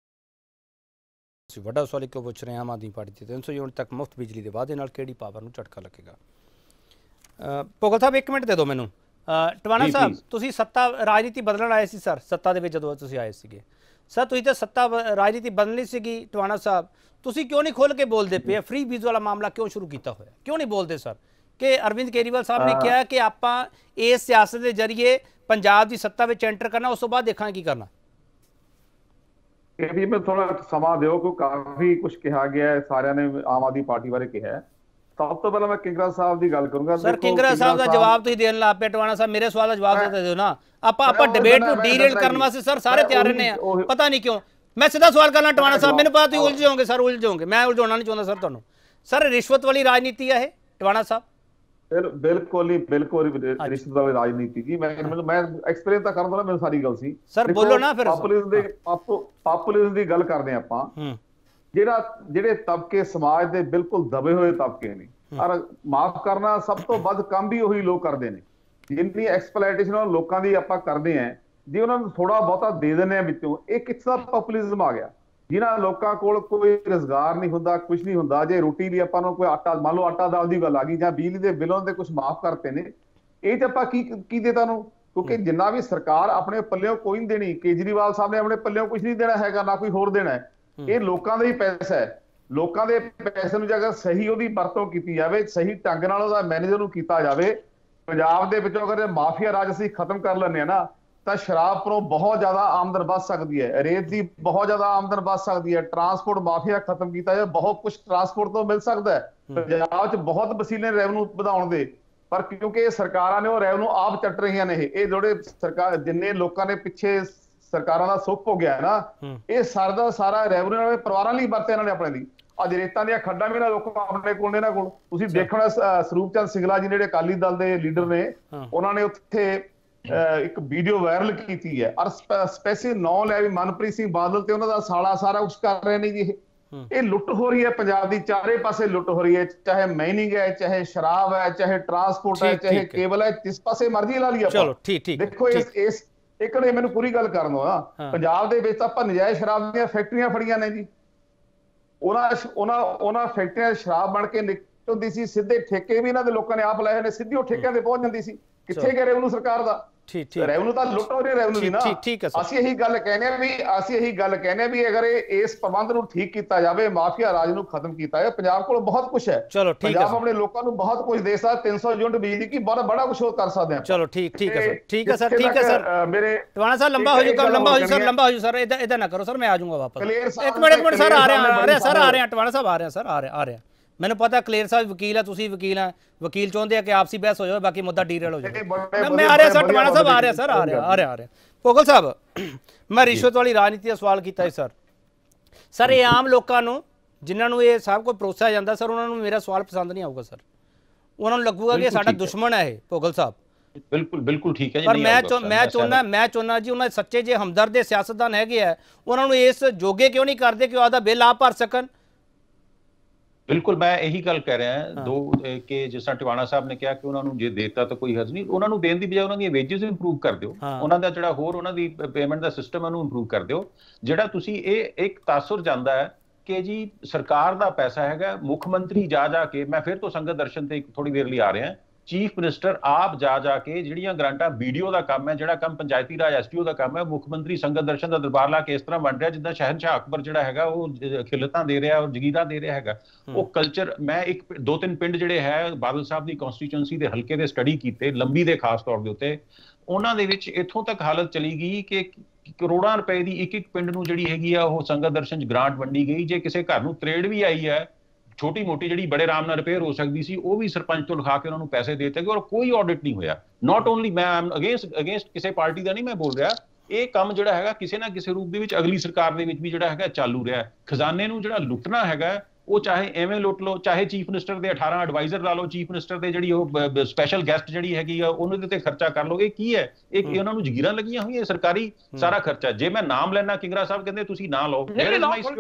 Speaker 1: ਅਸੀਂ ਵੱਡਾ ਸਵਾਲ ਕਿਉਂ ਪੁੱਛ ਰਹੇ ਹਾਂ? ਆਮ ਆਦਮੀ ਪਾਰਟੀ ਦੇ 300 ਯੂਨਿਟ ਤੱਕ ਮੁਫਤ ਬਿਜਲੀ ਦੇ ਵਾਅਦੇ ਨਾਲ ਕਿਹੜੀ ਪਾਵਰ ਨੂੰ ਝਟਕਾ ਲੱਗੇਗਾ? ਭੋਗਲ ਸਾਹਿਬ 1 ਮਿੰਟ ਦੇ ਦਿਓ ਮੈਨੂੰ। ਟਵਾਣਾ ਸਾਹਿਬ ਤੁਸੀਂ ਸੱਤਾ ਰਾਜਨੀਤੀ ਬਦਲਣ ਆਏ ਸੀ ਸਰ, ਸੱਤਾ ਦੇ ਵਿੱਚ ਜਦੋਂ ਤੁਸੀਂ ਆਏ ਸੀਗੇ ਸਰ, ਤੁਸੀਂ ਤਾਂ ਸੱਤਾ ਰਾਜਨੀਤੀ ਬਦਲਣੀ ਸੀਗੀ। ਟਵਾਣਾ ਸਾਹਿਬ ਤੁਸੀਂ ਕਿਉਂ ਨਹੀਂ ਖੋਲ ਕੇ ਬੋਲਦੇ ਪਏ? ਫ੍ਰੀ ਬੀਜ ਵਾਲਾ ਮਾਮਲਾ ਕਿਉਂ ਸ਼ੁਰੂ ਕੀਤਾ ਹੋਇਆ? ਕਿਉਂ ਨਹੀਂ ਬੋਲਦੇ ਸਰ? ਕਿ ਅਰਵਿੰਦ ਕੇਜਰੀਵਾਲ ਸਾਹਿਬ ਨੇ ਕਿਹਾ ਕਿ ਆਪਾਂ ਇਸ ਸਿਆਸਤ ਦੇ ਜ਼ਰੀਏ ਪੰਜਾਬ ਦੀ ਸੱਤਾ ਵਿੱਚ ਐਂਟਰ ਕਰਨਾ, ਉਸ ਤੋਂ ਬਾਅਦ ਦੇਖਾਂਗੇ ਕੀ ਕਰਨਾ।
Speaker 4: ਇਹ ਵੀ ਮੈਂ ਥੋੜਾ ਸਮਾਂ ਦਿਓ, ਕਿਉਂਕਿ ਕਾਫੀ ਕੁਝ ਕਿਹਾ ਗਿਆ ਹੈ, ਸਾਰਿਆਂ ਨੇ ਆਮ ਆਦਮੀ ਪਾਰਟੀ ਬਾਰੇ ਕਿਹਾ ਹੈ। ਸਭ ਤੋਂ ਪਹਿਲਾਂ ਮੈਂ ਕਿੰਗਰਾ ਸਾਹਿਬ ਦੀ ਗੱਲ ਕਰੂੰਗਾ।
Speaker 1: ਸਰ ਕਿੰਗਰਾ ਸਾਹਿਬ ਦਾ ਜਵਾਬ ਤੁਸੀਂ ਦੇਣ ਲੱਗ ਪਏ। ਟਵਾਣਾ ਸਾਹਿਬ ਮੇਰੇ ਸਵਾਲ ਦਾ ਜਵਾਬ ਦੇ ਦਿਓ ਨਾ। ਆਪਾਂ ਡਿਬੇਟ ਨੂੰ ਡੀਰੇਲ ਕਰਨ ਵਾਸਤੇ ਸਰ ਸਾਰੇ ਤਿਆਰ ਰਹਿੰਦੇ ਆ, ਪਤਾ ਨਹੀਂ ਕਿਉਂ। ਮੈਂ ਸਿੱਧਾ ਸਵਾਲ ਕਰਨਾ ਟਵਾਣਾ ਸਾਹਿਬ, ਮੈਨੂੰ ਪਤਾ ਤੁਸੀਂ ਉਲਝ ਜਾਓਗੇ ਸਰ, ਉਲਝ ਜਾਓਗੇ। ਮੈਂ ਉਲਝਾਉਣਾ ਨਹੀਂ ਚਾਹੁੰਦਾ ਸਰ ਤੁਹਾਨੂੰ। ਸਰ ਰਿਸ਼ਵਤ ਵਾਲੀ ਰਾਜਨੀਤੀ ਹੈ ਇਹ ਟਵਾਣਾ ਸਾਹਿਬ?
Speaker 4: ਬਿਲਕੁਲ ਹੀ ਰਿਸ਼ਵਤ ਵਾਲੀ ਰਾਜਨੀਤੀ ਜੀ। ਮੈਂ ਐਕਸਪੀਰੀਅੰਸ ਤਾਂ ਕਰਨ ਦਾ ਮੈਨੂੰ ਸਾਰੀ ਗੱਲ ਸੀ
Speaker 1: ਸਰ, ਬੋਲੋ ਨਾ ਫਿਰ।
Speaker 4: ਪਾਪੂਲਿਜ਼ਮ ਦੀ ਗੱਲ ਕਰਦੇ ਆਪਾਂ। ਜਿਹੜੇ ਤਬਕੇ ਸਮਾਜ ਦੇ ਬਿਲਕੁਲ ਦਬੇ ਹੋਏ ਤਬਕੇ ਨੇ, ਔਰ ਮਾਫ ਕਰਨਾ ਸਭ ਤੋਂ ਵੱਧ ਕੰਮ ਵੀ ਉਹੀ ਲੋਕ ਕਰਦੇ ਨੇ। ਜਿੰਨੀ ਐਕਸਪਲੋਇਟੇਸ਼ਨ ਲੋਕਾਂ ਦੀ ਆਪਾਂ ਕਰਦੇ ਆ, ਜੇ ਉਹਨਾਂ ਨੂੰ ਥੋੜਾ ਬਹੁਤਾ ਦੇ ਦਿੰਦੇ ਆ ਵਿੱਚੋਂ, ਇਹ ਕਿਸ ਦਾ ਪੋਪੂਲਿਜ਼ਮ ਆ ਗਿਆ। ਜਿਨ੍ਹਾਂ ਲੋਕਾਂ ਕੋਲ ਕੋਈ ਰੁਜ਼ਗਾਰ ਨਹੀਂ ਹੁੰਦਾ, ਕੁਝ ਨਹੀਂ ਹੁੰਦਾ, ਜੇ ਰੋਟੀ ਲਈ ਆਪਾਂ ਨੂੰ ਕੋਈ ਆਟਾ, ਮੰਨ ਲਓ ਆਟਾ ਦਾਲ ਦੀ ਗੱਲ ਆ ਗਈ, ਜਾਂ ਬਿਜਲੀ ਦੇ ਬਿੱਲਾਂ ਦੇ ਕੁਝ ਮਾਫ ਕਰਤੇ ਨੇ, ਇਹ ਤੇ ਆਪਾਂ ਕੀ ਦੇਤਾ ਨੂੰ? ਕਿਉਂਕਿ ਜਿੰਨਾ ਵੀ ਸਰਕਾਰ ਆਪਣੇ ਪੱਲਿਓਂ ਕੋਈ ਨਹੀਂ ਦੇਣੀ। ਕੇਜਰੀਵਾਲ ਸਾਹਿਬ ਨੇ ਆਪਣੇ ਪੱਲਿਓਂ ਕੁਝ ਨਹੀਂ ਦੇਣਾ ਹੈਗਾ, ਨਾ ਕੋਈ ਹੋਰ ਦੇਣਾ ਹੈ। ਇਹ ਲੋਕਾਂ ਦਾ ਹੀ ਪੈਸਾ ਹੈ। ਲੋਕਾਂ ਦੇ ਪੈਸੇ ਨੂੰ ਜੇਕਰ ਸਹੀ ਉਹਦੀ ਵਰਤੋਂ ਕੀਤੀ ਜਾਵੇ, ਸਹੀ ਢੰਗ ਨਾਲ ਉਹਦਾ ਮੈਨੇਜਰ ਨੂੰ ਕੀਤਾ ਜਾਵੇ, ਪੰਜਾਬ ਦੇ ਵਿੱਚੋਂ ਅਗਰ ਮਾਫੀਆ ਰਾਜ ਅਸੀਂ ਖਤਮ ਕਰ ਲੈਂਦੇ ਆ ਨਾ, ਤਾਂ ਸ਼ਰਾਬ ਤੋਂ ਬਹੁਤ ਜ਼ਿਆਦਾ ਆਮਦਨ ਵੱਧ ਸਕਦੀ ਹੈ, ਰੇਤ ਦੀ ਬਹੁਤ ਜ਼ਿਆਦਾ ਆਮਦਨ ਵੱਧ ਸਕਦੀ ਹੈ, ਟਰਾਂਸਪੋਰਟ ਮਾਫੀਆ ਖਤਮ ਕੀਤਾ ਜਾਵੇ, ਬਹੁਤ ਕੁਝ ਟਰਾਂਸਪੋਰਟ ਤੋਂ ਮਿਲ ਸਕਦਾ ਹੈ। ਪੰਜਾਬ 'ਚ ਬਹੁਤ ਵਸੀਲੇ ਰੈਵਨਿਊ ਵਧਾਉਣ ਦੇ, ਪਰ ਕਿਉਂਕਿ ਸਰਕਾਰਾਂ ਨੇ ਉਹ ਰੈਵਨਿਊ ਆਪ ਚੱਟ ਰਹੀਆਂ ਨੇ। ਇਹ ਜਿਹੜੇ ਸਰਕਾਰ ਜਿੰਨੇ ਲੋਕਾਂ ਨੇ ਪਿੱਛੇ ਸਰਕਾਰਾਂ ਦਾ ਸੁੱਖ ਹੋ ਗਿਆ ਨਾ, ਇਹ ਸਾਰਾ ਦਾ ਸਾਰਾ ਰੈਵਨਿਊ ਪਰਿਵਾਰਾਂ ਲਈ ਵਰਤਿਆ ਇਹਨਾਂ ਨੇ ਆਪਣੇ ਲਈ। ਅੱਜ ਰੇਤਾਂ ਦੀਆਂ ਖੱਡਾਂ ਵੀ ਨਾ ਲੋਕਾਂ ਆਪਣੇ ਕੋਲ ਨੇ, ਇਹਨਾਂ ਕੋਲ ਤੁਸੀਂ ਦੇਖਣਾ ਸਰੂਪ ਚੰਦ ਸਿੰਗਲਾ ਜੀ ਜਿਹੜੇ ਅਕਾਲੀ ਦਲ ਦੇ ਲੀਡਰ ਨੇ, ਉਹਨਾਂ ਨੇ ਉੱਥੇ ਇੱਕ ਵੀਡੀਓ ਵਾਇਰਲ ਕੀਤੀ ਹੈ, ਔਰ ਸਪੈਸ਼ਲ ਨਾਂ ਲੈ ਵੀ ਮਨਪ੍ਰੀਤ ਸਿੰਘ ਬਾਦਲ ਤੇ ਉਹਨਾਂ ਦਾ ਸਾਲਾ ਸਾਰਾ ਕੁਛ ਕਰ ਰਹੇ ਨੇ ਜੀ। ਇਹ ਲੁੱਟ ਹੋ ਰਹੀ ਹੈ ਪੰਜਾਬ ਦੀ, ਚਾਰੇ ਪਾਸੇ ਲੁੱਟ ਹੋ ਰਹੀ ਹੈ, ਚਾਹੇ ਮਾਈਨਿੰਗ ਹੈ, ਚਾਹੇ ਸ਼ਰਾਬ ਹੈ, ਚਾਹੇ ਟਰਾਂਸਪੋਰਟ ਹੈ, ਚਾਹੇ ਕੇਬਲ ਹੈ, ਜਿਸ ਪਾਸੇ ਮਰਜ਼ੀ ਲਾ ਲਈ ਆਪਾਂ।
Speaker 1: ਚਲੋ ਠੀਕ
Speaker 4: ਦੇਖੋ ਇਸ ਇੱਕ ਨੇ ਮੈਨੂੰ ਪੂਰੀ ਗੱਲ ਕਰਨ ਦੋ ਨਾ, ਪੰਜਾਬ ਦੇ ਵਿੱਚ ਆਪਾਂ ਨਜਾਇਜ਼ ਸ਼ਰਾਬ ਦੀਆਂ ਫੈਕਟਰੀਆਂ ਫੜੀਆਂ ਨੇ ਜੀ। ਉਹਨਾਂ ਫੈਕਟਰੀਆਂ ਸ਼ਰਾਬ ਬਣ ਕੇ ਨਿਕਲਦੀ ਸੀ, ਸਿੱਧੇ ਠੇਕੇ ਵੀ ਇਹਨਾਂ ਦੇ ਲੋਕਾਂ ਨੇ ਆਪ ਲਾਏ ਨੇ, ਸਿੱਧੀ ਉਹ ਠੇਕਿਆਂ ਤੇ ਪਹੁੰਚ ਜਾਂਦੀ ਸੀ। ਕਿੱਥੇ ਗਏ ਰੈਵਨਿਊ ਸਰਕਾਰ ਦਾ? ਰੈਵਨਿਊ ਤਾਂ ਲੁੱਟ ਹੋ ਰਹੀ ਰੈਵਨਿਊ ਦੀ ਨਾ। ਅਸੀਂ ਇਹੀ ਗੱਲ ਕਹਿੰਦੇ ਆ ਵੀ ਅਗਰ ਇਸ ਪ੍ਰਬੰਧ ਨੂੰ ਠੀਕ ਕੀਤਾ ਜਾਵੇ, ਮਾਫੀਆ ਰਾਜ ਨੂੰ ਖਤਮ ਕੀਤਾ ਜਾਵੇ, ਪੰਜਾਬ ਕੋਲ ਬਹੁਤ ਕੁਝ ਹੈ। ਪੰਜਾਬ ਆਪਣੇ ਲੋਕਾਂ ਨੂੰ ਬਹੁਤ ਕੁਝ ਦੇ ਸਕਦਾ, 300 ਯੂਨਿਟ ਬਿਜਲੀ ਕੀ ਬੜਾ ਕੁਝ ਕਰ ਸਕਦੇ ਆ।
Speaker 1: ਚਲੋ ਠੀਕ ਹੈ ਸਰ ਮੇਰੇ ਟਵਾਣਾ ਸਾਹਿਬ ਲੰਬਾ ਹੋ ਜੂ ਸਰ ਇਦਾਂ ਨਾ ਕਰੋ ਸਰ, ਮੈਂ ਆ ਜਾਊਂਗਾ ਵਾਪਸ। ਇੱਕ ਮਿੰਟ ਸਰ, ਆ ਰਿਹਾ ਟਵਾਣਾ ਸਾਹਿਬ, ਆ ਰਿਹਾ। ਮੈਨੂੰ ਪਤਾ ਕਲੇਰ ਸਾਹਿਬ ਵਕੀਲ ਆ, ਤੁਸੀਂ ਵਕੀਲ ਆ, ਵਕੀਲ ਚਾਹੁੰਦੇ ਆ ਕਿ ਆਪਸੀ ਬਹਿਸ ਹੋ ਜਾਵੇ, ਬਾਕੀ ਮੁੱਦਾ ਡੀਰੇਲ ਹੋ ਜਾਵੇ। ਮੈਂ ਆ ਰਿਹਾ ਸਰ, ਟਵਾਣਾ ਸਾਹਿਬ ਆ ਰਿਹਾ। ਭੋਗਲ ਸਾਹਿਬ, ਮੈਂ ਰਿਸ਼ਵਤ ਵਾਲੀ ਰਾਜਨੀਤੀ ਦਾ ਸਵਾਲ ਕੀਤਾ ਹੈ ਸਰ। ਇਹ ਆਮ ਲੋਕਾਂ ਨੂੰ ਜਿਨ੍ਹਾਂ ਨੂੰ ਇਹ ਸਭ ਕੁਝ ਪਰੋਸਿਆ ਜਾਂਦਾ ਸਰ, ਉਹਨਾਂ ਨੂੰ ਮੇਰਾ ਸਵਾਲ ਪਸੰਦ ਨਹੀਂ ਆਊਗਾ ਸਰ। ਉਹਨਾਂ ਨੂੰ ਲੱਗੂਗਾ ਕਿ ਸਾਡਾ ਦੁਸ਼ਮਣ ਹੈ ਇਹ। ਭੋਗਲ ਸਾਹਿਬ
Speaker 6: ਬਿਲਕੁਲ ਠੀਕ ਹੈ ਜੀ।
Speaker 1: ਪਰ ਮੈਂ ਚਾਹੁੰਦਾ ਜੀ ਉਹਨਾਂ ਸੱਚੇ ਜੇ ਹਮਦਰਦ ਦੇ ਸਿਆਸਤਦਾਨ ਹੈਗੇ ਆ, ਉਹਨਾਂ ਨੂੰ ਇਸ ਜੋਗੇ ਕਿਉਂ ਨਹੀਂ ਕਰਦੇ ਕਿ ਉਹ ਆਦਾ ਬਿੱਲ ਆਪ ਭਰ ਸਕਣ?
Speaker 6: ਬਿਲਕੁਲ, ਮੈਂ ਇਹੀ ਗੱਲ ਕਹਿ ਰਿਹਾ ਕਿ ਜਿਸ ਤਰ੍ਹਾਂ ਟਿਵਾਣਾ ਸਾਹਿਬ ਨੇ ਕਿਹਾ ਕਿ ਉਹਨਾਂ ਨੂੰ ਜੇ ਦੇਤਾ ਤਾਂ ਕੋਈ ਹਰਜ ਨਹੀਂ, ਉਹਨਾਂ ਨੂੰ ਦੇਣ ਦੀ ਬਜਾਏ ਉਹਨਾਂ ਦੀਆਂ ਵੇਜਸ ਇੰਪਰੂਵ ਕਰ ਦਿਓ, ਉਹਨਾਂ ਦਾ ਜਿਹੜਾ ਹੋਰ ਉਹਨਾਂ ਦੀ ਪੇਮੈਂਟ ਦਾ ਸਿਸਟਮ ਉਹਨੂੰ ਇੰਪਰੂਵ ਕਰ ਦਿਓ। ਜਿਹੜਾ ਤੁਸੀਂ ਇਹ ਇੱਕ ਤਾਸੁਰ ਜਾਂਦਾ ਹੈ ਕਿ ਜੀ ਸਰਕਾਰ ਦਾ ਪੈਸਾ ਹੈਗਾ, ਮੁੱਖ ਮੰਤਰੀ ਜਾ ਕੇ, ਮੈਂ ਫਿਰ ਤੋਂ ਸੰਗਤ ਦਰਸ਼ਨ ਤੇ ਥੋੜੀ ਦੇਰ ਲਈ ਆ ਰਿਹਾ, ਚੀਫ ਮਿਨਿਸਟਰ ਆਪ ਜਾ ਕੇ ਜਿਹੜੀਆਂ ਗ੍ਰਾਂਟਾਂ BDO ਦਾ ਕੰਮ ਹੈ, ਜਿਹੜਾ ਕੰਮ ਪੰਚਾਇਤੀ ਰਾਜ SDO ਦਾ ਕੰਮ ਹੈ, ਮੁੱਖ ਮੰਤਰੀ ਸੰਗਤ ਦਰਸ਼ਨ ਦਾ ਦਰਬਾਰ ਲਾ ਕੇ ਇਸ ਤਰ੍ਹਾਂ ਵੰਡ ਰਿਹਾ ਜਿੱਦਾਂ ਸ਼ਹਿਨਸ਼ਾਹ ਅਕਬਰ ਜਿਹੜਾ ਹੈਗਾ ਉਹ ਖਿਲਤਾਂ ਦੇ ਰਿਹਾ ਔਰ ਜਗੀਰਾਂ ਦੇ ਰਿਹਾ ਹੈਗਾ। ਉਹ ਕਲਚਰ ਮੈਂ 2-3 ਪਿੰਡ ਜਿਹੜੇ ਹੈ ਬਾਦਲ ਸਾਹਿਬ ਦੀ ਕਨਸਟੀਚੁਐਂਸੀ ਦੇ ਹਲਕੇ ਦੇ ਸਟੱਡੀ ਕੀਤੇ, ਲੰਬੀ ਦੇ ਖਾਸ ਤੌਰ ਦੇ ਉੱਤੇ, ਉਹਨਾਂ ਦੇ ਵਿੱਚ ਇੱਥੋਂ ਤੱਕ ਹਾਲਤ ਚਲੀ ਗਈ ਕਿ ਕਰੋੜਾਂ ਰੁਪਏ ਦੀ ਇੱਕ ਪਿੰਡ ਨੂੰ ਜਿਹੜੀ ਹੈਗੀ ਆ ਉਹ ਸੰਗਤ ਦਰਸ਼ਨ 'ਚ ਗ੍ਰਾਂਟ ਵੰਡੀ ਗਈ। ਜੇ ਕਿਸੇ ਘਰ ਨੂੰ ਤਰੇੜ ਵੀ ਆਈ ਹੈ ਛੋਟੀ ਮੋਟੀ ਜਿਹੜੀ ਬੜੇ ਆਰਾਮ ਨਾਲ ਰਿਪੇਅਰ ਹੋ ਸਕਦੀ ਸੀ, ਉਹ ਵੀ ਸਰਪੰਚ ਤੋਂ ਲਿਖਾ ਕੇ ਉਹਨਾਂ ਨੂੰ ਪੈਸੇ ਦੇ ਦਿੱਤੇ ਗਏ ਔਰ ਕੋਈ ਆਡਿਟ ਨਹੀਂ ਹੋਇਆ। ਨਾਟ ਓਨਲੀ ਮੈਂ ਅਗੇਂਸਟ ਕਿਸੇ ਪਾਰਟੀ ਦਾ ਨਹੀਂ ਮੈਂ ਬੋਲ ਰਿਹਾ, ਇਹ ਕੰਮ ਜਿਹੜਾ ਹੈਗਾ ਕਿਸੇ ਨਾ ਕਿਸੇ ਰੂਪ ਦੇ ਵਿੱਚ ਅਗਲੀ ਸਰਕਾਰ ਦੇ ਵਿੱਚ ਵੀ ਜਿਹੜਾ ਹੈਗਾ ਚਾਲੂ ਰਿਹਾ। ਖਜ਼ਾਨੇ ਨੂੰ ਜਿਹੜਾ ਲੁੱਟਣਾ ਹੈਗਾ ਉਹ ਚਾਹੇ ਐਵੇਂ ਲੁੱਟ ਲਓ, ਚਾਹੇ ਚੀਫ ਮਿਨਿਸਟਰ ਦੇ 18 ਐਡਵਾਈਜ਼ਰ ਲਾ ਲਓ, ਚੀਫ ਮਿਨਿਸਟਰ ਦੇ ਜਿਹੜੀ ਉਹ ਸਪੈਸ਼ਲ ਗੈਸਟ ਜਿਹੜੀ ਹੈਗੀ ਆ ਉਹਨਾਂ ਦੇ ਤੇ ਖਰਚਾ ਕਰ ਲਓ। ਇਹ ਕੀ ਹੈ? ਇਹ ਉਹਨਾਂ ਨੂੰ ਜਗੀਰਾਂ ਲੱਗੀਆਂ ਹੋਈਆਂ, ਸਰਕਾਰੀ ਸਾਰਾ ਖਰਚਾ। ਜੇ ਮੈਂ ਨਾਮ ਲੈਣਾ, ਕਿੰਗਰਾ ਸਾਹਿਬ ਕਹਿੰਦੇ ਤੁਸੀਂ ਨਾ ਲਓ, ਨਹੀਂ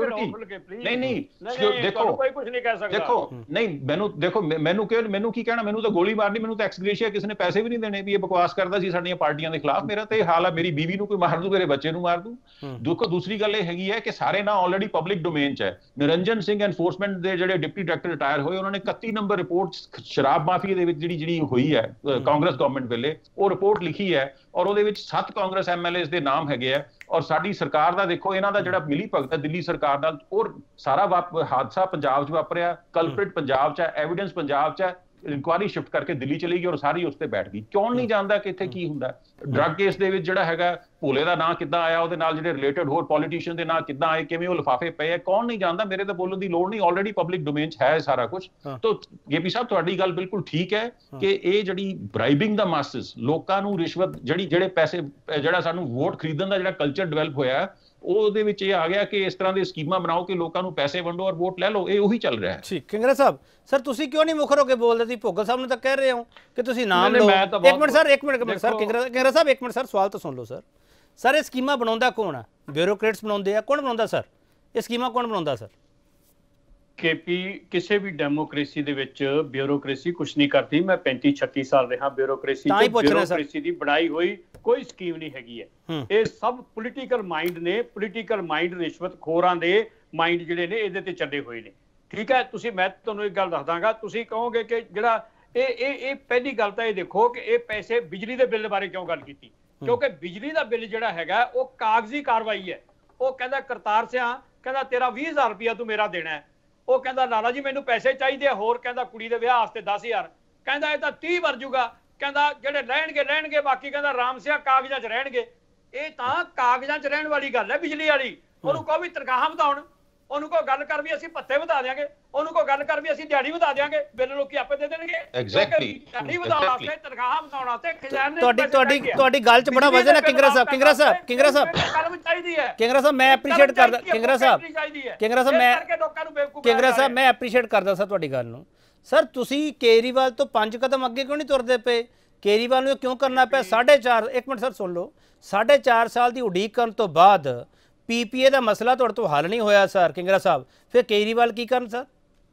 Speaker 6: ਦੇਖੋ ਕੋਈ ਕੁਝ ਨਹੀਂ ਕਹਿ ਸਕਦਾ। ਦੇਖੋ ਨਹੀਂ ਮੈਨੂੰ ਕੀ ਕਹਿਣਾ, ਮੈਨੂੰ ਤਾਂ ਗੋਲੀ ਮਾਰਨੀ, ਮੈਨੂੰ ਤਾਂ ਐਕਸਗ੍ਰੇਸ਼ੀਆ ਕਿਸੇ ਨੇ ਪੈਸੇ ਵੀ ਨਹੀਂ ਦੇਣੇ ਵੀ ਇਹ ਬਕਵਾਸ ਕਰਦਾ ਸੀ ਸਾਡੀਆਂ ਪਾਰਟੀਆਂ ਦੇ ਖਿਲਾਫ। ਮੇਰਾ ਤੇ ਹਾਲ ਆ, ਮੇਰੀ ਬੀਵੀ ਨੂੰ ਕੋਈ ਮਾਰ ਦੂ, ਮੇਰੇ ਬੱਚੇ ਨੂੰ ਮਾਰ ਦੂ। ਦੇਖੋ ਦੂਸਰੀ ਗੱਲ ਇਹ ਹੈਗੀ ਹੈ ਕਿ ਸਾਰੇ ਨਾ ਆਲਰੇਡੀ ਪਬਲਿਕ ਡੋਮੇਨ 'ਚ ਹੈ। ਨਿਰੰਜਨ ਸਿੰਘ ਐਨਫੋਰਸਮੈਂਟ ਦੇ ਜਿਹੜੇ ਡਿਪਟੀ ਡਾਇਰੈਕਟਰ ਰਿਟਾਇਰ ਹੋਏ, ਉਹਨਾਂ ਨੇ 31 ਨੰਬਰ ਰਿਪੋਰਟ ਸ਼ਰਾਬ ਮਾਫੀਆ ਦੇ ਵਿੱਚ ਜਿਹੜੀ ਹੋਈ ਹੈ ਕਾਂਗਰਸ ਗਵਰਨਮੈਂਟ ਵੇਲੇ, ਉਹ ਰਿਪੋਰਟ ਲਿਖੀ ਹੈ ਔਰ ਉਹਦੇ ਵਿੱਚ 7 ਕਾਂਗਰਸ MLAs ਦੇ ਨਾਮ ਹੈਗੇ ਆ। ਔਰ ਸਾਡੀ ਸਰਕਾਰ ਦਾ ਦੇਖੋ, ਇਹਨਾਂ ਦਾ ਜਿਹੜਾ ਮਿਲੀ ਭਗਤ ਹੈ ਦਿੱਲੀ ਸਰਕਾਰ ਨਾਲ, ਔਰ ਸਾਰਾ ਹਾਦਸਾ ਪੰਜਾਬ 'ਚ ਵਾਪਰਿਆ, ਕਲਪ੍ਰਿਟ ਪੰਜਾਬ 'ਚ ਹੈ, ਐਵੀਡੈਂਸ ਪੰਜਾਬ 'ਚ ਹੈ, ਇਨਕੁਆਇਰੀ ਸ਼ਿਫਟ ਕਰਕੇ ਦਿੱਲੀ ਚਲੀ ਗਈ ਔਰ ਸਾਰੀ ਉਸ ਤੇ ਬੈਠ ਗਈ। ਕੌਣ ਨਹੀਂ ਜਾਣਦਾ ਕਿ ਇੱਥੇ ਕੀ ਹੁੰਦਾ? ਡਰੱਗ ਕੇਸ ਦੇ ਵਿੱਚ ਜਿਹੜਾ ਹੈਗਾ ਭੋਲੇ ਦਾ ਨਾਂ ਕਿੱਦਾਂ ਆਇਆ, ਉਹਦੇ ਨਾਲ ਜਿਹੜੇ ਰਿਲੇਟਡ ਹੋਰ ਪੋਲੀਟੀਸ਼ੀਅਨ ਦੇ ਨਾਂ ਕਿੱਦਾਂ ਆਏ, ਕਿਵੇਂ ਉਹ ਲਿਫਾਫੇ ਪਏ ਆ, ਕੌਣ ਨਹੀਂ ਜਾਣਦਾ? ਮੇਰੇ ਤਾਂ ਬੋਲਣ ਦੀ ਲੋੜ ਨਹੀਂ, ਆਲਰੇਡੀ ਪਬਲਿਕ ਡੋਮੇਨ 'ਚ ਹੈ ਸਾਰਾ ਕੁਝ। ਤਾਂ ਜੇਪੀ ਸਾਹਿਬ ਤੁਹਾਡੀ ਗੱਲ ਬਿਲਕੁਲ ਠੀਕ ਹੈ ਕਿ ਇਹ ਜਿਹੜੀ ਬ੍ਰਾਈਬਿੰਗ ਦਾ ਮਾਸਸ, ਲੋਕਾਂ ਨੂੰ ਰਿਸ਼ਵਤ ਜਿਹੜੇ ਪੈਸੇ, ਜਿਹੜਾ ਸਾਨੂੰ ਵੋਟ ਖਰੀਦਣ ਦਾ ਜਿਹੜਾ ਕਲਚਰ ਡਿਵੈਲਪ ਹੋਇਆ, ਉਹਦੇ ਵਿੱਚ ਇਹ ਆ ਗਿਆ ਕਿ ਇਸ ਤਰ੍ਹਾਂ ਦੀ ਸਕੀਮਾਂ ਬਣਾਓ ਕਿ ਲੋਕਾਂ ਨੂੰ ਪੈਸੇ ਵੰਡੋ ਔਰ ਵੋਟ ਲੈ ਲਓ। ਇਹ ਉਹੀ ਚੱਲ ਰਿਹਾ ਹੈ। ਠੀਕ,
Speaker 1: ਕਿੰਗਰਾ ਸਾਹਿਬ ਸਰ ਤੁਸੀਂ ਕਿਉਂ ਨਹੀਂ ਮੁਖਰ ਹੋ ਕੇ ਬੋਲਦੇ ਸੀ? ਭੋਗਲ ਸਾਹਿਬ ਨੂੰ ਤਾਂ ਕਹਿ ਰਹੇ ਹੋ ਕਿ ਤੁਸੀਂ ਨਾਮ ਲਓ। ਇੱਕ ਮਿੰਟ ਸਰ ਕਿੰਗਰਾ ਸਾਹਿਬ ਇੱਕ ਮਿੰਟ ਸਰ, ਸਵਾਲ ਤਾਂ ਸੁਣ ਲਓ ਸਰ। ਸਰ ਇਹ ਸਕੀਮਾਂ ਬਣਾਉਂਦਾ ਕੌਣ ਆ? ਬਿਊਰੋਕਰੇਟਸ ਬਣਾਉਂਦੇ ਆ? ਕੌਣ ਬਣਾਉਂਦਾ ਸਰ ਇਹ ਸਕੀਮਾਂ? ਕੌਣ ਬਣਾਉਂਦਾ ਸਰ?
Speaker 5: ਕੇਪੀ, ਕਿਸੇ ਵੀ ਡੈਮੋਕ੍ਰੇਸੀ ਦੇ ਵਿੱਚ ਬਿਊਰੋਕਰੇਸੀ ਕੁਝ ਨਹੀਂ ਕਰਦੀ। ਮੈਂ 35-36 ਸਾਲ ਰਿਹਾ ਬਿਊਰੋਕਰੇਸੀ ਚ, ਬਿਊਰੋਕਰੇਸੀ ਦੀ ਬਣਾਈ ਹੋਈ ਕੋਈ ਸਕੀਮ ਨਹੀਂ ਹੈਗੀ ਹੈ। ਇਹ ਸਭ ਪੋਲੀਟੀਕਲ ਮਾਈਂਡ ਨੇ, ਪੋਲੀਟੀਕਲ ਮਾਈਂਡ ਰਿਸ਼ਵਤਖੋਰਾਂ ਦੇ ਮਾਈਂਡ ਜਿਹੜੇ ਨੇ ਇਹਦੇ ਤੇ ਚੱਲੇ ਹੋਏ ਨੇ। ਠੀਕ ਹੈ, ਮੈਂ ਤੁਹਾਨੂੰ ਇੱਕ ਗੱਲ ਦੱਸ ਦਾਂਗਾ। ਤੁਸੀਂ ਕਹੋਗੇ ਕਿ ਜਿਹੜਾ ਇਹ ਪਹਿਲੀ ਗੱਲ ਤਾਂ ਇਹ ਦੇਖੋ ਕਿ ਇਹ ਪੈਸੇ ਬਿਜਲੀ ਦੇ ਬਿੱਲ ਬਾਰੇ ਕਿਉਂ ਗੱਲ ਕੀਤੀ, ਕਿਉਂਕਿ ਬਿਜਲੀ ਦਾ ਬਿੱਲ ਜਿਹੜਾ ਹੈਗਾ ਉਹ ਕਾਗਜ਼ੀ ਕਾਰਵਾਈ ਹੈ। ਉਹ ਕਹਿੰਦਾ ਕਰਤਾਰ ਸਿਆਂ ਕਹਿੰਦਾ ਤੇਰਾ 20,000 ਰੁਪਇਆ ਤੂੰ ਮੇਰਾ ਦੇਣਾ ਹੈ। ਉਹ ਕਹਿੰਦਾ ਲਾਲਾ ਜੀ ਮੈਨੂੰ ਪੈਸੇ ਚਾਹੀਦੇ ਆ ਹੋਰ, ਕਹਿੰਦਾ ਕੁੜੀ ਦੇ ਵਿਆਹ ਵਾਸਤੇ 10,000, ਕਹਿੰਦਾ ਇਹ ਤਾਂ 30 ਵਰ ਜੂਗਾ, ਕਹਿੰਦਾ ਜਿਹੜੇ ਰਹਿਣਗੇ ਬਾਕੀ ਕਹਿੰਦਾ ਰਾਮ ਸਿਆ ਕਾਗਜ਼ਾਂ 'ਚ ਰਹਿਣਗੇ। ਇਹ ਤਾਂ ਕਾਗਜ਼ਾਂ 'ਚ ਰਹਿਣ ਵਾਲੀ ਗੱਲ ਹੈ ਬਿਜਲੀ ਵਾਲੀ। ਉਹਨੂੰ ਕਹੋ ਵੀ ਤਨਖਾਹਾਂ ਵਧਾਉਣ, ਉਹਨੂੰ ਕੋ ਗੱਲ ਕਰ ਵੀ ਅਸੀਂ ਭੱਤੇ ਵਧਾ ਦਿਆਂਗੇ, ਉਹਨੂੰ ਕੋ ਗੱਲ ਕਰ ਵੀ ਅਸੀਂ ਦਿਹਾੜੀ ਵਧਾ ਦਿਆਂਗੇ, ਬਿੱਲ ਲੋਕੀ ਆਪੇ ਦੇ ਦੇਣਗੇ।
Speaker 6: ਐਗਜ਼ੈਕਟਲੀ,
Speaker 5: ਦਿਹਾੜੀ ਵਧਾਉਣ ਵਾਸਤੇ, ਤਨਖਾਹਾਂ ਵਧਾਉਣ ਵਾਸਤੇ ਖਜ਼ਾਨੇ
Speaker 1: ਤੁਹਾਡੀ ਗੱਲ 'ਚ ਬੜਾ ਵਜ਼ਨ ਹੈ ਕਿੰਗਰਾ ਸਾਹਿਬ। ਕਿੰਗਰਾ ਸਾਹਿਬ ਮੈਂ ਐਪਰੀਸ਼ੀਏਟ ਕਰਦਾ, ਕਿੰਗਰਾ ਸਾਹਿਬ ਮੈਂ ਐਪਰੀਸ਼ੀਏਟ ਕਰਦਾ ਸਰ ਤੁਹਾਡੀ ਗੱਲ ਨੂੰ। ਸਰ ਤੁਸੀਂ ਕੇਜਰੀਵਾਲ ਤੋਂ 5 ਕਦਮ ਅੱਗੇ ਕਿਉਂ ਨਹੀਂ ਤੁਰਦੇ ਪਏ? ਕੇਜਰੀਵਾਲ ਨੂੰ ਕਿਉਂ ਕਰਨਾ ਪਿਆ 4.5? ਇੱਕ ਮਿੰਟ ਸਰ ਸੁਣ ਲਓ। 4.5 ਸਾਲ ਦੀ ਉਡੀਕ ਕਰਨ ਤੋਂ ਬਾਅਦ ਪੀਪੀਏ ਦਾ ਮਸਲਾ ਤੁਹਾਡੇ ਤੋਂ ਹੱਲ ਨਹੀਂ ਹੋਇਆ ਸਰ ਕਿੰਗਰਾ ਸਾਹਿਬ, ਫਿਰ ਕੇਜਰੀਵਾਲ ਕੀ ਕਰਨ ਸਰ?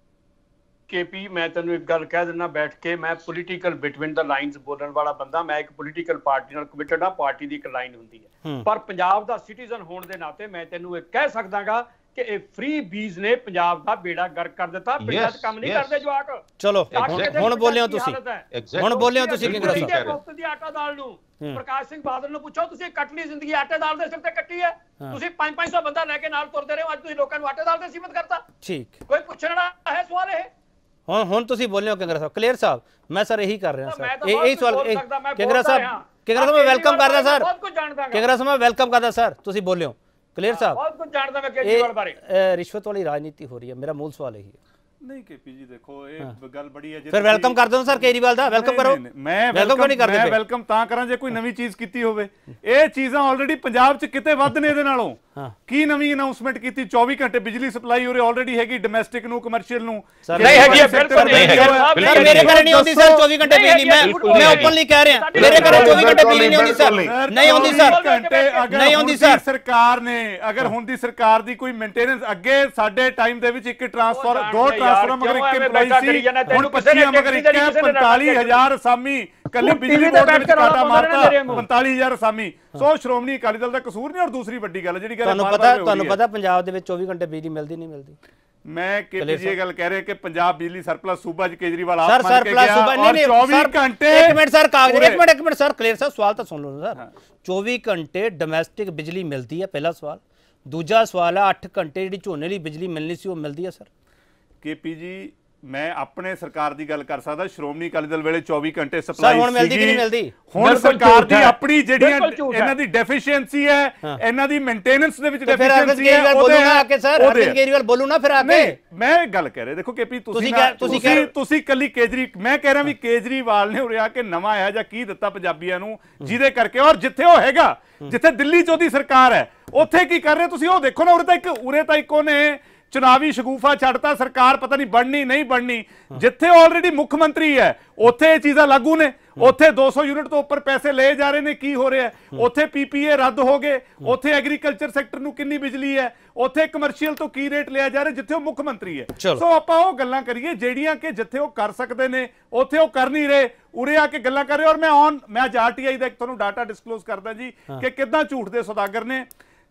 Speaker 5: ਕੇਪੀ ਮੈਂ ਤੈਨੂੰ ਇੱਕ ਗੱਲ ਕਹਿ ਦਿੰਦਾ ਬੈਠ ਕੇ, ਮੈਂ ਪੋਲੀਟੀਕਲ ਬਿਟਵੀਨ ਦਾ ਲਾਈਨਸ ਬੋਲਣ ਵਾਲਾ ਬੰਦਾ, ਮੈਂ ਇੱਕ ਪੋਲੀਟੀਕਲ ਪਾਰਟੀ ਨਾਲ ਕਮਿਟਡ ਆ, ਪਾਰਟੀ ਦੀ ਇੱਕ ਲਾਈਨ ਹੁੰਦੀ ਹੈ, ਪਰ ਪੰਜਾਬ ਦਾ ਸਿਟੀਜ਼ਨ ਹੋਣ ਦੇ ਨਾਤੇ ਮੈਂ ਤੈਨੂੰ ਇਹ ਕਹਿ ਸਕਦਾਗਾ ਕਿ ਇਹ ਫ੍ਰੀ ਬੀਜ਼ ਨੇ ਪੰਜਾਬ ਦਾ ਬੇੜਾ ਗਰਕ ਕਰ ਦਿੱਤਾ। ਪਿੰਡਾਂ 'ਚ ਕੰਮ ਨਹੀਂ ਕਰਦੇ ਜਵਾਕ।
Speaker 1: ਚਲੋ ਹੁਣ ਬੋਲਿਓ ਤੁਸੀਂ, ਹੁਣ ਬੋਲਿਓ ਤੁਸੀਂ ਕਿੰਗਰਾ ਸਾਹਿਬ।
Speaker 5: ਮੁਫਤ ਦੀ ਆਟਾ ਦਾਲ ਨੂੰ ਪ੍ਰਕਾਸ਼ ਸਿੰਘ ਬਾਦਲ ਨੂੰ ਪੁੱਛੋ, ਤੁਸੀਂ ਕੱਟ ਲਈ ਜ਼ਿੰਦਗੀ ਆਟੇ ਦਾਲ ਦੇ ਸਿਰ ਤੇ ਕੱਟੀ ਹੈ? ਤੁਸੀਂ 500 ਬੰਦਾ ਲੈ ਕੇ ਨਾਲ ਤੁਰਦੇ ਰਹੇ ਹੋ, ਅੱਜ ਤੁਸੀਂ ਲੋਕਾਂ ਨੂੰ ਆਟੇ ਦਾਲ ਤੇ ਸੀਮਤ ਕਰਤਾ।
Speaker 1: ਠੀਕ,
Speaker 5: ਕੋਈ ਪੁੱਛਣ ਵਾਲਾ ਹੈ ਸਵਾਲ ਇਹ?
Speaker 1: ਹੁਣ ਤੁਸੀਂ ਬੋਲਿਓ ਕਿੰਗਰਾ ਸਾਹਿਬ। ਕਲੀਅਰ ਸਾਹਿਬ, ਮੈਂ ਸਰ ਇਹੀ ਕਰ ਰਿਹਾ ਸਰ, ਇਹੀ ਸਵਾਲ ਕਿੰਗਰਾ ਸਾਹਿਬ, ਕਿੰਗਰਾ ਸਾਹਿਬ ਮੈਂ ਵੈਲਕਮ ਕਰਦਾ ਸਰ,
Speaker 5: ਬਹੁਤ ਕੁਝ ਜਾਣਦਾ
Speaker 1: ਕਿੰਗਰਾ ਸਾਹਿਬ ਮੈਂ ਵੈਲਕਮ ਕਰਦਾ ਸਰ, ਤੁਸੀਂ ਬੋਲਿਓ। ਕਲੀਅਰ ਸਾਹਿਬ,
Speaker 5: ਬਹੁਤ ਕੁਝ ਜਾਣਦਾ ਮੈਂ ਕੇਜਰੀਵਾਲ ਬਾਰੇ।
Speaker 1: ਰਿਸ਼ਵਤ ਵਾਲੀ ਰਾਜਨੀਤੀ ਹੋ ਰਹੀ ਹੈ, ਮੇਰਾ ਮੂਲ ਸਵਾਲ ਇਹੀ ਹੈ।
Speaker 3: ਨਹੀਂ ਕੇਪੀ ਜੀ ਦੇਖੋ ਇਹ ਗੱਲ ਬੜੀ ਹੈ,
Speaker 1: ਫਿਰ ਵੈਲਕਮ ਕਰ ਦਿਓ ਸਰ ਕੇਜਰੀਵਾਲ ਦਾ, ਵੈਲਕਮ ਕਰੋ।
Speaker 3: ਮੈਂ ਵੈਲਕਮ ਤਾਂ ਕਰਾਂ ਜੇ ਕੋਈ ਨਵੀਂ ਚੀਜ਼ ਕੀਤੀ ਹੋਵੇ। ਇਹ ਚੀਜ਼ਾਂ ਆਲਰੇਡੀ ਪੰਜਾਬ 'ਚ ਕਿਤੇ ਵੱਧ ਨੇ ਇਹਦੇ ਨਾਲੋਂ। ਕੀ ਨਵੀਂ ਅਨਾਉਂਸਮੈਂਟ ਕੀਤੀ? 24 ਘੰਟੇ ਬਿਜਲੀ ਸਪਲਾਈ ਉਰੇ ਆਲਰੇਡੀ ਹੈਗੀ, ਡੋਮੈਸਟਿਕ ਨੂੰ, ਕਮਰਸ਼ੀਅਲ ਨੂੰ
Speaker 5: ਨਹੀਂ ਹੈਗੀ, ਬਿਲਕੁਲ ਨਹੀਂ ਹੈਗੀ।
Speaker 1: ਸਰ ਮੇਰੇ ਘਰੇ ਨਹੀਂ ਆਉਂਦੀ ਸਰ 24 ਘੰਟੇ ਬਿਜਲੀ, ਮੈਂ ਓਪਨਲੀ ਕਹਿ ਰਿਹਾ, ਮੇਰੇ ਘਰੇ 24 ਘੰਟੇ ਬਿਜਲੀ ਨਹੀਂ ਆਉਂਦੀ ਸਰ, ਨਹੀਂ ਆਉਂਦੀ ਸਰ, ਨਹੀਂ ਆਉਂਦੀ ਸਰ।
Speaker 3: ਸਰਕਾਰ ਨੇ ਅਗਰ ਹੁਣ ਦੀ ਸਰਕਾਰ ਦੀ ਕੋਈ ਮੇਨਟੇਨੈਂਸ, ਅੱਗੇ ਸਾਡੇ ਟਾਈਮ ਦੇ ਵਿੱਚ ਇੱਕ ਟਰਾਂਸਫਾਰਮਰ, 2 ਟਰਾਂਸਫਾਰਮਰ ਮਗਰ ਇੱਕ ਇੰਪਲਾਈ ਸੀ, ਹੁਣ 25 ਮਗਰ ਇੱਕ 45,000 ਅਸਾਮੀ ਕੱਲੀ ਬਿਜਲੀ ਬੋਰਡ ਦੇ ਵਿੱਚ ਕਾਟਾ ਮਾਰਤਾ, 45,000 ਅਸਾਮੀ। ਸੋ ਸ਼੍ਰੋਮਣੀ ਅਕਾਲੀ ਦਲ ਦਾ ਕਸੂਰ ਨਹੀਂ। ਔਰ ਦੂਸਰੀ ਵੱਡੀ ਗੱਲ ਜਿਹੜੀ
Speaker 1: ਤੁਹਾਨੂੰ ਪਤਾ ਪੰਜਾਬ ਦੇ ਵਿੱਚ 24 ਘੰਟੇ ਬਿਜਲੀ ਮਿਲਦੀ ਨਹੀਂ ਮਿਲਦੀ।
Speaker 3: ਮੈਂ ਕੇਪੀ ਜੀ ਇਹ ਗੱਲ ਕਹਿ ਰਿਹਾ ਕਿ ਪੰਜਾਬ ਬਿਜਲੀ ਸਰਪਲਸ ਸੂਬਾ ਚ ਕੇਜਰੀਵਾਲ
Speaker 1: ਆਪ ਮੰਨ ਕੇ ਗਿਆ, ਔਰ 24 ਘੰਟੇ ਇੱਕ ਮਿੰਟ ਸਰ ਕਾਗਜ਼, ਇੱਕ ਮਿੰਟ ਸਰ ਕਲੀਅਰ ਸਾਹਿਬ ਸਵਾਲ ਤਾਂ ਸੁਣ ਲਓ ਸਰ। 24 ਘੰਟੇ ਡੋਮੈਸਟਿਕ ਬਿਜਲੀ ਮਿਲਦੀ ਹੈ, ਪਹਿਲਾ ਸਵਾਲ। ਦੂਜਾ ਸਵਾਲ ਹੈ 8 ਘੰਟੇ ਜਿਹੜੀ ਝੋਨੇ ਲਈ ਬਿਜਲੀ ਮਿਲਣੀ ਸੀ ਉਹ ਮਿਲਦੀ ਹੈ ਸਰ?
Speaker 3: ਕੇਪੀ ਜੀ ਮੈਂ ਆਪਣੇ ਸਰਕਾਰ ਦੀ ਗੱਲ ਕਰ ਸਕਦਾ, ਸ਼੍ਰੋਮਣੀ ਅਕਾਲੀ ਦਲ ਵੇਲੇ 24 ਘੰਟੇ ਸਪਲਾਈ
Speaker 1: ਸਰ ਹੁਣ ਮਿਲਦੀ ਕਿ ਨਹੀਂ ਮਿਲਦੀ?
Speaker 3: ਹੁਣ ਸਰਕਾਰ ਦੀ ਆਪਣੀ ਜਿਹੜੀਆਂ ਇਹਨਾਂ ਦੀ ਡੈਫੀਸ਼ੀਐਂਸੀ ਹੈ, ਇਹਨਾਂ ਦੀ ਮੇਨਟੇਨੈਂਸ ਦੇ ਵਿੱਚ ਡੈਫੀਸ਼ੀਐਂਸੀ ਹੈ,
Speaker 1: ਉਹਦੇ ਆ ਕੇ ਸਰ ਅਰਵਿੰਦ ਕੇਜਰੀਵਾਲ ਬੋਲੂ ਨਾ ਫਿਰ ਆ ਕੇ।
Speaker 3: ਮੈਂ ਗੱਲ ਕਹਿ ਰਿਹਾ, ਦੇਖੋ ਕੇਪੀ ਤੁਸੀਂ ਕੱਲੀ ਮੈਂ ਕਹਿ ਰਿਹਾ ਵੀ ਕੇਜਰੀਵਾਲ ਨੇ ਉਰੇ ਆ ਕੇ ਨਵਾਂ ਆਇਆ ਜਾਂ ਕੀ ਦਿੱਤਾ ਪੰਜਾਬੀਆਂ ਨੂੰ ਜਿਹਦੇ ਕਰਕੇ, ਔਰ ਜਿੱਥੇ ਉਹ ਹੈਗਾ, ਜਿੱਥੇ ਦਿੱਲੀ 'ਚ ਉਹਦੀ ਸਰਕਾਰ ਹੈ, ਉੱਥੇ ਕੀ ਕਰ ਰਹੇ ਤੁਸੀਂ ਉਹ ਦੇਖੋ ਨਾ। ਉਰੇ ਤਾਂ ਇੱਕ ਉਹਨੇ ਚੁਣਾਵੀ ਸ਼ਗੂਫਾ ਛੱਡਤਾ, ਸਰਕਾਰ ਪਤਾ ਨਹੀਂ ਬਣਨੀ ਨਹੀਂ ਬਣਨੀ। ਜਿੱਥੇ ਆਲਰੇਡੀ ਮੁੱਖ ਮੰਤਰੀ ਹੈ ਉੱਥੇ ਇਹ ਚੀਜ਼ਾਂ ਲਾਗੂ ਨੇ, ਉੱਥੇ 200 ਯੂਨਿਟ ਤੋਂ ਉੱਪਰ ਪੈਸੇ ਲਏ ਜਾ ਰਹੇ ਨੇ। ਕੀ ਹੋ ਰਿਹਾ? ਉੱਥੇ ਪੀਪੀਏ ਰੱਦ ਹੋ ਗਏ, ਉੱਥੇ ਐਗਰੀਕਲਚਰ ਸੈਕਟਰ ਨੂੰ ਕਿੰਨੀ ਬਿਜਲੀ ਹੈ, ਉੱਥੇ ਕਮਰਸ਼ੀਅਲ ਤੋਂ ਕੀ ਰੇਟ ਲਿਆ ਜਾ ਰਿਹਾ ਜਿੱਥੇ ਉਹ ਮੁੱਖ ਮੰਤਰੀ ਹੈ। ਸੋ ਆਪਾਂ ਉਹ ਗੱਲਾਂ ਕਰੀਏ ਜਿਹੜੀਆਂ ਕਿ ਜਿੱਥੇ ਉਹ ਕਰ ਸਕਦੇ ਨੇ ਉੱਥੇ ਉਹ ਕਰ ਨਹੀਂ ਰਹੇ, ਉਰੇ ਆ ਕੇ ਗੱਲਾਂ ਕਰ ਰਹੇ। ਔਰ ਮੈਂ ਅੱਜ ਆਰਟੀਆਈ ਦਾ ਇੱਕ ਤੁਹਾਨੂੰ ਡਾਟਾ ਡਿਸਕਲੋਜ਼ ਕਰਦਾ ਜੀ ਕਿ ਕਿੱਦਾਂ ਝੂਠ ਦੇ ਸੌਦਾਗਰ ਨੇ।